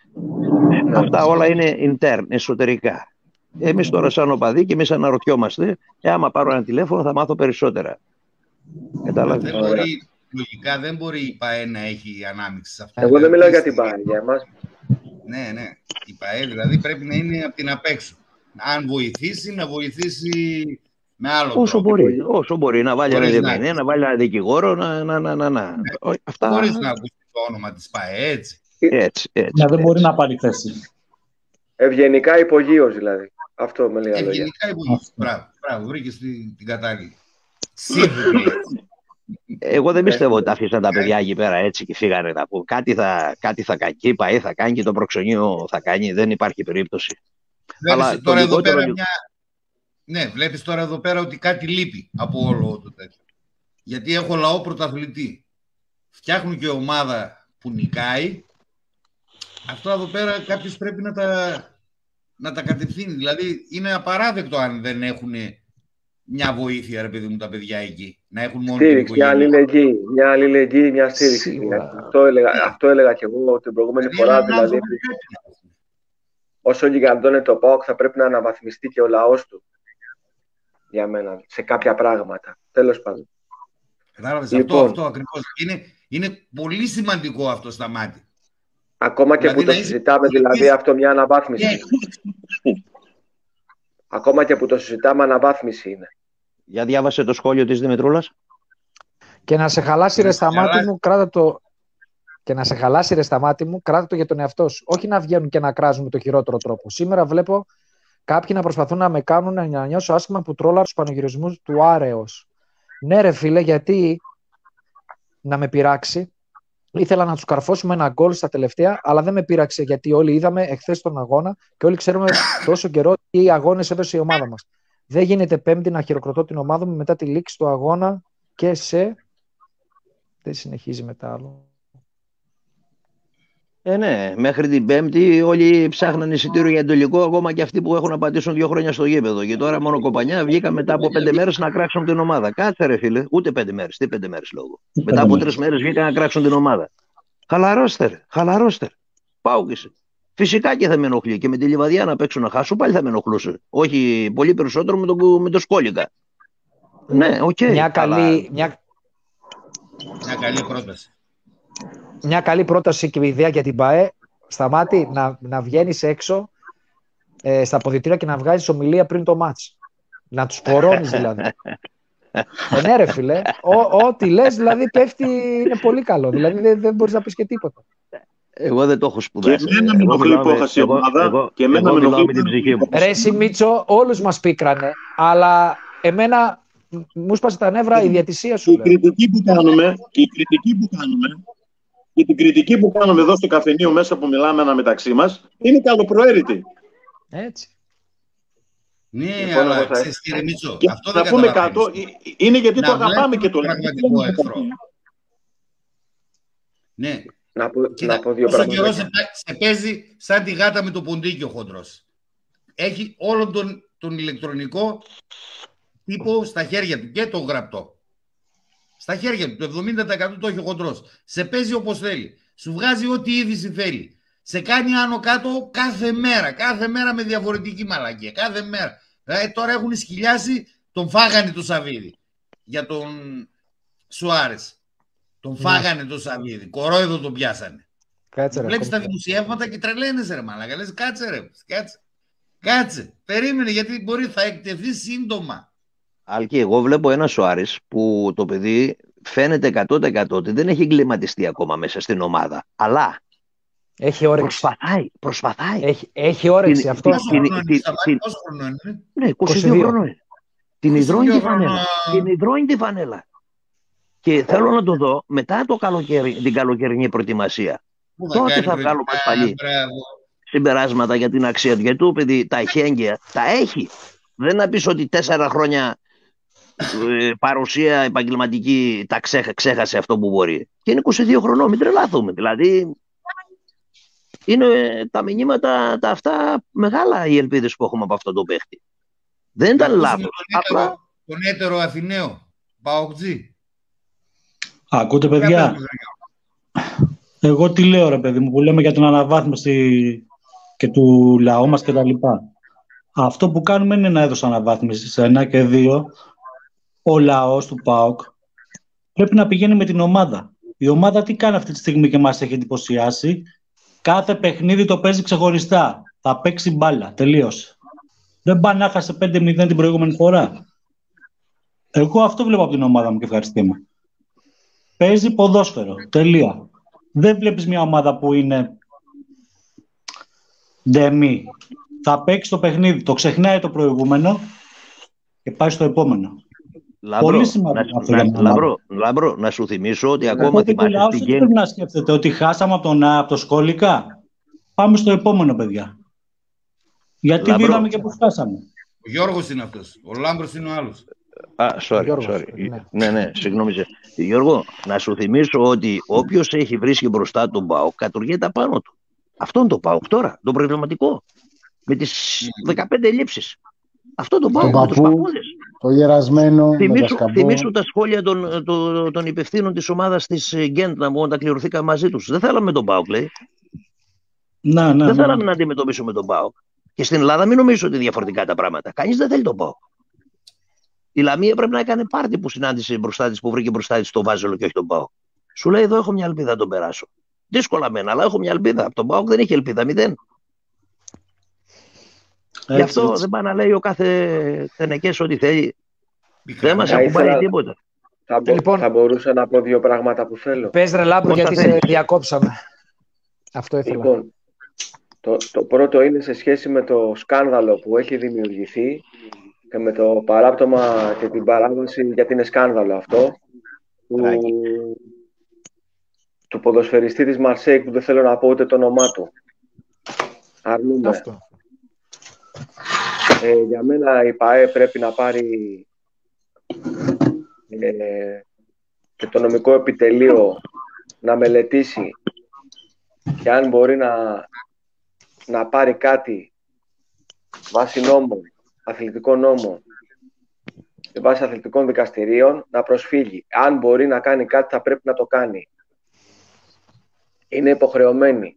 Αυτά όλα είναι intern, εσωτερικά. Εμείς τώρα σαν οπαδοί και εμείς αναρωτιόμαστε, ε, άμα πάρω ένα τηλέφωνο θα μάθω περισσότερα. Κατάλαβες. Δεν μπορεί, λογικά δεν μπορεί η ΠΑΕ να έχει ανάμειξη σε αυτό. Εγώ δεν μιλάω για την ΠΑΕ, για εμάς. Ναι, ναι. Η ΠΑΕ δηλαδή πρέπει να είναι από την απέξω. Αν βοηθήσει, να βοηθήσει με άλλο Όσο τρόπο. μπορεί, όσο μπορεί να βάλει ένα Χωρίς να- διερμηνέα, να βάλει ένα δικηγόρο, να, να, να, να, να. Όχι, Αυτά Χωρίς να ακούσει το όνομα της ΠΑΕ, έτσι. έτσι, έτσι. Να δεν μπορεί να πάρει θέση. Ευγενικά υπογείως δηλαδή. Αυτό με λίγα λόγια. Ευγενικά υπογείωση. Μπράβο, μπράβο, βρήκες την, την κατάλληλη. Σίγουρα. Εγώ δεν πιστεύω ότι αφήσαν τα παιδιά εκεί πέρα έτσι και φύγανε να πούν. Κάτι θα, κάτι θα κάνει, και η ΠΑΕ θα κάνει και το προξενείο θα κάνει. Δεν υπάρχει περίπτωση. Βλέπεις Αλλά το τώρα εδώ λιγότερο πέρα λι- μια... Ναι, βλέπεις τώρα εδώ πέρα ότι κάτι λείπει από όλο το τέτοιο. Γιατί έχω λαό πρωταθλητή. Φτιάχνουν και ομάδα που νικάει. Αυτό εδώ πέρα κάποιος πρέπει να τα, να τα κατευθύνει. Δηλαδή είναι απαράδεκτο αν δεν έχουν μια βοήθεια, ρε παιδί μου, τα παιδιά εκεί. Να έχουν μόνο την Στήριξη, μια οικογένεια. αλληλεγγύη, μια αλληλεγγύη, μια στήριξη. Αυτό έλεγα, αυτό έλεγα και εγώ την προηγούμενη Δηλαδή, φορά. έναν Δηλαδή, άνθρωπο πρέπει να- όσο γιγαντώνει το ΠΑΟΚ θα πρέπει να αναβαθμιστεί και ο λαός του. Για μένα, σε κάποια πράγματα. Τέλος πάντων. Κατάλαβες, Λοιπόν. αυτό, αυτό ακριβώς. Είναι, είναι πολύ σημαντικό αυτό στα μάτια. Ακόμα και Δηλαδή, που το να είσαι- συζητάμε, δηλαδή αυτό μια αναβάθμιση. Ναι. Ακόμα και που το συζητάμε, αναβάθμιση είναι. Για διάβασε το σχόλιο της Δημητρούλας. Και να σε χαλάσει ρε Να σε σταμάτη χαλάσει. μου, κράτα το. Και να σε χαλάσει ρε σταμάτη μου, κράτα το για τον εαυτό σου. Όχι να βγαίνουν και να κράζουν με το χειρότερο τρόπο. Σήμερα βλέπω κάποιοι να προσπαθούν να με κάνουν να νιώσω άσχημα που τρόλαρ στους πανηγυρισμούς του Άρεος. Ναι, ρε φίλε, γιατί να με πειράξει. Ήθελα να τους καρφώσουμε ένα γκολ στα τελευταία, αλλά δεν με πείραξε γιατί όλοι είδαμε εχθές τον αγώνα και όλοι ξέρουμε τόσο καιρό τι αγώνες έδωσε η ομάδα μας. Δεν γίνεται Πέμπτη να χειροκροτώ την ομάδα μου μετά τη λήξη του αγώνα και σε. Δεν συνεχίζει μετά άλλο. Ε, ναι, μέχρι την Πέμπτη όλοι ψάχναν εισιτήριο για εντολικό, ακόμα και αυτοί που έχουν να πατήσουν δύο χρόνια στο γήπεδο. Και τώρα μόνο κοπανιά βγήκαν μετά από πέντε μέρες να κράξουν την ομάδα. Κάτσε ρε φίλε, ούτε πέντε μέρες. Τι πέντε μέρες λόγο. Μετά από τρεις μέρες βγήκαν να κράξουν την ομάδα. Χαλαρώστε, ρε, χαλαρώστε. Πάω και σε. Φυσικά και θα με ενοχλεί. Και με τη Λιβαδιά να παίξω να χάσω πάλι θα με ενοχλούσε. Όχι πολύ περισσότερο με το, με το Σκόλικα. Ναι, οκ. Okay, Μια καλή, αλλά... μια, Μια καλή πρόταση. μια καλή πρόταση και ιδέα για την ΠΑΕ. Σταμάτη να, να βγαίνεις έξω ε, στα αποδυτήρια και να βγάζεις ομιλία πριν το μάτς. Να τους κορώνεις δηλαδή. ε, ναι ρε φίλε, Ό, ό,τι λες δηλαδή πέφτει, είναι πολύ καλό. Δηλαδή δεν, δεν μπορείς να πεις και τίποτα. Εγώ δεν το έχω σπουδάσει. Και εμένα με ενοχλεί που έχασε η ομάδα. Και εμένα με ενοχλεί με την ψυχή μου. Ρε εσύ Μίτσο, όλους μας πίκρανε, αλλά εμένα μου σπάσε τα νεύρα η διατησία σου. Η κριτική που κάνουμε, και η κριτική που κάνουμε, και την κριτική που κάνουμε εδώ στο καφενείο μέσα που μιλάμε ένα μεταξύ μας, είναι καλοπροαίρετη. Έτσι. Ναι, Λοιπόν, αλλά εγώ θα- ξέρεις κύριε Μίτσο, Και αυτό να δεν πούμε καταλαβαίνεις. κάτω, ε, είναι γιατί Να το αγαπάμε βλέπουμε και το τον λέμε. πραγματικό εχθρό. Ναι, Να πω, Κοίτα, να πω δύο όσο πράγματα. καιρό σε, σε παίζει σαν τη γάτα με το ποντίκι ο χοντρός. Έχει όλο τον, τον ηλεκτρονικό τύπο στα χέρια του και το γραπτό. Στα χέρια του, το εβδομήντα τοις εκατό το έχει ο χοντρός. Σε παίζει όπως θέλει. Σου βγάζει ό,τι είδηση θέλει. Σε κάνει άνω κάτω κάθε μέρα. Κάθε μέρα με διαφορετική μαλακία. Κάθε μέρα. Δηλαδή τώρα έχουν σκυλιάσει, τον φάγανε το Σαββίδι. Για τον Σουάρες. Τον φάγανε ναι. το Σαββίδι. Κορόιδο τον πιάσανε. Κάτσε ρε. Βλέπεις τα δημοσιεύματα και τρελαίνεσαι ρε μαλάκα. Λες κάτσε ρε. Κάτσε. Κάτσε. Περίμενε γιατί μπορεί θα εκτεθεί σύντομα. Άλκη, εγώ βλέπω ένα Σουάρες που το παιδί φαίνεται εκατό τοις εκατό ότι δεν έχει εγκληματιστεί ακόμα μέσα στην ομάδα. Αλλά έχει όρεξη. Προσπαθάει. προσπαθάει. Έχει, έχει όρεξη την, αυτό. Πόσο χρόνο είναι, πόσο χρόνο είναι. Ναι, είκοσι δύο χρονών. Την υδρώνει τη φανέλα. Την υδρώνει τη φανέλα. Και θέλω να το δω μετά το καλοκαίρι, την καλοκαιρινή προετοιμασία. Πού Τότε θα, θα βγάλω πάλι συμπεράσματα για την αξία του. Γιατί το παιδί τα εχέγγυα τα έχει. Δεν να πεις ότι τέσσερα χρόνια ε, παρουσία επαγγελματική τα ξέχα, ξέχασε αυτό που μπορεί. Και είναι είκοσι δύο χρονών, μην τρελάθουμε. Δηλαδή είναι τα μηνύματα τα αυτά μεγάλα οι ελπίδες που έχουμε από αυτό το παίχτη. Δεν ήταν λάθος. Απλά... Τον έτερο Αθηναίο, Παοκτζή. Ακούτε παιδιά. Εγώ τι λέω ρε παιδί μου που λέμε για την αναβάθμιση και του λαού μας και τα λοιπά. Αυτό που κάνουμε είναι ένα έδος αναβάθμισης σε ένα και δύο. Ο λαός του ΠΑΟΚ πρέπει να πηγαίνει με την ομάδα. Η ομάδα τι κάνει αυτή τη στιγμή και μας έχει εντυπωσιάσει. Κάθε παιχνίδι το παίζει ξεχωριστά. Θα παίξει μπάλα. Τελείωσε. Δεν πάει να χάσει πέντε μηδέν την προηγούμενη φορά. Εγώ αυτό βλέπω από την ομάδα μου και ευχαριστήμαι. Παίζει ποδόσφαιρο. Τελεία. Δεν βλέπεις μια ομάδα που είναι ντεμή. Θα παίξει το παιχνίδι, το ξεχνάει το προηγούμενο και πάει στο επόμενο. Λάμπρο, Πολύ σημαντικό να, αυτό να, για μένα. Λάμπρο, Λάμπρο, να σου θυμίσω ότι ακόμα θυμάσαι στην Γέννη. Πρέπει να σκέφτεται ότι χάσαμε από τον από το Σκόλικα. Πάμε στο επόμενο, παιδιά. Γιατί Λάμπρο. Είδαμε και πώς χάσαμε. Ο Γιώργος είναι αυτός. Ο Λάμπρος είναι ο άλλος. Α, sorry, Γιώργος, sorry. Ναι, ναι, ναι συγγνώμη. Γιώργο, να σου θυμίσω ότι όποιος έχει βρίσκει μπροστά τον ΠΑΟΚ κατουργείται απάνω του. Αυτό είναι το ΠΑΟΚ τώρα, το προβληματικό. Με τις δεκαπέντε λήψεις. Αυτό το ΠΑΟΚ με τους παππούδες. Το γερασμένο. Θυμήσου, θυμήσου τα σχόλια των, των, των υπευθύνων της ομάδας της Γκέντ να τα κληρωθήκαμε μαζί τους. Δεν θέλαμε τον ΠΑΟΚ, λέει. Να, ναι, δεν ναι. θέλαμε να αντιμετωπίσουμε τον ΠΑΟΚ. Και στην Ελλάδα μην νομίζω ότι διαφορετικά τα πράγματα. Κανείς δεν θέλει τον ΠΑΟΚ. Η Λαμία πρέπει να έκανε πάρτι που συνάντησε μπροστά της, που βρήκε μπροστά της το Βάζελο και όχι τον ΠΑΟΚ. Σου λέει εδώ έχω μια ελπίδα να τον περάσω. Δύσκολα μένα, αλλά έχω μια ελπίδα. Από τον ΠΑΟΚ δεν είχε ελπίδα, μηδέν. Γι' αυτό έτσι. Δεν πάει να λέει ο κάθε τενεκές ό,τι θέλει. Δεν μας ακουμπάει τίποτα. Θα, μπο... λοιπόν, θα μπορούσα να πω δύο πράγματα που θέλω. Πες ρε Λάμπρο γιατί σε διακόψαμε. Αυτό ήθελα. Λοιπόν, το, το πρώτο είναι σε σχέση με το σκάνδαλο που έχει δημιουργηθεί και με το παράπτωμα και την παράδοση, γιατί είναι σκάνδαλο αυτό, του, του ποδοσφαιριστή της Μαρσέικ που δεν θέλω να πω ούτε το όνομά του. Αρνούμε. Αυτό. Ε, για μένα η ΠΑΕ πρέπει να πάρει ε, και το νομικό επιτελείο να μελετήσει και αν μπορεί να, να πάρει κάτι βάσει νόμου, αθλητικών νόμων και βάσει αθλητικών δικαστηρίων να προσφύγει. Αν μπορεί να κάνει κάτι θα πρέπει να το κάνει. Είναι υποχρεωμένη.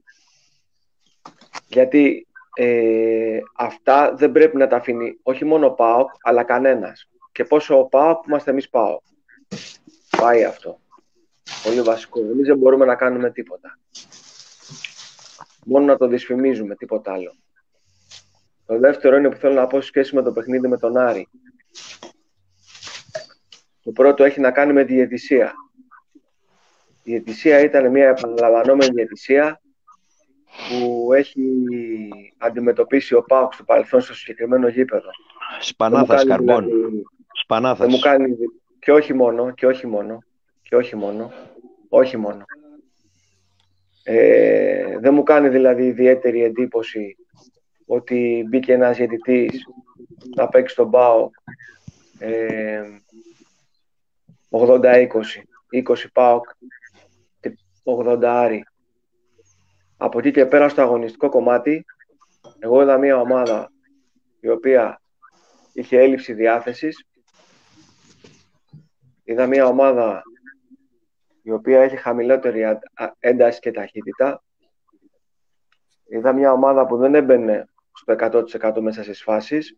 Γιατί Ε, αυτά δεν πρέπει να τα αφήνει όχι μόνο ο ΠΑΟΚ, αλλά κανένας. Και πόσο ο ΠΑΟΚ που είμαστε εμείς ΠΑΟΚ. Πάει αυτό. Πολύ βασικό. Εμείς δεν μπορούμε να κάνουμε τίποτα. Μόνο να το δυσφημίζουμε, τίποτα άλλο. Το δεύτερο είναι που θέλω να πω σχέση με το παιχνίδι με τον Άρη. Το πρώτο έχει να κάνει με τη διαιτησία. Η διαιτησία ήταν μια επαναλαμβανόμενη διαιτησία που έχει αντιμετωπίσει ο ΠΑΟΚ στο παρελθόν στο συγκεκριμένο γήπεδο. Σπανάθας καρμπών. Δηλαδή, Σπανάθας. Δεν μου κάνει, και όχι μόνο, και όχι μόνο, και όχι μόνο, όχι μόνο. Ε, δεν μου κάνει δηλαδή ιδιαίτερη εντύπωση ότι μπήκε ένας διαιτητής να παίξει τον ΠΑΟΚ ε, ογδόντα είκοσι, είκοσι ΠΑΟΚ και ογδόντα Άρη. Από εκεί και πέρα στο αγωνιστικό κομμάτι, εγώ είδα μια ομάδα η οποία είχε έλλειψη διάθεσης. Είδα μια ομάδα η οποία έχει χαμηλότερη ένταση και ταχύτητα. Είδα μια ομάδα που δεν έμπαινε στο εκατό τοις εκατό μέσα στις φάσεις.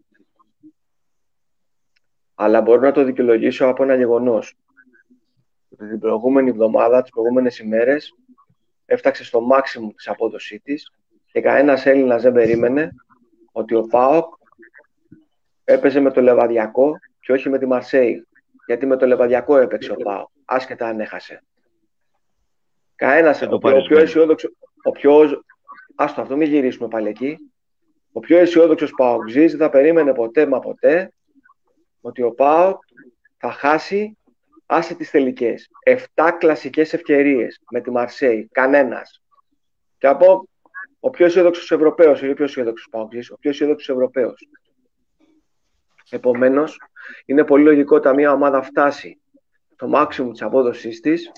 Αλλά μπορώ να το δικαιολογήσω από ένα γεγονός. Την προηγούμενη εβδομάδα, τις προηγούμενες ημέρες, έφταξε στο maximum της απόδοσής της και κανένας Έλληνας δεν περίμενε ότι ο ΠΑΟΚ έπαιζε με το Λεβαδιακό και όχι με τη Μαρσέη. Γιατί με το Λεβαδιακό έπαιξε ο ΠΑΟΚ, άσχετα αν έχασε. Κανένας εδώ. Ο πιο αισιόδοξο. Ο πιο... Άστο αυτό, μην γυρίσουμε πάλι εκεί. Ο πιο αισιόδοξος ΠΑΟΚζής δεν θα περίμενε ποτέ μα ποτέ ότι ο ΠΑΟΚ θα χάσει άσε τις τελικές. Εφτά κλασικές ευκαιρίες με τη Μαρσέη. Κανένας. Και από ο πιο αισιόδοξος Ευρωπαίος, ή ο πιο αισιόδοξος ΠΑΟΚζής, ο πιο αισιόδοξος Ευρωπαίος. Επομένως, είναι πολύ λογικό όταν μια ομάδα φτάσει το maximum της απόδοσής της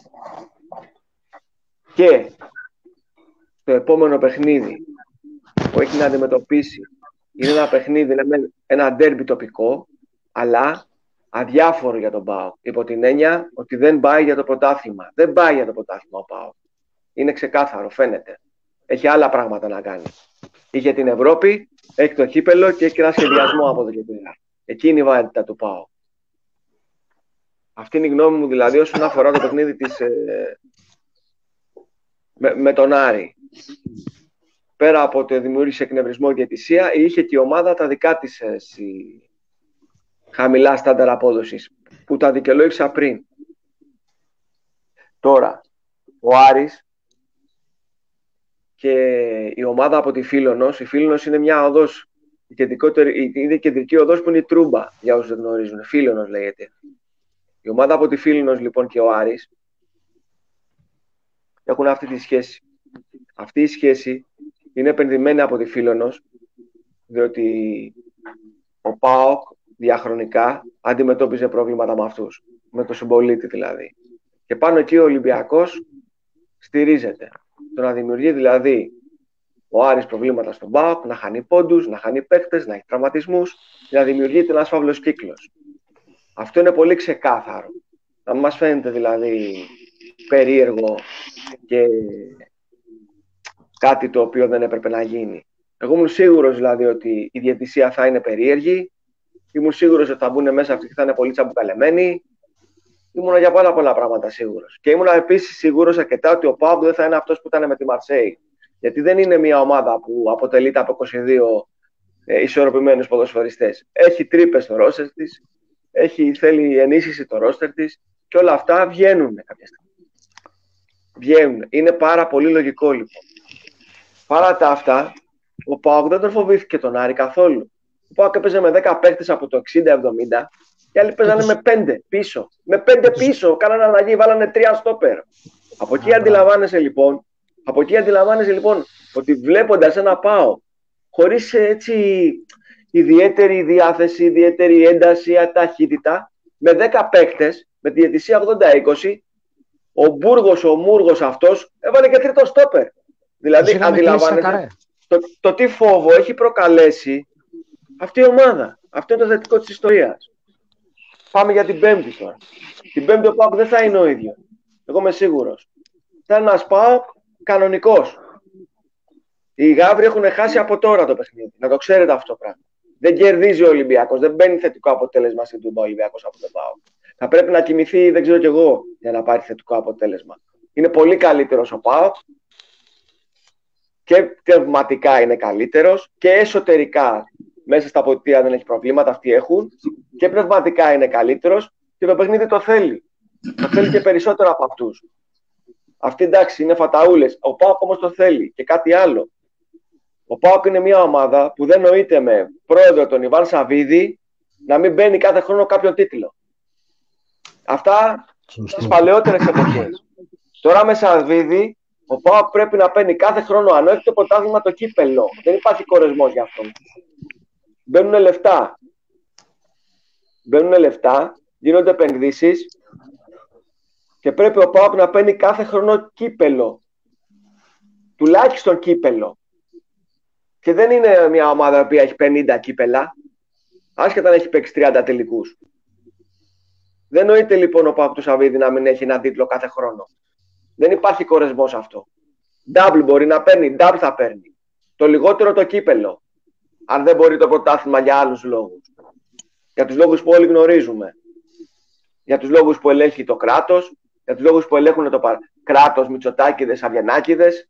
και το επόμενο παιχνίδι που έχει να αντιμετωπίσει είναι ένα παιχνίδι, ένα ντέρμπι τοπικό, αλλά αδιάφορο για τον ΠΑΟΚ. Υπό την έννοια ότι δεν πάει για το πρωτάθλημα. Δεν πάει για το πρωτάθλημα ο ΠΑΟΚ. Είναι ξεκάθαρο, φαίνεται. Έχει άλλα πράγματα να κάνει. Είχε την Ευρώπη, έχει το κύπελο και έχει ένα σχεδιασμό από εδώ και πέρα. Εκεί είναι η βαρύτητα του ΠΑΟΚ. Αυτή είναι η γνώμη μου, δηλαδή, όσον αφορά το παιχνίδι της, ε, με, με τον Άρη. Πέρα από το δημιούργησε εκνευρισμό η διαιτησία, είχε και η ομάδα τα δικά της ε, χαμηλά στάνταρ απόδοσης, που τα δικαιολόγησα πριν. Τώρα, ο Άρης και η ομάδα από τη Φίλωνος, η Φίλωνος είναι μια οδός, είναι η κεντρική οδός που είναι η Τρούμπα, για όσους δεν γνωρίζουν, Φίλωνος λέγεται. Η ομάδα από τη Φίλωνος λοιπόν και ο Άρης έχουν αυτή τη σχέση. Αυτή η σχέση είναι επενδυμένη από τη Φίλωνος, διότι ο ΠΑΟΚ διαχρονικά αντιμετώπιζε προβλήματα με αυτούς, με το συμπολίτη δηλαδή. Και πάνω εκεί ο Ολυμπιακός στηρίζεται. Το να δημιουργεί δηλαδή ο Άρης προβλήματα στον ΠΑΟΚ, να χάνει πόντους, να χάνει παίκτες, να έχει τραυματισμούς, να δημιουργείται ένας φαύλος κύκλος. Αυτό είναι πολύ ξεκάθαρο. Να μας φαίνεται δηλαδή περίεργο και κάτι το οποίο δεν έπρεπε να γίνει. Εγώ ήμουν σίγουρος δηλαδή ότι η διαιτησία θα είναι περίεργη. Ήμουν σίγουρος ότι θα μπουν μέσα αυτοί και θα είναι πολύ τσαμπουκαλεμένοι. Ήμουν για πάρα πολλά πράγματα σίγουρος. Και ήμουν επίσης σίγουρος αρκετά ότι ο ΠΑΟΚ δεν θα είναι αυτός που ήταν με τη Μαρσέη. Γιατί δεν είναι μια ομάδα που αποτελείται από είκοσι δύο ε, ισορροπημένους ποδοσφαιριστές. Έχει τρύπες στο ρόστερ της, έχει, θέλει ενίσχυση το ρόστερ της και όλα αυτά βγαίνουν κάποια στιγμή. Βγαίνουν. Είναι πάρα πολύ λογικό λοιπόν. Παρά τα αυτά, ο ΠΑΟΚ δεν τον φοβήθηκε τον Άρη καθόλου. Ο ΠΑΟΚ έπαιζε με δέκα παίκτες από το εξήντα εβδομήντα και άλλοι παίζανε με πέντε πίσω. Με πέντε πίσω, κάνανε αλλαγή, βάλανε τρία στόπερ. Από εκεί αντιλαμβάνεσαι λοιπόν, από εκεί αντιλαμβάνεσαι λοιπόν ότι βλέποντας ένα ΠΑΟΚ χωρίς έτσι ιδιαίτερη διάθεση, ιδιαίτερη ένταση, αταχύτητα, με δέκα παίκτες, με τη διαιτησία ογδόντα είκοσι, ο Μπούργος, ο Μούργος αυτός έβαλε και τρίτο στόπερ. Δηλαδή αντιλαμβάνεσαι το, το τι φόβο έχει προκαλέσει αυτή η ομάδα. Αυτό είναι το θετικό της ιστορίας. Πάμε για την Πέμπτη τώρα. Την Πέμπτη ο ΠΑΟΚ δεν θα είναι ο ίδιος. Εγώ είμαι σίγουρος. Θα είναι ένας ΠΑΟΚ κανονικός. Οι Γαύροι έχουν χάσει από τώρα το παιχνίδι. Να το ξέρετε αυτό το πράγμα. Δεν κερδίζει ο Ολυμπιακός. Δεν μπαίνει θετικό αποτέλεσμα στην Τούμπα ο Ολυμπιακός από τον ΠΑΟΚ. Θα πρέπει να κοιμηθεί, δεν ξέρω κι εγώ, για να πάρει θετικό αποτέλεσμα. Είναι πολύ καλύτερος ο ΠΑΟΚ. Και πνευματικά είναι καλύτερος. Και εσωτερικά μέσα στα ποτήρια δεν έχει προβλήματα. Αυτοί έχουν. Και πνευματικά είναι καλύτερος. Και το παιχνίδι το θέλει. Το θέλει και περισσότερο από αυτούς. Αυτοί εντάξει είναι φαταούλες. Ο ΠΑΟΚ όμως το θέλει. Και κάτι άλλο. Ο ΠΑΟΚ είναι μια ομάδα που δεν νοείται με πρόεδρο τον Ιβάν Σαββίδη να μην μπαίνει κάθε χρόνο κάποιον τίτλο. Αυτά στις παλαιότερες εποχές. Τώρα με Σαββίδη ο ΠΑΟΚ πρέπει να παίρνει κάθε χρόνο, αν όχι το πρωτάθλημα, το κύπελο. Δεν υπάρχει κορεσμός για αυτό. Μπαίνουν λεφτά. Μπαίνουν λεφτά, γίνονται επενδύσεις και πρέπει ο ΠΑΟΚ να παίρνει κάθε χρόνο κύπελο. τουλάχιστον κύπελο. Και δεν είναι μια ομάδα που έχει πενήντα κύπελα, άσχετα να έχει παίξει τριάντα τελικούς. Δεν νοείται λοιπόν ο ΠΑΟΚ του Σαββίδη να μην έχει ένα τίτλο κάθε χρόνο. Δεν υπάρχει κορεσμός αυτό. Double μπορεί να παίρνει, double θα παίρνει. Το λιγότερο το κύπελο. Αν δεν μπορεί το πρωτάθλημα για άλλους λόγους. Για τους λόγους που όλοι γνωρίζουμε. Για τους λόγους που ελέγχει το κράτος, για τους λόγους που ελέγχουν το πα... κράτος, Μητσοτάκηδες, Αβγενάκηδες,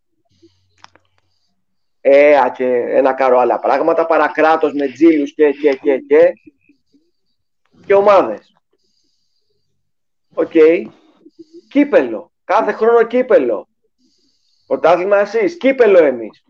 ΕΑ και ένα κάρο άλλα πράγματα, παρακράτος με τζίλους και και και και και ομάδες. Οκ. Okay. Κύπελο. Κάθε χρόνο κύπελο. Πρωτάθλημα εσείς. Κύπελο εμείς.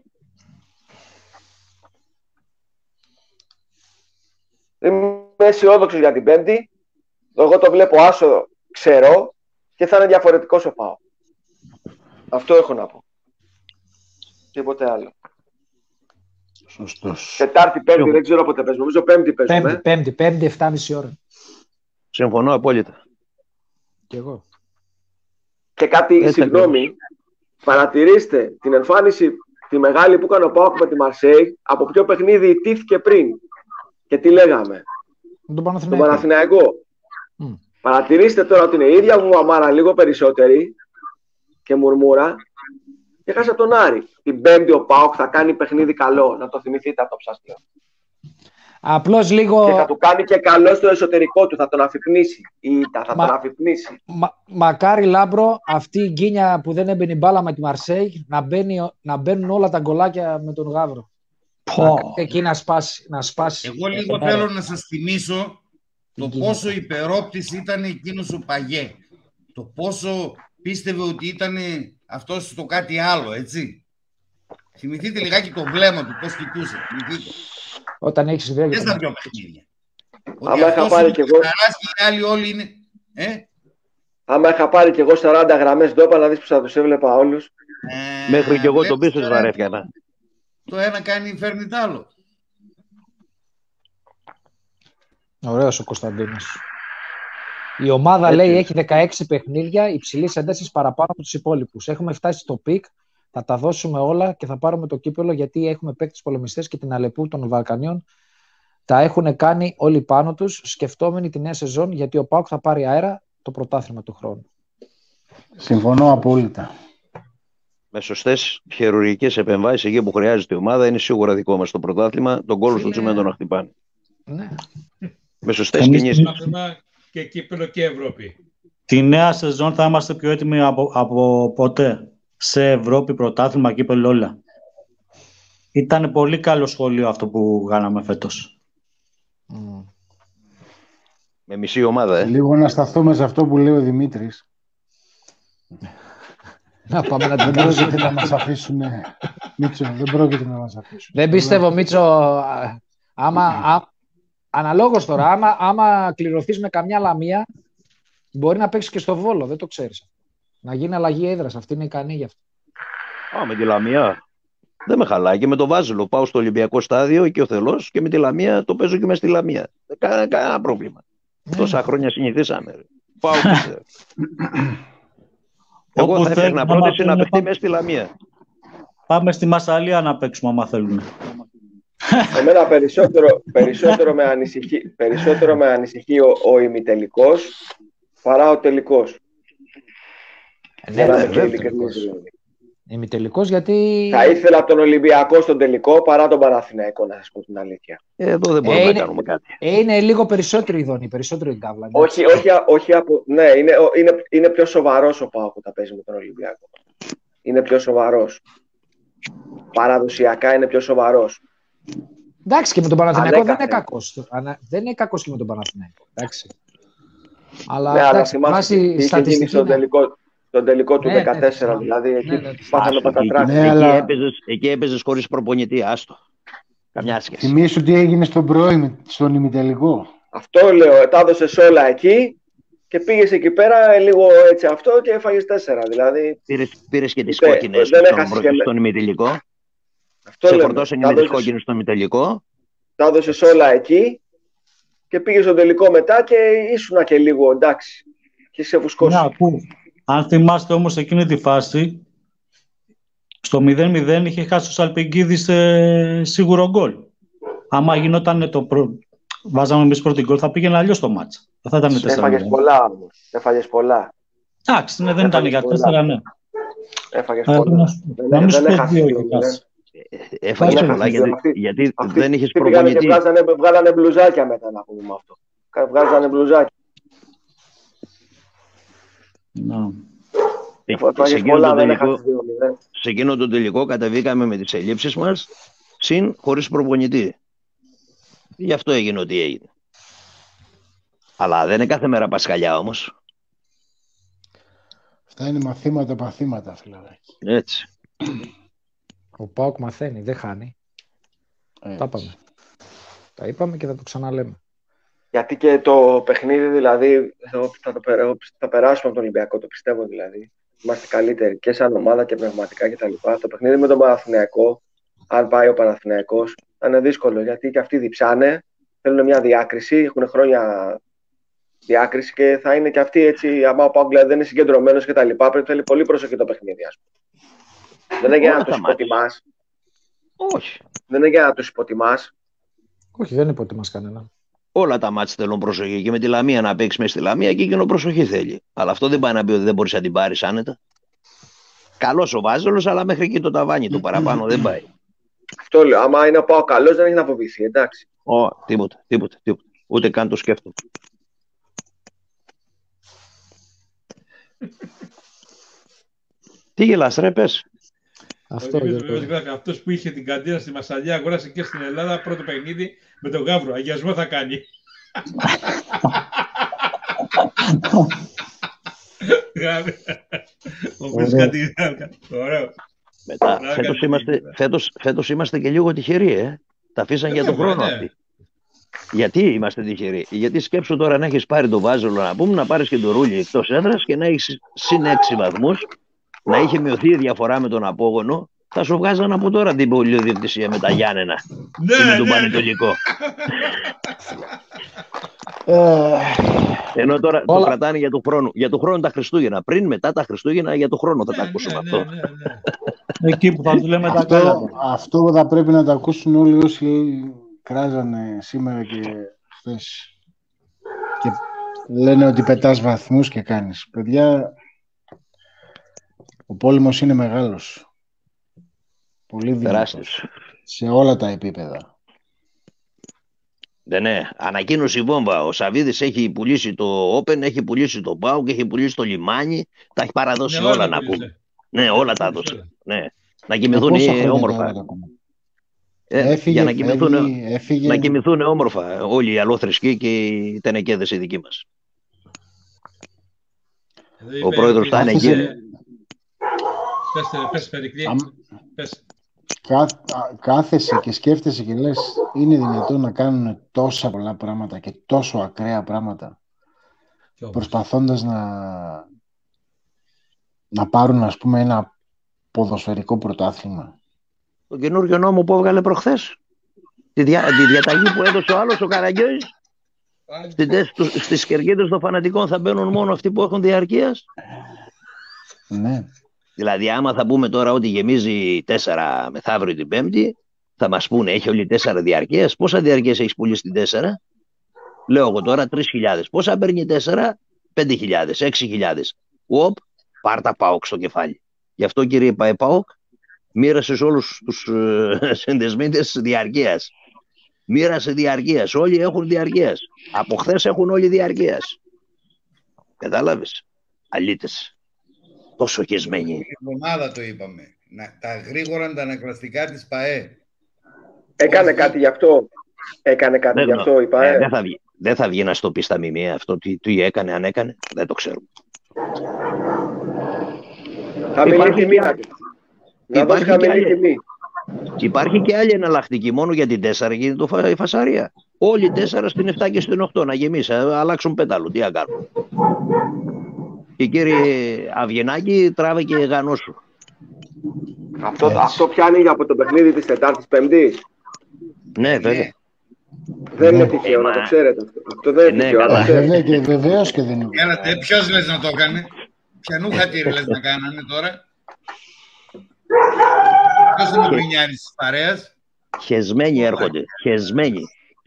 Είμαι αισιόδοξος για την Πέμπτη. Εγώ το βλέπω άσο, ξέρω, και θα είναι διαφορετικός ο ΠΑΟΚ. Αυτό έχω να πω. Τίποτε άλλο. Σωστός. Τετάρτη, Πέμπτη, δεν ξέρω πότε παίζουμε. Νομίζω Πέμπτη παίζουμε. Πέμπτη, πέμπτη, πέμπτη, εφτά και μισή ώρα. Συμφωνώ απόλυτα. Κι εγώ. Και κάτι, Έτσι, συγγνώμη, ακριβώς. παρατηρήστε την εμφάνιση τη μεγάλη που έκανε ο ΠΑΟΚ με τη Μαρσέη, από ποιο παιχνίδι ιτήθηκε πριν. Και τι λέγαμε. Τον Τον Παναθηναϊκό. Παναθηναϊκό. Mm. Παρατηρήστε τώρα ότι είναι η ίδια μου μαμάρα, λίγο περισσότερη και μουρμούρα, και χάσα τον Άρη. Την Πέμπτη ο ΠΑΟΚ θα κάνει παιχνίδι καλό. Να το θυμηθείτε αυτό που σας λέω. Απλώς λίγο... Και θα του κάνει και καλό στο εσωτερικό του. Θα τον αφυπνίσει. Ή θα Μα- τον αφυπνίσει. Μα, μακάρι Λάμπρο αυτή η γκίνια που δεν έμπαινε η μπάλα με τη Μαρσέη να, μπαίνει, να μπαίνουν όλα τα γκολάκια με τον Γαύρο. Πω. Εκεί να σπάσει. Να σπάσει. Εγώ λίγο Ε, θέλω να σας θυμίσω το Εκεί. πόσο υπερόπτης ήταν εκείνος ο Παγέ. Το πόσο πίστευε ότι ήταν αυτός το κάτι άλλο, έτσι. Θυμηθείτε λιγάκι το βλέμμα του, πώς κοιτούσε. Θυμηθείτε. Όταν έχεις ιδέα Και για στα το δυο παιχνίδια. Ότι Άμα είχα αυτός πάρει είναι κι εγώ- παιχταράς και οι άλλοι όλοι είναι... Ε? Άμα είχα πάρει κι εγώ σαράντα γραμμές ντόπα, να δεις που θα τους έβλεπα όλους. Ε, Μέχρι και εγώ τον βλέπεις πίσω τώρα, βαρέθηκα. Το ένα κάνει, φέρνει τ' άλλο. Ωραίος ο Κωνσταντίνος. Η ομάδα Έτσι. λέει έχει δεκαέξι παιχνίδια υψηλής έντασης παραπάνω από τους υπόλοιπους. Έχουμε φτάσει στο πικ, θα τα δώσουμε όλα και θα πάρουμε το κύπελο γιατί έχουμε παίκτες πολεμιστές και την Αλεπού των Βαλκανίων. Τα έχουν κάνει όλοι πάνω τους, σκεφτόμενοι τη νέα σεζόν γιατί ο ΠΑΟΚ θα πάρει αέρα το πρωτάθλημα του χρόνου. Συμφωνώ απόλυτα. Με σωστές χειρουργικές επεμβάσεις εκεί που χρειάζεται η ομάδα είναι σίγουρα δικό μας το πρωτάθλημα. Τον κόλλο στο τσιμέντο να χτυπάνε. Ναι. Με σωστές Εμείς- κινήσεις. Μάθημα και κύπελο και Ευρώπη. Τη νέα σεζόν θα είμαστε πιο έτοιμοι από, από ποτέ. Σε Ευρώπη, πρωτάθλημα, κύπελλο, όλα. Ήταν πολύ καλό σχόλιο αυτό που κάναμε φέτος. Mm. Με μισή ομάδα, ε. Λίγο να σταθούμε σε αυτό που λέει ο Δημήτρης. Να πάμε να την Δεν δώσουμε. πρόκειται να μας αφήσουν. Μίτσο, δεν πρόκειται να μας αφήσουν. Δεν πιστεύω, Μίτσο, α, άμα, α, αναλόγως τώρα, άμα, άμα κληρωθείς με καμιά λαμία, μπορεί να παίξεις και στο Βόλο, δεν το ξέρεις. Να γίνει αλλαγή έδρας, αυτή είναι ικανή γι' αυτό. Α, με τη Λαμία. Δεν με χαλάει. Και με το Βάζελο πάω στο Ολυμπιακό στάδιο εκεί ο Θελός και με τη Λαμία το παίζω και μες στη Λαμία. Δεν κανένα, κανένα πρόβλημα. Τόσα χρόνια συνηθίσαμε. ρε. Πάω και... Εγώ Όπου θα θέλουν, έφερνα άμα πρόταση να θέλουν, παιχτεί πάμε- μέσα στη Λαμία. Πάμε στη Μασσαλία να παίξουμε άμα θέλουν. Εμένα περισσότερο, περισσότερο, με ανησυχεί, περισσότερο με ανησυχεί ο, ο ημιτελικός παρά ο τελικός. Ναι, Για να είμαι βέβαια, και ειλικρινής, δηλαδή. ημιτελικός γιατί... Θα ήθελα από τον Ολυμπιακό στον τελικό παρά τον Παναθηναϊκό, να σας πω την αλήθεια. Εδώ δεν μπορούμε Ε, να είναι- κάνουμε κάτι. Ε, είναι λίγο περισσότερο η Δόνη, περισσότερο η Καύλα. Όχι, όχι, όχι από, ναι, είναι, είναι, είναι πιο σοβαρός ο ΠΑΟΚ που τα παίζει με τον Ολυμπιακό. Είναι πιο σοβαρός. Παραδοσιακά είναι πιο σοβαρός. Εντάξει, και με τον Παναθηναϊκό δεν είναι Ανέκαθεν. κακός. Ανα- Δεν είναι κακός και με τον Παναθηναϊκό. Εντάξει. Αλλά Ναι, αλλά εντάξει, θυμάσαι βάσει τι είχε γίνει στατιστική. στον ναι. τελικό, στον τελικό του Ναι, ναι, δεκατέσσερα, θυμάμαι. δηλαδή εκεί Ναι, ναι, πάθαμε Άστο, εκεί, πατατράκια. Ναι, εκεί, αλλά- έπαιζες, εκεί έπαιζες χωρίς προπονητή, άστο. Καμιά σχέση. Θυμήσου τι έγινε στον πρώην, στον ημιτελικό. Αυτό λέω, τα έδωσες όλα εκεί και πήγες εκεί πέρα λίγο έτσι αυτό και έφαγες τέσσερα. Δηλαδή, Πήρες, πήρες και τις Είτε- κόκκινες δεν στον, έχασες προ- και με- στον ημιτελικό. αυτό Σε λέμε. φορτώσανε Τα με τις έδωσες- κόκκινες στον ημιτελικό. τα έδωσες όλα εκεί και πήγες στον τελικό μετά και ήσουνα και λίγο εντάξει. Και σε φουσκώσει. Ναι, ακού. Αν θυμάστε όμως εκείνη τη φάση, Στο μηδέν μηδέν είχε χάσει ο Σαλπικίδης ε, σίγουρο γκολ. Άμα γινόταν το προ... βάζαμε εμείς πρώτη γκολ, θα πήγαινε αλλιώς το μάτς. Δεν θα ήταν τέσσερα μηδέν. Έφαγες πολλά όμως. Έφαγες πολλά. Εντάξει, ναι, δεν ήταν για τέσσερα, ναι. Έφαγες πολλά. Να μην σου πω δύο. Έφαγες πολλά γιατί, γιατί αυτοί, δεν είχες αυτοί προπονητή. Και βγάζανε, βγάλανε μπλουζάκια μετά, να πούμε αυτό. Βγάζανε μπλουζάκια. No. Σε εκείνο, πολλά, το τελικό, σε εκείνο το τελικό κατεβήκαμε με τις ελλείψεις μας, συν χωρίς προπονητή. Γι' αυτό έγινε ό,τι έγινε. Αλλά δεν είναι κάθε μέρα Πασχαλιά όμως. Αυτά είναι μαθήματα, παθήματα, φιλαράκι. Έτσι. Ο ΠΑΟΚ μαθαίνει, δεν χάνει. Έτσι. Τα είπαμε. Τα είπαμε και θα το ξαναλέμε. Γιατί και το παιχνίδι, δηλαδή, θα, το, θα περάσουμε από τον Ολυμπιακό, το πιστεύω δηλαδή. Είμαστε καλύτεροι και σαν ομάδα και πνευματικά κτλ. Το παιχνίδι με τον Παναθηναϊκό, αν πάει ο Παναθηναϊκός, θα είναι δύσκολο γιατί και αυτοί διψάνε, θέλουν μια διάκριση, έχουν χρόνια διάκριση και θα είναι και αυτοί έτσι. Αν ο ΠΑΟΚ δηλαδή, δεν είναι συγκεντρωμένος κτλ., πρέπει να θέλει πολύ προσοχή το παιχνίδι, ας πούμε. Δεν είναι για να τους υποτιμάς. Όχι. Δεν είναι για να τους υποτιμάς. Όχι, δεν υποτιμάς κανέναν. Όλα τα μάτς θέλουν προσοχή. Και με τη Λαμία να παίξει μέσα στη Λαμία και εκείνο προσοχή θέλει. Αλλά αυτό δεν πάει να πει ότι δεν μπορείς να την πάρεις άνετα. Καλός ο Βάζελος, αλλά μέχρι εκεί το ταβάνι του παραπάνω δεν πάει. Αυτό λέω. Άμα είναι πάω καλός, δεν έχει να φοβηθεί, εντάξει. Ω, τίποτα, τίποτα, τίποτα. Ούτε καν το σκέφτομαι. Τι γελάς ρε, πες. Αυτό, αυτός που είχε την καντίνα στη Μασσαλιά αγόρασε και στην Ελλάδα πρώτο παιχνίδι με τον Γαύρο. Αγιασμό θα κάνει. Ωραίο. Μετά, φέτος είμαστε, φέτος, φέτος είμαστε και λίγο τυχεροί, ε. Τα αφήσαν για τον χρόνο αυτοί. Γιατί είμαστε τυχεροί? Γιατί σκέψου τώρα να έχεις πάρει τον Βάζελο, να πούμε, να πάρεις και τον Ρούλι εκτός έδρας και να έχεις συν έξι βαθμούς, να είχε μειωθεί η διαφορά με τον απόγονο, θα σου βγάζαν από τώρα την πολυδιοκτησία με τα Γιάννενα ναι, και με τον ναι, Πανετολικό. Ε, Ενώ τώρα όλα... το κρατάνε για του χρόνου. Για του χρόνου τα Χριστούγεννα. Πριν, μετά τα Χριστούγεννα, για του χρόνου θα τα ακούσουμε ναι, αυτό. Ναι, ναι, ναι. Εκεί που θα του λέμε τα καλά. Αυτό θα πρέπει να τα ακούσουν όλοι όσοι κράζανε σήμερα και χθες. Και λένε ότι πετάς βαθμούς και κάνεις. Παιδιά, ο πόλεμος είναι μεγάλος. Πολύ δυνατός. Σε όλα τα επίπεδα. Ναι, ναι. Ανακοίνωσε η βόμβα. Ο Σαββίδης έχει πουλήσει το Open, έχει πουλήσει το ΠΑΟΚ, έχει πουλήσει το λιμάνι. Τα έχει παραδώσει ναι, όλα, όλα να πούμε. Ναι, όλα τα έδωσε. Ναι. Να κοιμηθούν όμορφα. Ε, έφυγε, για να κοιμηθούν, έφυγε, έφυγε. να κοιμηθούν όμορφα όλοι οι αλλόθρησκοί και οι τενεκέδες οι δικοί μας. Ο πρόεδρος θα είναι εκεί. Πες, πες, Περικλή. Πες. Κά, κάθεσαι και σκέφτεσαι και λες, είναι δυνατόν να κάνουν τόσα πολλά πράγματα και τόσο ακραία πράγματα προσπαθώντας να, να πάρουν, ας πούμε, ένα ποδοσφαιρικό πρωτάθλημα. Το καινούργιο νόμο που έβγαλε προχθές, τη, δια, τη διαταγή που έδωσε ο άλλος, ο Καραγκιόης, στις κερκίδες των φανατικών θα μπαίνουν μόνο αυτοί που έχουν διαρκείας. Ναι. Δηλαδή, άμα θα πούμε τώρα ότι γεμίζει τέσσερα μεθαύριο την Πέμπτη, θα μας πούνε, έχει όλοι τέσσερα διαρκείας. Πόσα διαρκείας έχεις πουλήσει την τέσσερα? Λέω εγώ τώρα τρεις χιλιάδες. Πόσα παίρνει τέσσερα? πέντε χιλιάδες, έξι χιλιάδες. Οπ, πάρτα ΠΑΟΚ στο κεφάλι. Γι' αυτό, κύριε ΠΑΟΚ, μοίρασε σε όλους τους ε, συνδεσμίτες διαρκείας. Μοίρασε διαρκείας. Όλοι έχουν διαρκείας. Από χθες έχουν όλοι διαρκείας. Κατάλαβες? Αλήτες. Τόσο χεσμένοι. Η εβδομάδα το είπαμε. Να, τα γρήγορα τα ανακλαστικά της ΠΑΕ. Έκανε Όχι. κάτι γι' αυτό. Έκανε κάτι δεν γι' αυτό η ΠΑΕ. Ε, δεν, θα βγει, δεν θα βγει να στο πει στα μημία αυτό. Τι, τι έκανε, αν έκανε. Δεν το ξέρουμε. Χαμηλή τιμή. Να δώσει χαμηλή τιμή. Υπάρχει και άλλη εναλλακτική. Μόνο για την τέσσερα γίνεται το η φασαρία. Όλοι οι τέσσερα στην επτά και στην οκτώ να γεμίσει. Αλλάξουν πέταλο. Τι να κάνουν. Και κύριε Αυγενάκη, τράβε και γανό σου. Αυτό, αυτό πιάνει από το παιχνίδι της Τετάρτης Πέμπτης. Ναι, βέβαια. Δεν είναι τυχαίο, να το ξέρετε. Αυτό δεν είναι τυχαίο. Και βεβαίως και δεν είναι. Ποιος λες να το έκανε? Ποιανού χατήρι λες να κάνανε τώρα? Ποιος είναι ο Γκρινιάρης της παρέας? Χεσμένοι έρχονται. Χεσμένοι.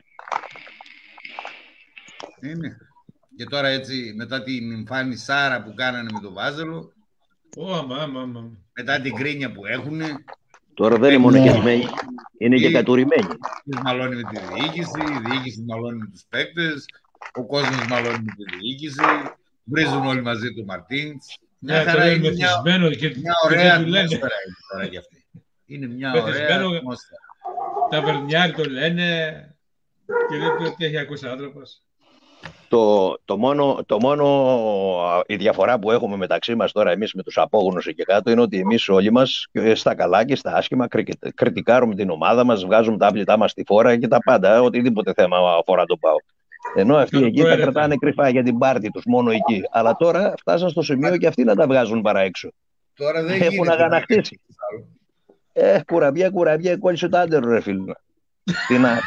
Είναι. Και τώρα έτσι, μετά την εμφάνιση Σάρα που κάνανε με τον Βάζελο, oh, μα, μα, μα. μετά την κρίνια που έχουν. Τώρα δεν είναι μόνο χεσμένοι, είναι και κατουρημένοι. Μαλώνει με τη διοίκηση, η διοίκηση μαλώνει με τους παίκτες, ο κόσμος μαλώνει με τη διοίκηση, βρίζουν όλοι μαζί του Μαρτίνς. Μια χαρά είναι μια, και, μια ωραία ατμόσφαιρα είναι τώρα για αυτή. Είναι μια ωραία ατμόσφαιρα. Τα βερνιάρι το λένε και λέει ότι έχει ακούσει άνθρωπος. Το, το, μόνο, το μόνο, η διαφορά που έχουμε μεταξύ μας τώρα εμείς με τους απόγονους εκεί κάτω είναι ότι εμείς όλοι μας στα καλά και στα άσχημα κριτικάρουμε την ομάδα μας, βγάζουμε τα άπλητά μας στη φόρα και τα πάντα, οτιδήποτε θέμα αφορά τον ΠΑΟΚ. Ενώ αυτοί εκεί τα κρατάνε κρυφά για την πάρτη τους, μόνο εκεί. Αλλά τώρα φτάσαν στο σημείο και αυτοί να τα βγάζουν παρά έξω. Τώρα δεν έχουν αγανακτήσει. Ε, κουραβιά, κουραβιά, κόλλησε το άντερο ρε φίλε. Τι να...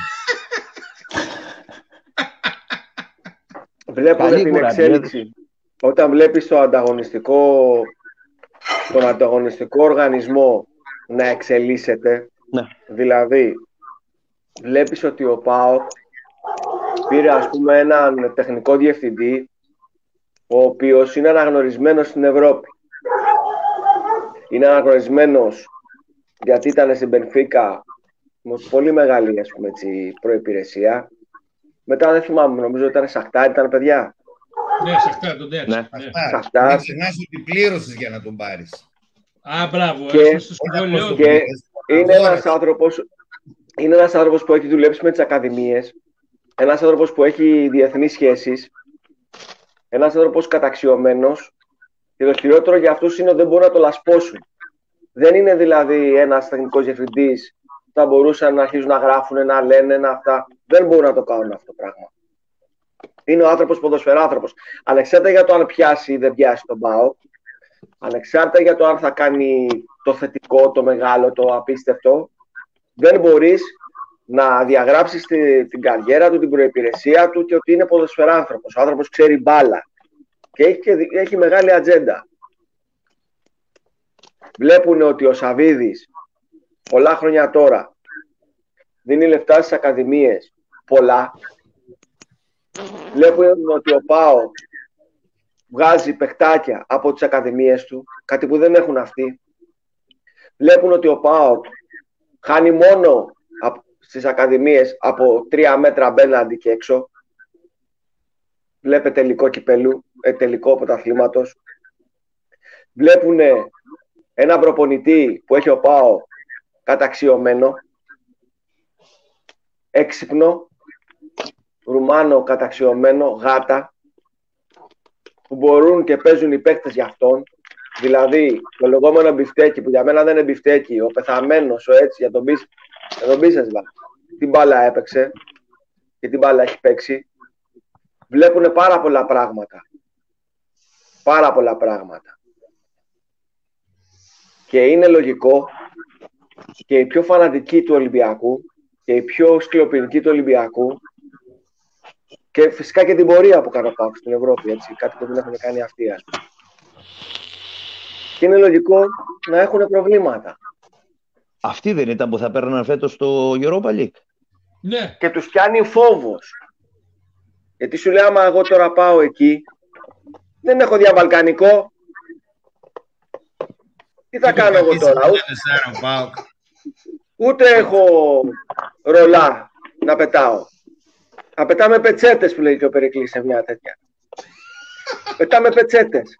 Βλέπουμε την εξέλιξη. Όταν βλέπεις το ανταγωνιστικό, τον ανταγωνιστικό οργανισμό να εξελίσσεται, ναι. Δηλαδή βλέπεις ότι ο ΠΑΟΚ πήρε ας πούμε έναν τεχνικό διευθυντή ο οποίος είναι αναγνωρισμένος στην Ευρώπη. Είναι αναγνωρισμένος γιατί ήταν στην Μπενφίκα με πολύ μεγάλη ας πούμε, έτσι, προϋπηρεσία. Μετά δεν θυμάμαι, νομίζω ότι ήταν Σαχτάρ, ήταν παιδιά. Ναι, Σαχτάρ, τον τέξα. Ναι. Σαχτάρ. Μην ξεχνάς ότι πλήρωσες για να τον πάρεις. Α, μπράβο. Και, και είναι, ένας άνθρωπος, είναι ένας άνθρωπος που έχει δουλέψει με τις ακαδημίες, ένας άνθρωπος που έχει διεθνείς σχέσεις, ένας άνθρωπος καταξιωμένος και το χειρότερο για αυτούς είναι ότι δεν μπορούν να το λασπώσουν. Δεν είναι δηλαδή ένας τεχνικός διευθυντής που θα μπορούσαν να αρχίσουν να γράφουν, να λένε, να αυτά. Δεν μπορούν να το κάνουν αυτό το πράγμα. Είναι ο άνθρωπος ποδοσφαιράνθρωπος. Ανεξάρτητα για το αν πιάσει ή δεν πιάσει τον ΠΑΟΚ, ανεξάρτητα για το αν θα κάνει το θετικό, το μεγάλο, το απίστευτο, δεν μπορείς να διαγράψεις τη, την καριέρα του, την προϋπηρεσία του και ότι είναι ποδοσφαιράνθρωπος. Ο άνθρωπος ξέρει μπάλα και έχει, και έχει μεγάλη ατζέντα. Βλέπουν ότι ο Σαβίδης πολλά χρόνια τώρα δίνει λεφτά στις ακαδημίες, πολλά. Βλέπουν ότι ο ΠΑΟΚ βγάζει παιχτάκια από τις ακαδημίες του, κάτι που δεν έχουν αυτοί. Βλέπουν ότι ο ΠΑΟΚ χάνει μόνο στις ακαδημίες από τρία μέτρα απέναντι και έξω. Βλέπε τελικό κυπέλου, ε, τελικό πρωταθλήματος. Βλέπουν ένα προπονητή που έχει ο ΠΑΟΚ καταξιωμένο, έξυπνο, Ρουμάνο καταξιωμένο, γάτα, που μπορούν και παίζουν οι παίκτες για αυτόν. Δηλαδή, το λεγόμενο μπιφτέκι, που για μένα δεν είναι μπιφτέκι, ο πεθαμένος, ο έτσι, για τον πεις, για τον Μπίσεσβα, την μπάλα έπαιξε και την μπάλα έχει παίξει. Βλέπουν πάρα πολλά πράγματα. Πάρα πολλά πράγματα. Και είναι λογικό και οι πιο φανατικοί του Ολυμπιακού και οι πιο σκληροπυρηνικοί του Ολυμπιακού και φυσικά και την πορεία που κάνω πάω στην Ευρώπη, έτσι, κάτι που δεν έχουν κάνει αυτοί, ας πούμε. Και είναι λογικό να έχουν προβλήματα. Αυτοί δεν ήταν που θα παίρναν φέτος στο Europa League? Ναι. Και τους πιάνει φόβος. Γιατί σου λέει, άμα εγώ τώρα πάω εκεί, δεν έχω διαβαλκανικό. Τι θα κάνω εγώ τώρα? Ούτε έχω ρολά να πετάω. Να πετάμε πετσέτες που λέει και ο Περικλής σε μια τέτοια. Πετάμε πετσέτες.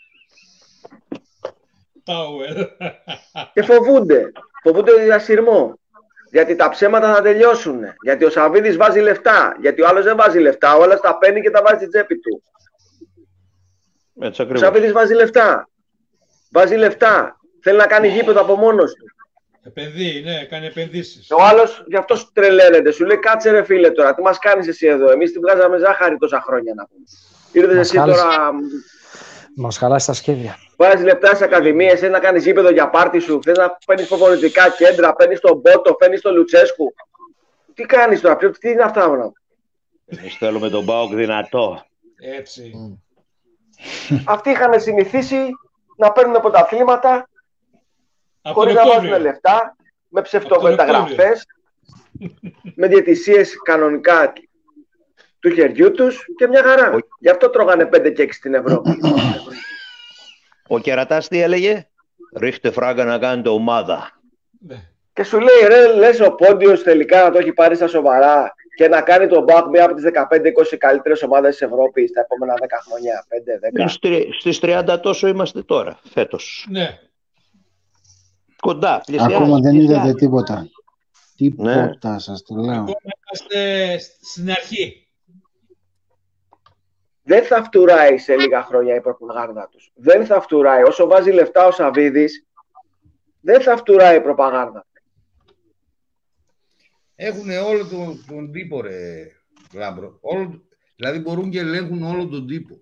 Power. Και φοβούνται. Φοβούνται το διασυρμό. Γιατί τα ψέματα θα τελειώσουν. Γιατί ο Σαβίδης βάζει λεφτά. Γιατί ο άλλος δεν βάζει λεφτά. Όλα τα παίρνει και τα βάζει στην τσέπη του. Έτσι, ο Σαβίδης βάζει λεφτά. Βάζει λεφτά. Θέλει να κάνει γήπεδο από μόνος του. Επενδύει, ναι, κάνει επενδύσεις. Ο άλλος γι' αυτό τρελαίνεται. Σου λέει, κάτσε ρε φίλε τώρα, τι μας κάνεις εσύ εδώ? Εμείς τη βγάζαμε ζάχαρη τόσα χρόνια να πούμε. Ήρθες εσύ χάλασε. Τώρα. Μας χαλάσει τα σχέδια. Βάζεις λεπτά στις ακαδημίες, θες να κάνεις γήπεδο για πάρτι σου, θες να παίρνεις προπονητικά κέντρα, παίρνεις τον Μπότο, παίρνεις τον Λουτσέσκου. Τι κάνεις τώρα, ποιο, τι είναι αυτά όλα? Εμείς θέλουμε τον ΠΑΟΚ δυνατό. Έτσι. Αυτοί είχαν συνηθίσει να παίρνουν πρωταθλήματα χωρίς να βάζουν λεφτά, με ψευτομεταγραφές, με διαιτησίες κανονικά του χεριού τους και μια χαρά. Ο... Γι' αυτό τρώγανε πέντε και έξι στην Ευρώπη. Ο Κερατάς τι έλεγε? Ρίχτε φράγκα να κάνετε ομάδα. Και σου λέει, ρε, λες ο Πόντιος τελικά να το έχει πάρει στα σοβαρά και να κάνει τον μπακ μία από τις δεκαπέντε είκοσι καλύτερες ομάδες της Ευρώπης τα επόμενα δέκα χρόνια, πέντε δέκα. Στις τριάντα τόσο είμαστε τώρα, φέτος. Ναι. Κοντά, πλησιάζει. Ακόμα δεν είδατε τίποτα. Τίποτα, ναι. Σας το λέω. Ακόμα είμαστε στην αρχή. Δεν θα φτουράει σε λίγα χρόνια η προπαγάνδα τους. Δεν θα φτουράει. Όσο βάζει λεφτά ο Σαββίδης, δεν θα φτουράει η προπαγάνδα. Έχουν όλο τον, τον τύπο, ρε Λάμπρο. Όλο, δηλαδή μπορούν και ελέγχουν όλο τον τύπο.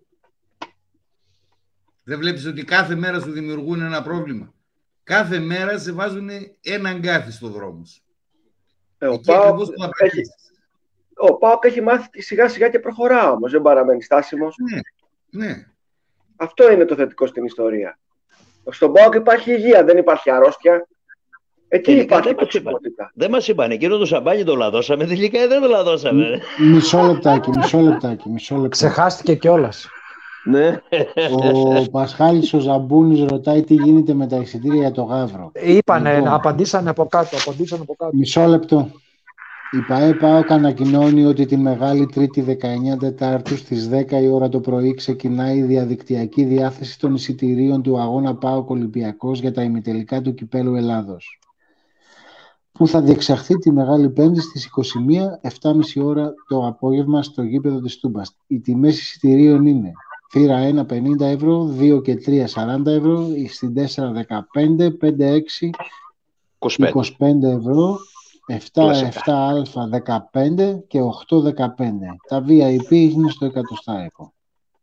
Δεν βλέπεις ότι κάθε μέρα σου δημιουργούν ένα πρόβλημα? Κάθε μέρα σε βάζουν έναν γκάθι στο δρόμο σου. Ε, ο Πάοκ έχει, ο Πάοκ έχει μάθει σιγά σιγά και προχωρά όμως. Δεν παραμένει στάσιμος. Ναι, ναι. Αυτό είναι το θετικό στην ιστορία. Στον Πάοκ υπάρχει υγεία, δεν υπάρχει αρρώστια. Εκεί υπάρχει τοξικότητα. Δεν μας είπαν, εκείνο το σαμπάνι το λαδώσαμε, τελικά δεν το λαδώσαμε. Μισό λεπτάκι, μισό λεπτάκι, μισό λεπτάκι. Ξεχάστηκε κιόλας. Ναι. Ο Πασχάλης ο Ζαμπούνης ρωτάει τι γίνεται με τα εισιτήρια για το Γαύρο. Είπανε, λοιπόν, απαντήσανε από κάτω, απαντήσανε από κάτω. Μισό λεπτό. Η ΠΑΕ ΠΑΟΚ ανακοινώνει ότι την Μεγάλη Τρίτη δεκαεννέα Τετάρτου στις δέκα η ώρα το πρωί ξεκινάει η διαδικτυακή διάθεση των εισιτηρίων του αγώνα ΠΑΟΚ Ολυμπιακός για τα ημιτελικά του Κυπέλλου Ελλάδος, που θα διεξαχθεί τη Μεγάλη Πέμπτη στις είκοσι μία, επτά και μισή ώρα το απόγευμα στο γήπεδο της Τούμπας. Οι τιμές εισιτηρίων είναι θύρα ένα πενήντα ευρώ, δύο και τρία σαράντα ευρώ, στην τέσσερα δεκαπέντε, πέντε έξι είκοσι πέντε ευρώ, επτά επτά α δεκαπέντε και οκτώ δεκαπέντε. Τα βι άι πι είναι στο εκατοστάρικο.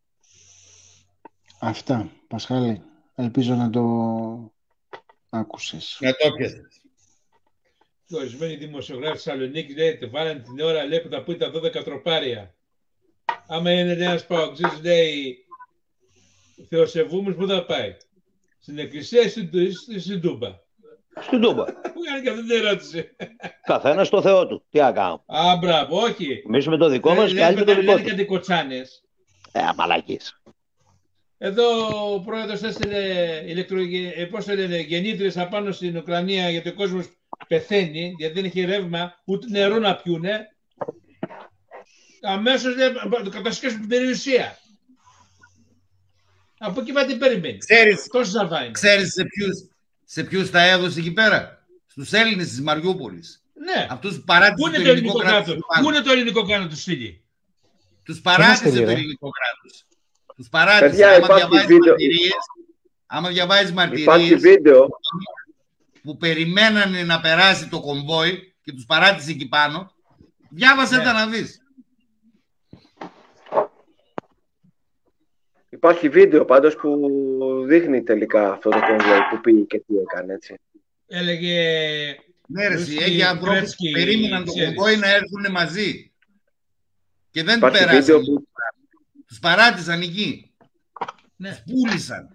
Αυτά, Πασχάλη. Ελπίζω να το άκουσες. Να το πιέσαι. Ορισμένοι δημοσιογράφοι της Θεσσαλονίκης λέει, βάλανε την ώρα λέει, που θα πει τα δώδεκα τροπάρια. Άμα είναι ένας παοξής, λέει, θεοσεβούμενος, πού θα πάει? Στην εκκλησία ή στην, στην Τούμπα? Στην Τούμπα. Πού κάνει και αυτή την ερώτηση? Καθένας στο Θεό του. Τι να κάνω? Α, μπράβο, όχι. Εμείς με το δικό μας και άλλοι με το δικό τους. Λένε κάτι κοτσάνες. Ε, αμαλακίες. Εδώ ο πρόεδρος έστειλε ηλεκτρο... πώς το λένε, γεννήτριες απάνω στην Ουκρανία γιατί ο κόσμος πεθαίνει, γιατί δεν έχει ρεύμα, ούτε νερό να πιούνε. Αμέσως λέει, το κατασκεύσουν την περιουσία. Από εκεί τι περιμένει? Ξέρεις, ξέρεις σε ποιους, σε ποιους τα έδωσε εκεί πέρα? Στους Έλληνες της Μαριούπολης. Ναι. Αυτούς παράτησε το, το ελληνικό κράτος. Πού είναι το ελληνικό κράτος του στείλει? Τους παράτησε το ελληνικό κράτος. Τους παράτησε. Άμα διαβάζεις μαρτυρίες, άμα διαβάζεις μαρτυρίες που περιμένανε να περάσει το κομβόι και τους παράτησε εκεί πάνω, διάβασε ναι. τα να δεις. Υπάρχει βίντεο πάντως που δείχνει τελικά αυτό το κομβόι που πήγε και τι έκανε, έτσι. Έλεγε... Ναι ρε, έχει ανθρώπους που περίμεναν το κομβόι να έρθουν μαζί και δεν του περάσαν. Που... Τους παράτησαν εκεί. Ναι. Τους πούλησαν.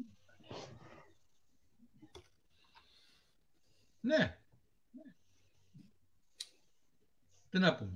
Ναι. Τι να πούμε.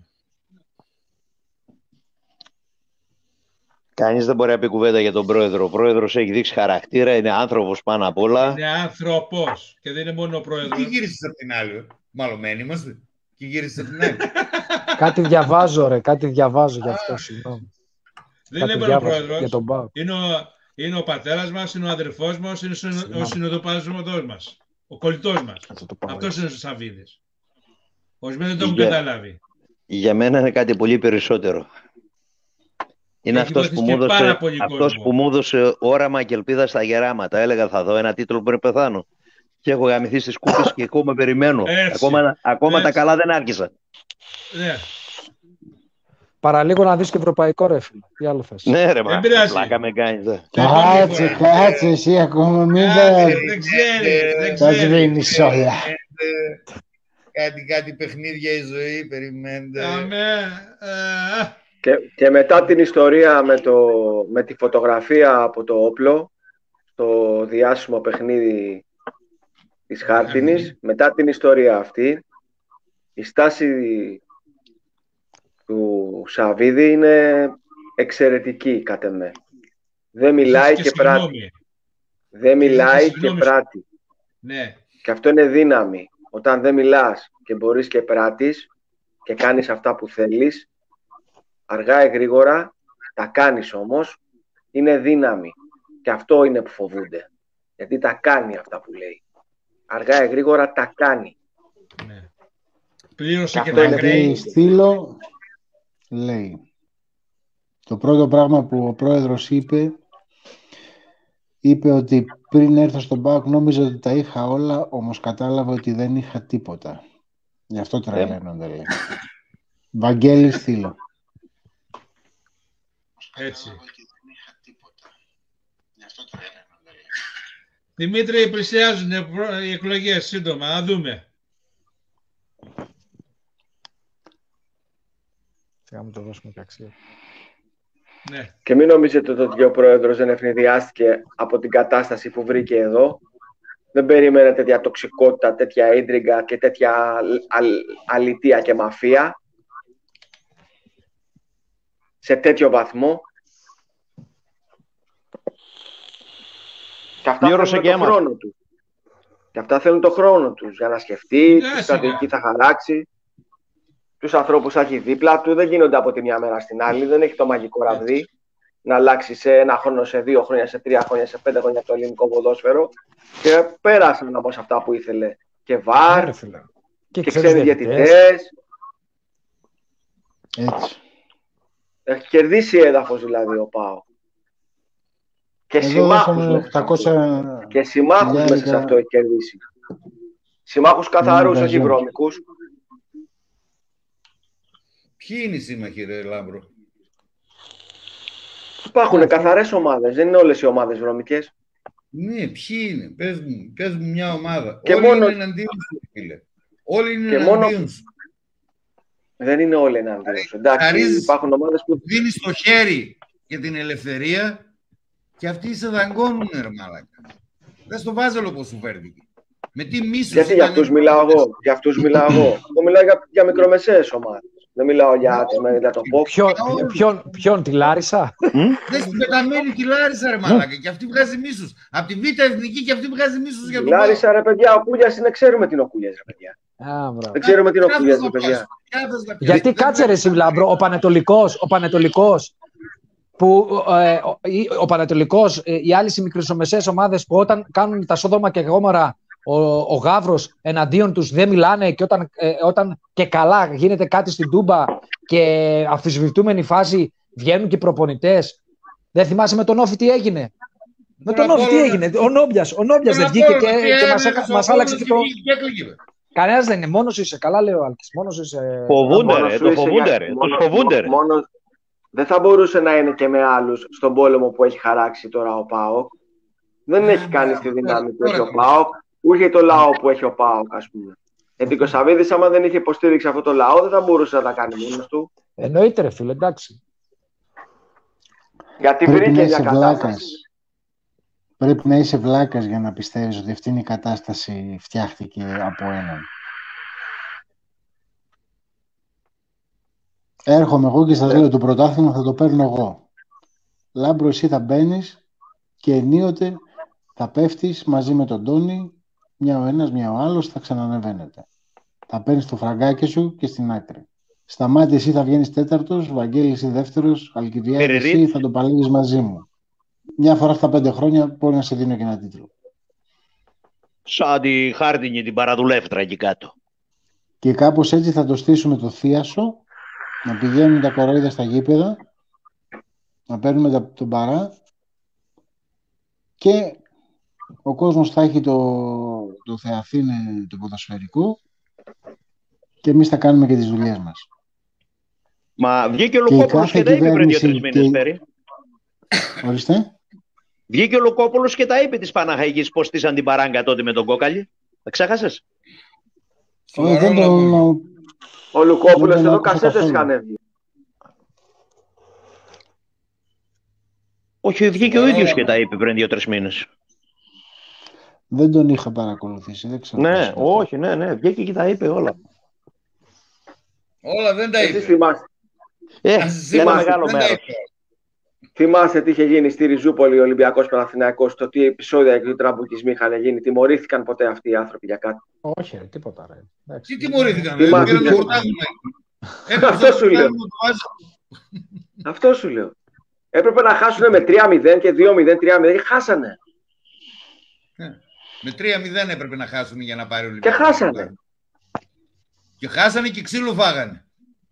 Κανείς δεν μπορεί να πει κουβέντα για τον πρόεδρο. Ο πρόεδρος έχει δείξει χαρακτήρα, είναι άνθρωπος πάνω απ' όλα. Είναι άνθρωπος και δεν είναι μόνο ο πρόεδρος. Τι γύρισες απ' την άλλη, μαλωμένοι είμαστε. Τι γύρισες απ' την άλλη. Κάτι διαβάζω ρε, κάτι διαβάζω γι' αυτό, συγγνώμη. Δεν είναι μόνο ο πρόεδρος. Είναι ο, είναι ο πατέρας μας, είναι ο αδερφός μας, είναι ο συνοδοπάσμοδός μας. Ο κολλητός μας. Αυτός είναι ο Σαββίδης. Ορισμένοι δεν το έχουν καταλάβει. Για μένα είναι κάτι πολύ περισσότερο. Είναι αυτός που, μου δώσε, αυτός που μου έδωσε όραμα και ελπίδα στα γεράματα. Έλεγα θα δω ένα τίτλο πριν πεθάνω. Και έχω γαμηθεί στις κούπες και ακόμα περιμένω. Ακόμα, ακόμα τα καλά δεν άρχισαν. Ναι. Παραλίγο να δεις και ευρωπαϊκό ρε φίλε. Τι άλλο θες? Ναι ρε μα, πλάκα με κάνεις. Κάτσε, κάτσε εσύ ακόμα μην δεν... Δεν ξέρεις, δεν ξέρεις. Τα σβήνεις όλα. Κάτι, κάτι παιχνίδια η ζωή, περιμένετε. Και, και μετά την ιστορία με, το, με τη φωτογραφία από το όπλο, στο διάσημο παιχνίδι της Χάρτινης, μετά την ιστορία αυτή, η στάση του Σαββίδη είναι εξαιρετική κατ' εμέ. Δεν μιλάει και, και πράττει. Δεν μιλάει και, και πράττει. Ναι. Και αυτό είναι δύναμη. Όταν δεν μιλάς και μπορείς και πράττεις και κάνεις αυτά που θέλεις, αργά ή γρήγορα, τα κάνεις όμως, είναι δύναμη. Και αυτό είναι που φοβούνται. Γιατί τα κάνει αυτά που λέει. Αργά ή γρήγορα τα κάνει. Ναι. Πλήρωσε και, και τα χρέη. Στήλο λέει. Το πρώτο πράγμα που ο πρόεδρος είπε, είπε ότι πριν έρθω στον ΠΑΟΚ νόμιζα ότι τα είχα όλα, όμως κατάλαβα ότι δεν είχα τίποτα. Γι' αυτό τρελαίνονται, λέει. Βαγγέλη Στήλο. Έτσι. Δημήτρη, πλησιάζουν οι εκλογές σύντομα, να δούμε. Θα μου το δώσουμε και αξία. Ναι. Και μην νομίζετε ότι ο πρόεδρος δεν ευνηδιάστηκε από την κατάσταση που βρήκε εδώ. Δεν περίμενε τέτοια τοξικότητα, τέτοια ίντριγκα και τέτοια αλ, αλητεία και μαφία σε τέτοιο βαθμό. Και αυτά θέλουν τον χρόνο του. Και αυτά θέλουν τον χρόνο τους για να σκεφτεί, τι στρατηγική θα χαράξει, τους ανθρώπους θα έχει δίπλα του. Δεν γίνονται από τη μια μέρα στην άλλη. Δεν έχει το μαγικό ραβδί να αλλάξει σε ένα χρόνο, σε δύο χρόνια, σε τρία χρόνια, σε πέντε χρόνια το ελληνικό ποδόσφαιρο. Και πέρασαν όμως αυτά που ήθελε. Και βαρ, και, και ξένοι διαιτητές. Έτσι. Έχει κερδίσει έδαφος δηλαδή ο ΠΑΟΚ. Και συμμάχους, οκτακόσια... και συμμάχους μέσα σε αυτό έχει κερδίσει. Συμμάχους καθαρούς, όχι βρώμικους. Ποιοι είναι οι σύμμαχοι, ρε Λάμπρο? Υπάρχουν καθαρές ομάδες, δεν είναι όλες οι ομάδες βρώμικες. Ναι, ποιοι είναι, πες μου, πες μου μια ομάδα. Και όλοι μόνο... είναι εναντίον σου, φίλε. Όλοι είναι και εναντίον μόνο... σου. Δεν είναι όλοι εναντίον σου. Εντάξει, Χαρίζεις, υπάρχουν ομάδες που... δίνεις το χέρι για την ελευθερία και αυτοί σε δαγκώνουν, ρε μάλακα. Δεν στο βάζελο πως σου φέρθηκε. Με τι μίσος. Γιατί για αυτούς μιλάω εγώ. Για αυτούς μιλάω εγώ. Εγώ μιλάω για, για μικρομεσαίες ομάδες. Δεν μιλάω για, για το πόκ. Ποιον, τη Λάρισα? Δεν στην πεταμένη τη Λάρισα, ρε μάλακα. Και αυτή βγάζει μίσους. Από τη Β' Εθνική και αυτή βγάζει μίσους για τον Πόκ. Λάρισα, ρε παιδιά, ο Κούλιας είναι, ξέρουμε τι είναι ο Κούλιας, ρε παιδιά. Α, δεν ξέρουμε τι είναι ο Κούλιας, ρε παιδιά. Γιατί κάτσε ρε Σιβλάμπρο, ο Πανετολικός, ο Πανετολικός, που ε, ο, ο Πανετολικός, ε, οι άλλες οι μικρομεσαίες ομάδες που όταν κάνουν τα Σόδομα και Γόμορα, ο, ο Γαύρος εναντίον τους δεν μιλάνε και όταν, ε, όταν και καλά γίνεται κάτι στην Τούμπα και αμφισβητούμενη φάση βγαίνουν και οι προπονητές. Δεν θυμάσαι με τον Όφη τι έγινε? Με τον Όφη τι έγινε? Ο Νόμπιας, ο Νόμπιας δεν βγήκε και, και μας, έκα, μας άλλαξε και το... Κανένας δεν είναι, μόνος είσαι, καλά λέει ο Άλκης. Μόνος είσαι... Φοβούνται ρε, το φοβούνται ρε, το φοβούνται ρε. Δεν θα μπορούσε να είναι και με άλλους στον πόλεμο που έχει χαράξει τώρα ο ΠΑΟΚ. Δεν έχει κάνει στη δύναμη που έχει ο ΠΑΟΚ, ούτε το λαό που έχει ο ΠΑΟΚ, ας πούμε. Γιατί ο Σαββίδης, άμα δεν είχε υποστήριξει αυτό το λαό, δεν θα μπορούσε να τα κάνει μόνος του. Εννοείται, ρε φίλε, εντάξει. Γιατί Πρέπει βρήκε μια κατάσταση. Πρέπει να είσαι βλάκας για να πιστεύεις ότι αυτή η κατάσταση φτιάχτηκε από έναν. Έρχομαι εγώ και σας λέω το πρωτάθλημα θα το παίρνω εγώ. Λάμπρο, εσύ θα μπαίνεις και ενίοτε θα πέφτεις μαζί με τον Τόνι, μια ο ένας, μια ο άλλος, θα ξανανεβαίνετε. Θα παίρνεις το φραγκάκι σου και στην άκρη. Σταμάτη, εσύ θα βγαίνεις τέταρτος, Βαγγέλη, εσύ δεύτερος, Αλκιβιάδη, εσύ θα το παλεύεις μαζί μου. Μια φορά στα πέντε χρόνια μπορεί να σε δίνω και ένα τίτλο. Σαν τη Χάρτινη την παραδουλεύτρα εκεί κάτω. Και κάπως έτσι θα το στήσουμε το θίασο, να πηγαίνουν τα κοροϊδά στα γήπεδα, να παίρνουμε τον παρά και ο κόσμος θα έχει το, το Θεαθήνε το ποδοσφαιρικό και εμείς θα κάνουμε και τις δουλειές μας. Μα βγήκε ο Λουκόπουλος και, και τα είπε πριν δύο-τρεις μήνες και... πέρι. Ορίστε. Βγήκε ο Λουκόπουλος και τα είπε της Παναχαϊκής πως στήσαν την παράγκα τότε με τον Κόκαλη. Τα ξέχασες? Όχι, δεν το... Ο Λουκόπουλος εδώ κασέτες είχαν έβγει. Όχι, βγήκε ο ίδιος και τα είπε πριν δύο-τρεις μήνες. Δεν τον είχα παρακολουθήσει. Δεν ξέρω. Ναι, όχι, ναι, ναι. Βγήκε και τα είπε όλα. Όλα δεν τα είπε. Εσείς θυμάστε. Ε, ένα μεγάλο μέρος. Θυμάστε τι είχε γίνει στη Ριζούπολη, Ολυμπιακός Παναθηναϊκός, το τι επεισόδια και οι τραμπουκισμοί είχαν γίνει. Τιμωρήθηκαν ποτέ αυτοί οι άνθρωποι για κάτι? Όχι, ρε, τίποτα. Ρε. Τι τιμωρήθηκαν? Αυτό σου λέω. Αυτό σου λέω. Έπρεπε να χάσουν με τρία μηδέν και δύο μηδέν, τρία μηδέν και χάσανε. Με τρία μηδέn έπρεπε να χάσουν για να πάρει ο Ολυμπιακός. Και χάσανε. Και χάσανε και ξύλο φάγανε.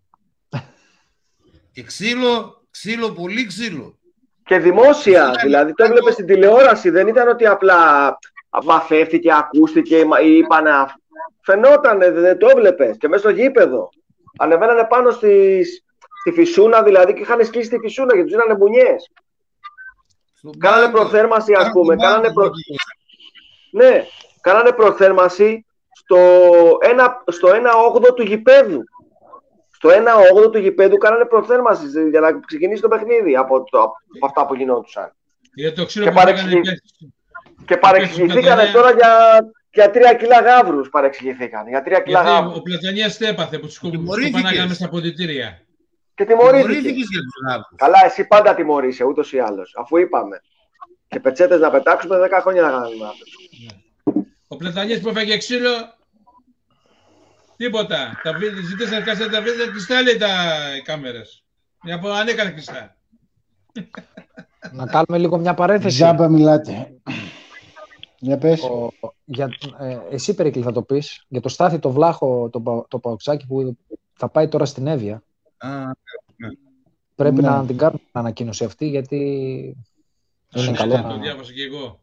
Και ξύλο, ξύλο, πολύ ξύλο. Και δημόσια, δηλαδή το έβλεπε στην τηλεόραση, δεν ήταν ότι απλά μαθεύτηκε, ακούστηκε ή είπανε. Φαινότανε, δεν το έβλεπες. Και μέσα στο γήπεδο. Ανεβαίνανε πάνω στις, στη φυσούνα, δηλαδή, και είχαν σκίσει τη φυσούνα γιατί τους δίνανε μπουνιές. Κάνανε προθέρμανση, ας πούμε. Κάνανε προ... Ναι, κάνανε προθέρμανση στο ένα, στο ένα όγδοο του γηπέδου. Στο ένα όγδοο του γηπέδου κάνανε προθέρμανση για να ξεκινήσει το παιχνίδι από, το, από αυτά που γινόντουσαν. Το και παρεξηγη... και παρεξηγηθήκανε τώρα για, για τρία κιλά γάβρους. Παρεξηγηθήκανε για τρία κιλά γιατί γάβρους. Ο Πλατανιάς τι έπαθε που τους σκοπανάγαμε στα αποδυτήρια. Και τιμωρήθηκε. Καλά, εσύ πάντα τιμωρείσαι ούτως ή άλλως. Αφού είπαμε. Και πετσέτες να πετάξουμε, δέκα χρόνια να κάνουμε. Ο Πλατανιάς που έφαγε ξύλο. Τίποτα. Τα ζητήσαν να κάσετε τα βίντεο κλειστά, λέει, τα κάμερες. Μια από αν έκανε κλειστά. Να κάνουμε λίγο μια παρένθεση. Ζάμπα μιλάτε. Για πες. Ο, για, ε, εσύ, Περικλή, θα το πεις. Για το Στάθη, το Βλάχο, το, το Παοξάκι που θα πάει τώρα στην Εύβοια. Α, ναι. Πρέπει ναι. να την κάνουμε την ανακοίνωση αυτή, γιατί είναι Σωστά, καλό. το να... διάβασα και εγώ.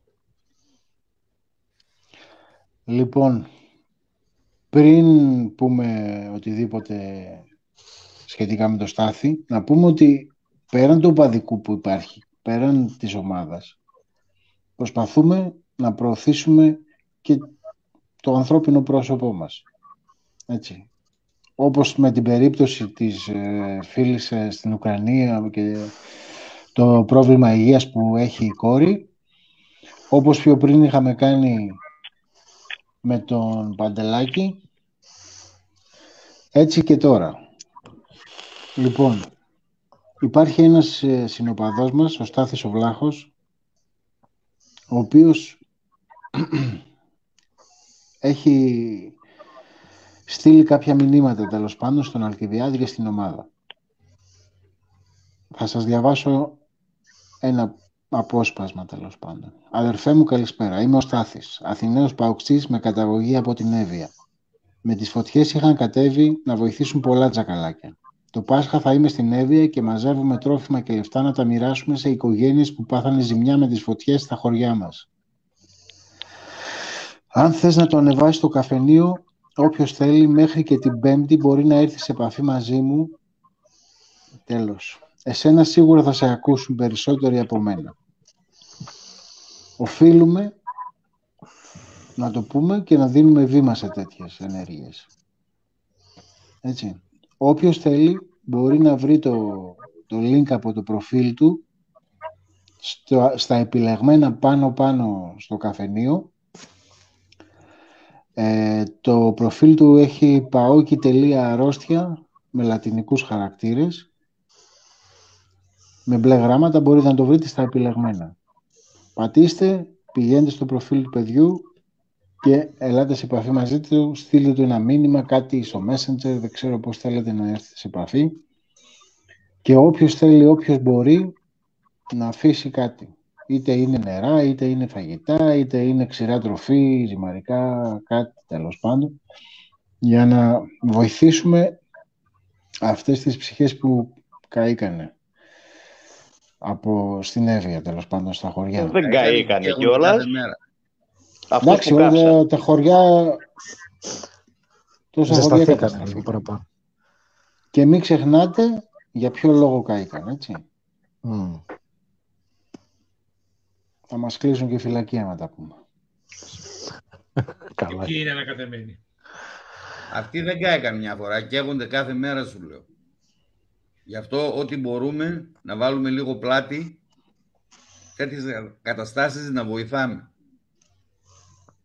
Λοιπόν, πριν πούμε οτιδήποτε σχετικά με το Στάθη, να πούμε ότι πέραν του οπαδικού που υπάρχει, πέραν της ομάδας, προσπαθούμε να προωθήσουμε και το ανθρώπινο πρόσωπό μας. Έτσι. Όπως με την περίπτωση της ε, φίλης ε, στην Ουκρανία και το πρόβλημα υγείας που έχει η κόρη, όπως πιο πριν είχαμε κάνει με τον Παντελάκη, έτσι και τώρα. Λοιπόν, υπάρχει ένας ε, συνοπαδός μας, ο Στάθης ο Βλάχος, ο οποίος έχει στείλει κάποια μηνύματα, τέλος πάντων, στον Αλκιβιάδη και στην ομάδα. Θα σας διαβάσω ένα απόσπασμα, τέλος πάντων. Αδερφέ μου, καλησπέρα. Είμαι ο Στάθης, Αθηναίος παοξής με καταγωγή από την Εύβοια. Με τις φωτιές είχαν κατέβει να βοηθήσουν πολλά τζακαλάκια. Το Πάσχα θα είμαι στην Εύβοια και μαζεύουμε τρόφιμα και λεφτά να τα μοιράσουμε σε οικογένειες που πάθανε ζημιά με τις φωτιές στα χωριά μας. Αν θες να το ανεβάσεις στο καφενείο, όποιος θέλει μέχρι και την Πέμπτη μπορεί να έρθει σε επαφή μαζί μου. Τέλος. Εσένα σίγουρα θα σε ακούσουν περισσότεροι από μένα. Οφείλουμε να το πούμε και να δίνουμε βήμα σε τέτοιες ενέργειες. Έτσι. Όποιος θέλει μπορεί να βρει το, το link από το προφίλ του στο, στα επιλεγμένα πάνω-πάνω στο καφενείο. Ε, το προφίλ του έχει paoki.arostia με λατινικούς χαρακτήρες. Με μπλε γράμματα, μπορείτε να το βρείτε στα επιλεγμένα. Πατήστε, πηγαίνετε στο προφίλ του παιδιού και ελάτε σε επαφή μαζί του, στείλτε του ένα μήνυμα, κάτι στο Messenger, δεν ξέρω πώς θέλετε να έρθετε σε επαφή. Και όποιος θέλει, όποιος μπορεί να αφήσει κάτι. Είτε είναι νερά, είτε είναι φαγητά, είτε είναι ξηρά τροφή, ζυμαρικά, κάτι τέλος πάντων, για να βοηθήσουμε αυτές τις ψυχές που καήκανε από στην Εύβοια, τέλος πάντων, στα χωριά. Δεν καήκανε κιόλας. Εντάξει, όλα τα χωριά τόσα χωριά καταστραφήκανε. Και μην ξεχνάτε για ποιο λόγο καήκαν, έτσι. Mm. Θα μας κλείσουν και φυλακή άμα τα πούμε. Καλά. Εκεί είναι ανακατεμένοι. Αυτοί δεν καήκαν μια φορά, καίγονται κάθε μέρα, σου λέω. Γι' αυτό ό,τι μπορούμε να βάλουμε λίγο πλάτη, τέτοιες καταστάσεις να βοηθάμε.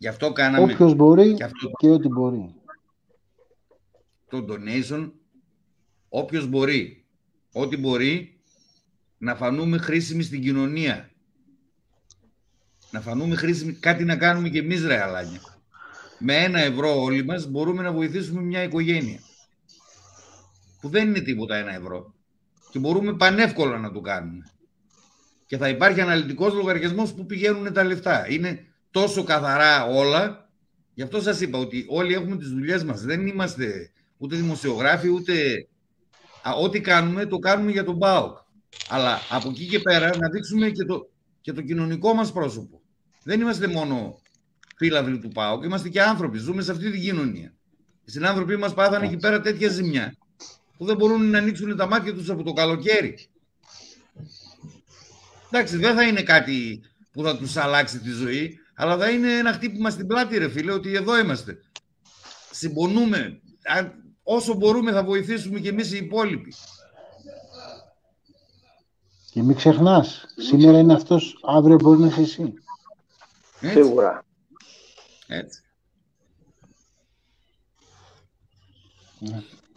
Γι' αυτό κάναμε... Όποιος μπορεί και, αυτό... και ό,τι μπορεί. Το donation, όποιος μπορεί, ό,τι μπορεί, να φανούμε χρήσιμοι στην κοινωνία. Να φανούμε χρήσιμοι, κάτι να κάνουμε και εμείς, ρε αλάνια. Με ένα ευρώ όλοι μας μπορούμε να βοηθήσουμε μια οικογένεια. Που δεν είναι τίποτα ένα ευρώ. Και μπορούμε πανεύκολα να το κάνουμε. Και θα υπάρχει αναλυτικός λογαριασμός που πηγαίνουν τα λεφτά. Είναι τόσο καθαρά όλα. Γι' αυτό σας είπα ότι όλοι έχουμε τις δουλειές μας. Δεν είμαστε ούτε δημοσιογράφοι, ούτε... Α, ό,τι κάνουμε, το κάνουμε για τον ΠΑΟΚ. Αλλά από εκεί και πέρα να δείξουμε και το, και το κοινωνικό μας πρόσωπο. Δεν είμαστε μόνο φύλαυλοι του ΠΑΟΚ, είμαστε και άνθρωποι. Ζούμε σε αυτή την κοινωνία. Οι συνάνθρωποι μας πάθανε εκεί πέρα τέτοια ζημιά που δεν μπορούν να ανοίξουν τα μάτια τους από το καλοκαίρι. Εντάξει, δεν θα είναι κάτι που θα τους αλλάξει τη ζωή, αλλά θα είναι ένα χτύπημα στην πλάτη, ρε φίλε, ότι εδώ είμαστε. Συμπονούμε. Όσο μπορούμε θα βοηθήσουμε και εμείς οι υπόλοιποι. Και μην ξεχνάς, σήμερα είναι αυτός, αύριο μπορεί να είσαι εσύ. Έτσι. Σίγουρα. Έτσι. Ναι.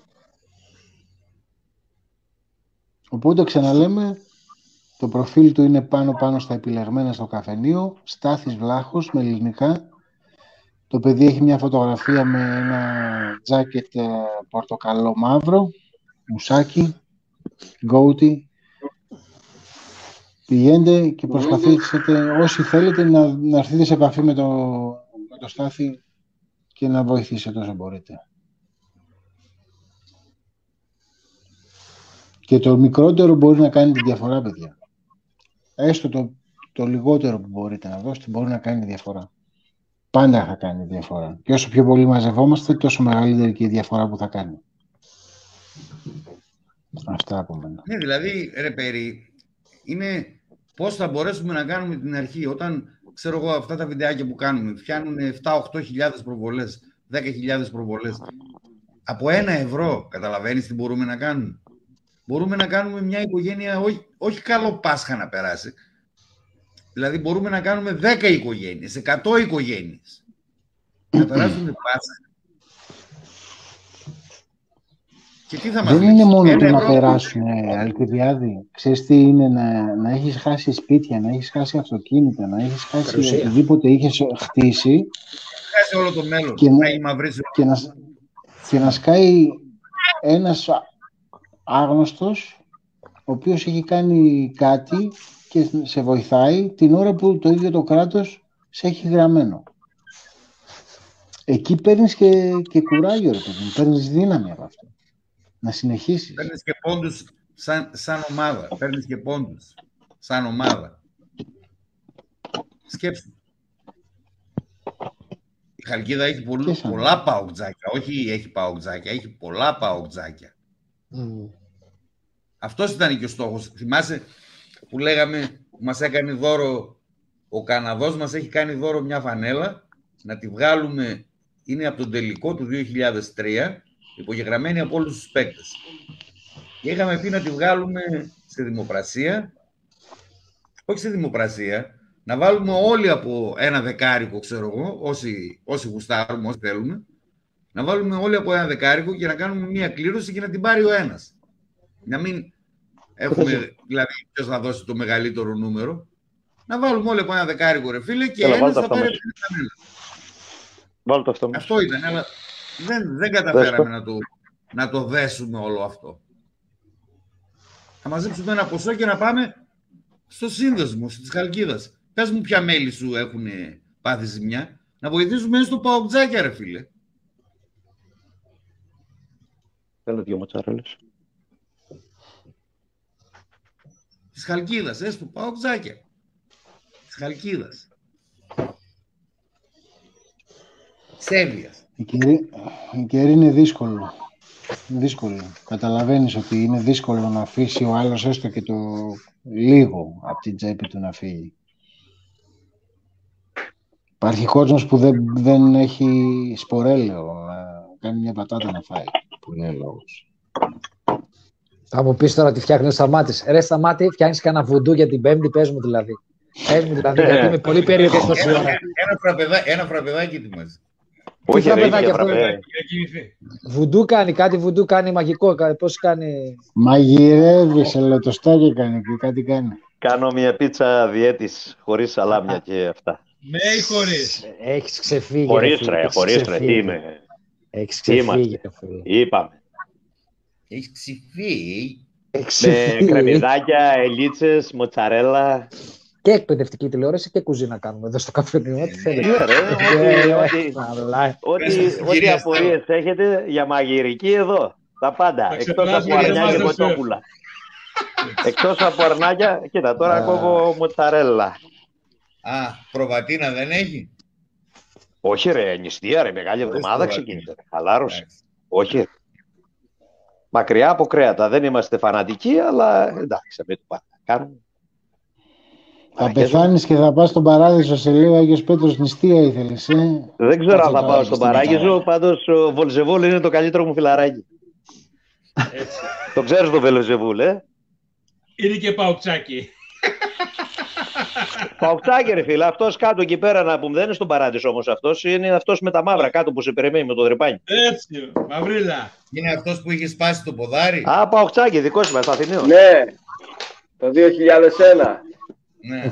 Οπότε ξαναλέμε, το προφίλ του είναι πάνω-πάνω στα επιλεγμένα στο καφενείο, Στάθης Βλάχος με ελληνικά. Το παιδί έχει μια φωτογραφία με ένα τζάκετ πορτοκαλό μαύρο, μουσάκι, γκόουτι. Πηγαίνετε και προσπαθήσετε όσοι θέλετε να, να έρθετε σε επαφή με το, με το Στάθη και να βοηθήσετε όσο μπορείτε. Και το μικρότερο μπορεί να κάνει τη διαφορά, παιδιά. Έστω το, το λιγότερο που μπορείτε να δώσετε μπορεί να κάνει τη διαφορά. Πάντα θα κάνει διαφορά. Και όσο πιο πολύ μαζευόμαστε, τόσο μεγαλύτερη και η διαφορά που θα κάνει. Αυτά από μένα. Ναι, δηλαδή, ρε Περί, είναι πώς θα μπορέσουμε να κάνουμε την αρχή. Όταν, ξέρω εγώ, αυτά τα βιντεάκια που κάνουμε φτιάνουν επτά με οκτώ χιλιάδες προβολές, δέκα χιλιάδες προβολές. Από ένα ευρώ, καταλαβαίνεις τι μπορούμε να κάνουμε. Μπορούμε να κάνουμε μια οικογένεια, όχι, όχι καλό Πάσχα να περάσει. Δηλαδή μπορούμε να κάνουμε δέκα οικογένειες, εκατό οικογένειες. Να περάσουμε Πάσχα. Και τι θα μας Δεν δείξει. είναι μόνο Ένα το να ευρώ... περάσουν, Αλκιβιάδη. Ξέρεις τι είναι να, να έχεις χάσει σπίτια, να έχεις χάσει αυτοκίνητα, να έχεις χάσει Ρουσία. Οτιδήποτε είχες χτίσει. Χάσει όλο το μέλλον. Και να, και να, και να σκάει ένας άγνωστος, ο οποίος έχει κάνει κάτι και σε βοηθάει την ώρα που το ίδιο το κράτος σε έχει γραμμένο. Εκεί παίρνεις και, και κουράγιο, ρε παιδί, παίρνεις δύναμη από αυτό. Να συνεχίσεις. Παίρνεις και πόντους σαν, σαν ομάδα. Παίρνεις και πόντους σαν ομάδα. Σκέψου. Η Χαλκίδα έχει πολλού, πολλά παοκτζάκια. Όχι έχει παοκτζάκια, έχει πολλά παοκτζάκια. Mm. Αυτός ήταν και ο στόχος. Θυμάσαι που λέγαμε, που μας έκανε δώρο, ο Καναδός μας έχει κάνει δώρο μια φανέλα, να τη βγάλουμε, είναι από τον τελικό του δύο χιλιάδες τρία, υπογεγραμμένη από όλους τους παίκτες. Και είχαμε πει να τη βγάλουμε σε δημοπρασία, όχι σε δημοπρασία, να βάλουμε όλοι από ένα δεκάρικο, ξέρω εγώ, όσοι, όσοι γουστάρουμε, όσοι θέλουμε, να βάλουμε όλοι από ένα δεκάρικο και να κάνουμε μια κλήρωση και να την πάρει ο ένας. Να μην έχουμε, δηλαδή, ποιος θα δώσει το μεγαλύτερο νούμερο. Να βάλουμε όλοι από ένα δεκάρικο, ρε φίλε, και ένας θα πάρει την φανέλα. Βάλω το αυτό. Αυτό ήταν, αλλά δεν, δεν καταφέραμε να το, να το δέσουμε όλο αυτό. Θα μαζέψουμε ένα ποσό και να πάμε στο σύνδεσμο της Χαλκίδας. Πες μου ποια μέλη σου έχουν πάθει ζημιά. Να βοηθήσουμε στο παοκτζάκια, ρε φίλε. Θέλω δυο μοτσαρέλες. Της Χαλκίδας, έστω παοκτζάκια. Της Χαλκίδας. Σέβειας. Η καιρή, η καιρή είναι δύσκολο. Δύσκολο. Καταλαβαίνεις ότι είναι δύσκολο να αφήσει ο άλλος έστω και το λίγο από την τσέπη του να φύγει. Υπάρχει κόσμος που δεν, δεν έχει σπορέλαιο να κάνει μια πατάτα να φάει, που λέει λόγος. Θα μου πεις τώρα τι φτιάχνει ο Σταμάτης. Ρε Σταμάτη, φτιάχνεις κανένα βουντού για την Πέμπτη, πες μου δηλαδή. Ε, δηλαδή, γιατί είμαι πολύ περίεργο τόση ώρα. Ένα φραπεδάκι ετοιμάζει. Όχι, ρε, είχε φραπέ. Βουντού κάνει, κάτι βουντού κάνει μαγικό. Πώς κάνει. Μαγειρεύει σε λεπτοστάκια κάνει και κάτι κάνει. Κάνω μια πίτσα διέτης χωρίς σαλάμια και αυτά. Ναι ή χωρίς. Έχεις ξεφύγει. Χωρίς ρε, χωρίς ρε, τι είμαι. Έχεις ξεφύγει. Είπαμε. Έχεις ξεφύγει. Με κρεμμυδάκια, ελίτσες, μοτσαρέλα. Και εκπαιδευτική τηλεόραση και κουζίνα κάνουμε εδώ στο καφενείο. Ό,τι θέλετε. Ό,τι απορίες έχετε για μαγειρική εδώ. Τα πάντα. Εκτός από αρνιά και κοτόπουλα. Εκτός από αρνάκια, κοίτα τώρα κόβω μοτσαρέλα. Α, προβατίνα δεν έχει. Όχι ρε, νηστεία ρε, μεγάλη εβδομάδα ξεκίνησε. Χαλάρωσε. Όχι. Μακριά από κρέατα. Δεν είμαστε φανατικοί, αλλά εντάξει, με το πάντα. Κάνουμε. Θα πεθάνεις και θα πας στον παράδεισο σε λίγο, Άγιος Πέτρος, νηστεία ήθελες, ε? Δεν ξέρω αν θα πάω στον παράδεισο, πάντως ο Βολζεβούλ είναι το καλύτερο μου φιλαράκι. Το ξέρεις το Βολζεβούλ, ε? Είναι και παουτσάκι. Παουτσάκι ρε φίλε, αυτός κάτω εκεί πέρα να πούμε, δεν είναι στον παράδεισο όμως αυτός, είναι αυτός με τα μαύρα κάτω που σε περιμένει με το δρεπάνι. Έτσι, μαυρίλα. Είναι αυτός που είχε σπάσει το ποδάρι. Α, Παουτσάκι, δικός μας, Αθηναίος. Ναι, το δύο χιλιάδες ένα. Ναι.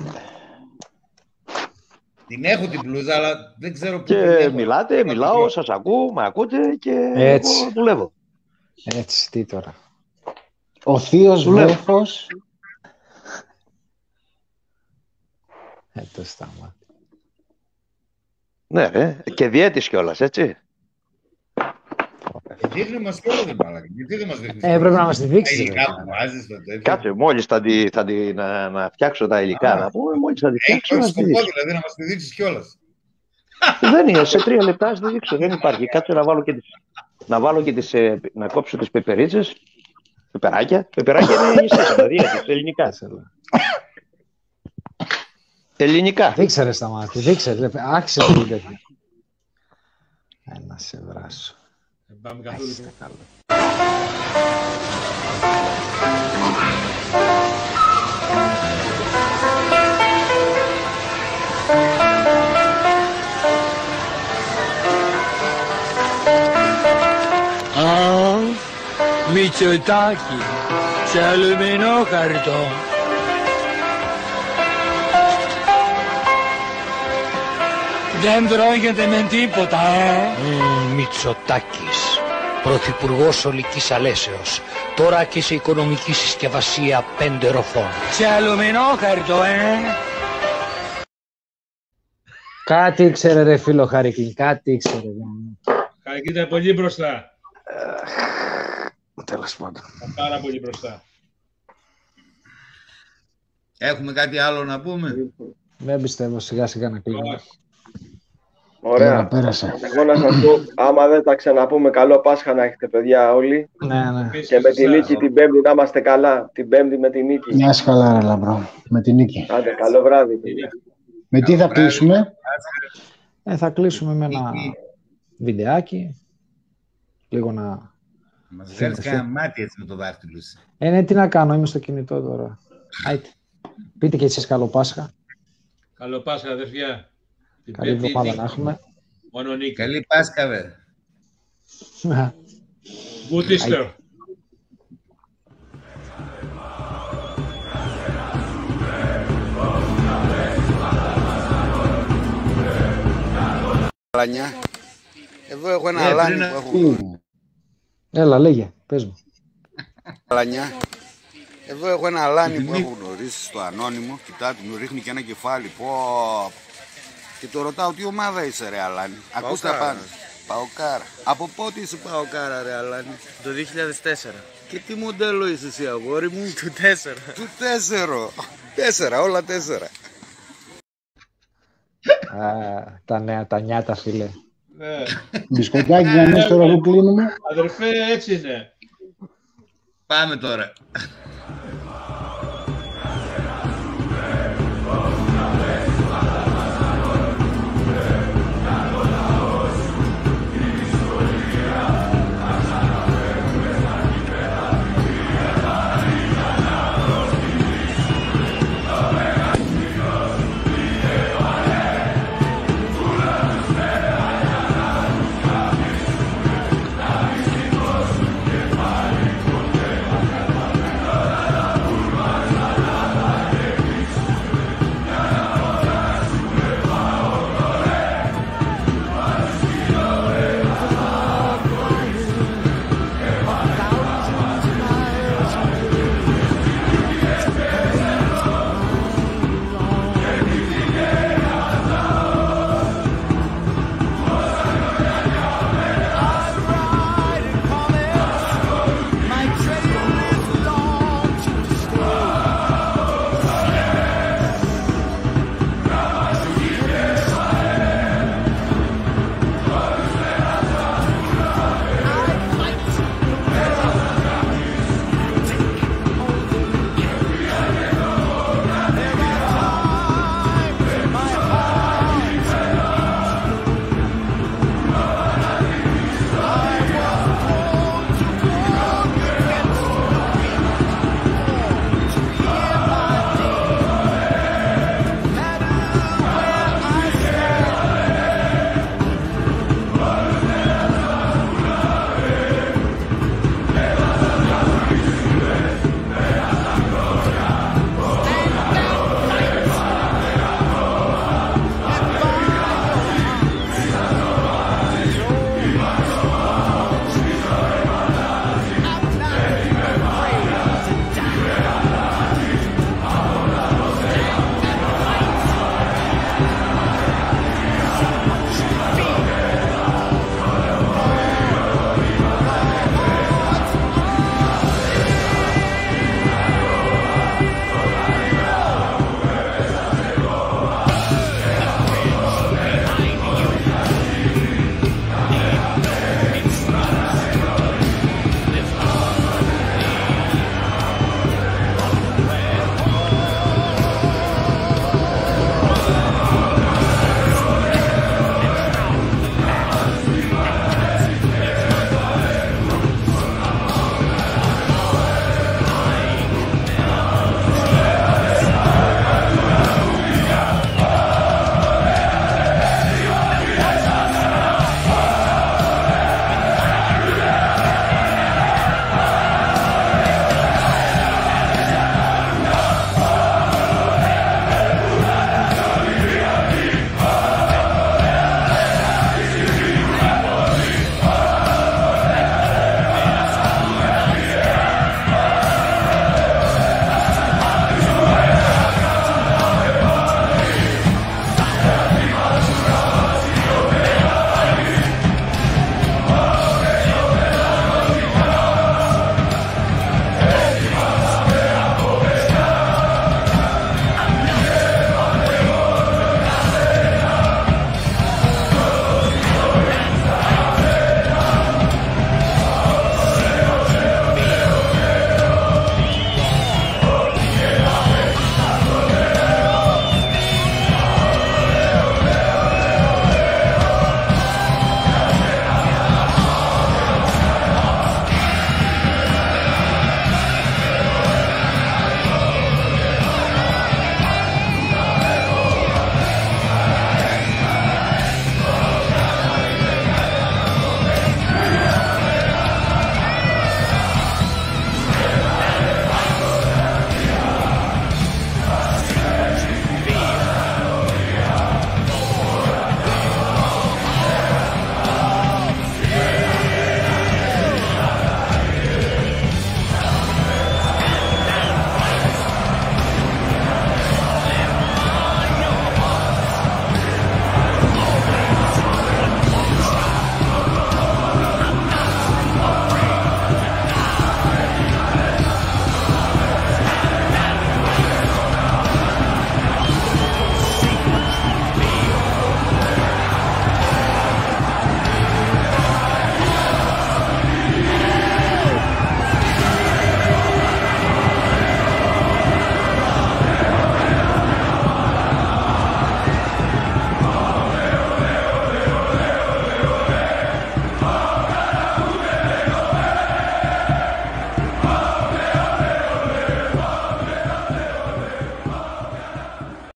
Την έχω την πλούζα, αλλά δεν ξέρω πού. Και μιλάτε, μιλάω, σας ακούω, με ακούτε και έτσι. Εγώ δουλεύω. Έτσι, τι τώρα. Ο θείος βρέφος. Ε, το στάμα. Ναι, ρε, και διέτης κιόλας, έτσι. Δείχνει μας και όλο δεν μάλακα. Γιατί δεν μας δείχνει. Ε, πρέπει να μας τη δείξει. Κάτσε, μόλις θα, τη, θα τη, να, να φτιάξω τα υλικά, Α, να πούμε, μόλις θα τη φτιάξω. Έχει σκοπό δηλαδή να μας τη δείξεις κιόλας. Δεν είναι, σε τρία λεπτά θα τη δείξω, δεν υπάρχει. Κάτσε να βάλω και τις, να, βάλω και τις, να κόψω τις πεπερίτσες, πεπεράκια. Πεπεράκια είναι νησίες, δηλαδή, ελληνικά. Ελληνικά. Δείξε ρε Σταμάτη, δείξε ρε, άρχισε το βίντεο. Ένα σε βράσω. Δεν πάμε καθόλου. Α, Μητσοτάκη, σε αλουμινό χαρτό. Δεν τρώγεται με τίποτα, ε! Mm, Μητσοτάκης, πρωθυπουργός ολικής αλέσεως. Τώρα και σε οικονομική συσκευασία πέντε ροφών. Σε αλουμινόχαρτο, ε! Κάτι ήξερε ρε φίλο Χαρίκλη, κάτι ήξερε. Χαρίκλη ήταν πολύ μπροστά. Τέλος πάντων. Πάρα πολύ μπροστά. Έχουμε κάτι άλλο να πούμε? Δεν πιστεύω, σιγά σιγά να κλείνουμε. Ωραία. Πέρασε. Εγώ να σας πω, άμα δεν τα ξαναπούμε, καλό Πάσχα να έχετε παιδιά όλοι. Ναι, ναι. Και με τη νίκη την Πέμπτη να είμαστε καλά. Την Πέμπτη με τη νίκη. Μια καλά ρε λαμπρό. Με τη νίκη. Άντε, καλό βράδυ. Παιδιά. Με τι θα κλείσουμε? Ε, θα κλείσουμε με ένα βιντεάκι. Λίγο να... Μας βγάλεις κανένα μάτι έτσι με το δάχτυλο. Ε, ναι, τι να κάνω, είμαι στο κινητό τώρα. Άιτε. Πείτε και εσείς καλό Πάσχα. Καλό Πάσχα, αδερφιά. Καλή εβδομάδα να έχουμε. Μόνο νίκη. Καλή Πάσχα, βε. Good Easter. Αλάνια. Εδώ έχω ένα αλάνι που έχω. Έλα, λέγε, πες μου. Αλάνια. Εδώ έχω ένα αλάνι που έχω γνωρίσει στο ανώνυμο. Κοιτάτε, μου ρίχνει και ένα κεφάλι. Πω. Και το ρωτάω, τι ομάδα είσαι ρε Αλάνι? Ακούστε πάνω. Παοκάρα. Από πότε είσαι Παοκάρα ρε Αλάνι? Το δύο χιλιάδες τέσσερα. Και τι μοντέλο είσαι εσύ αγόρι μου? Του τέσσερα. Του τέσσερα. Τέσσερα, όλα τέσσερα. Α, τα νέα, τα νιάτα φίλε. Μπισκοτάκι για μέσα τώρα που κλείνουμε. Αδερφέ, έτσι είναι. Πάμε τώρα.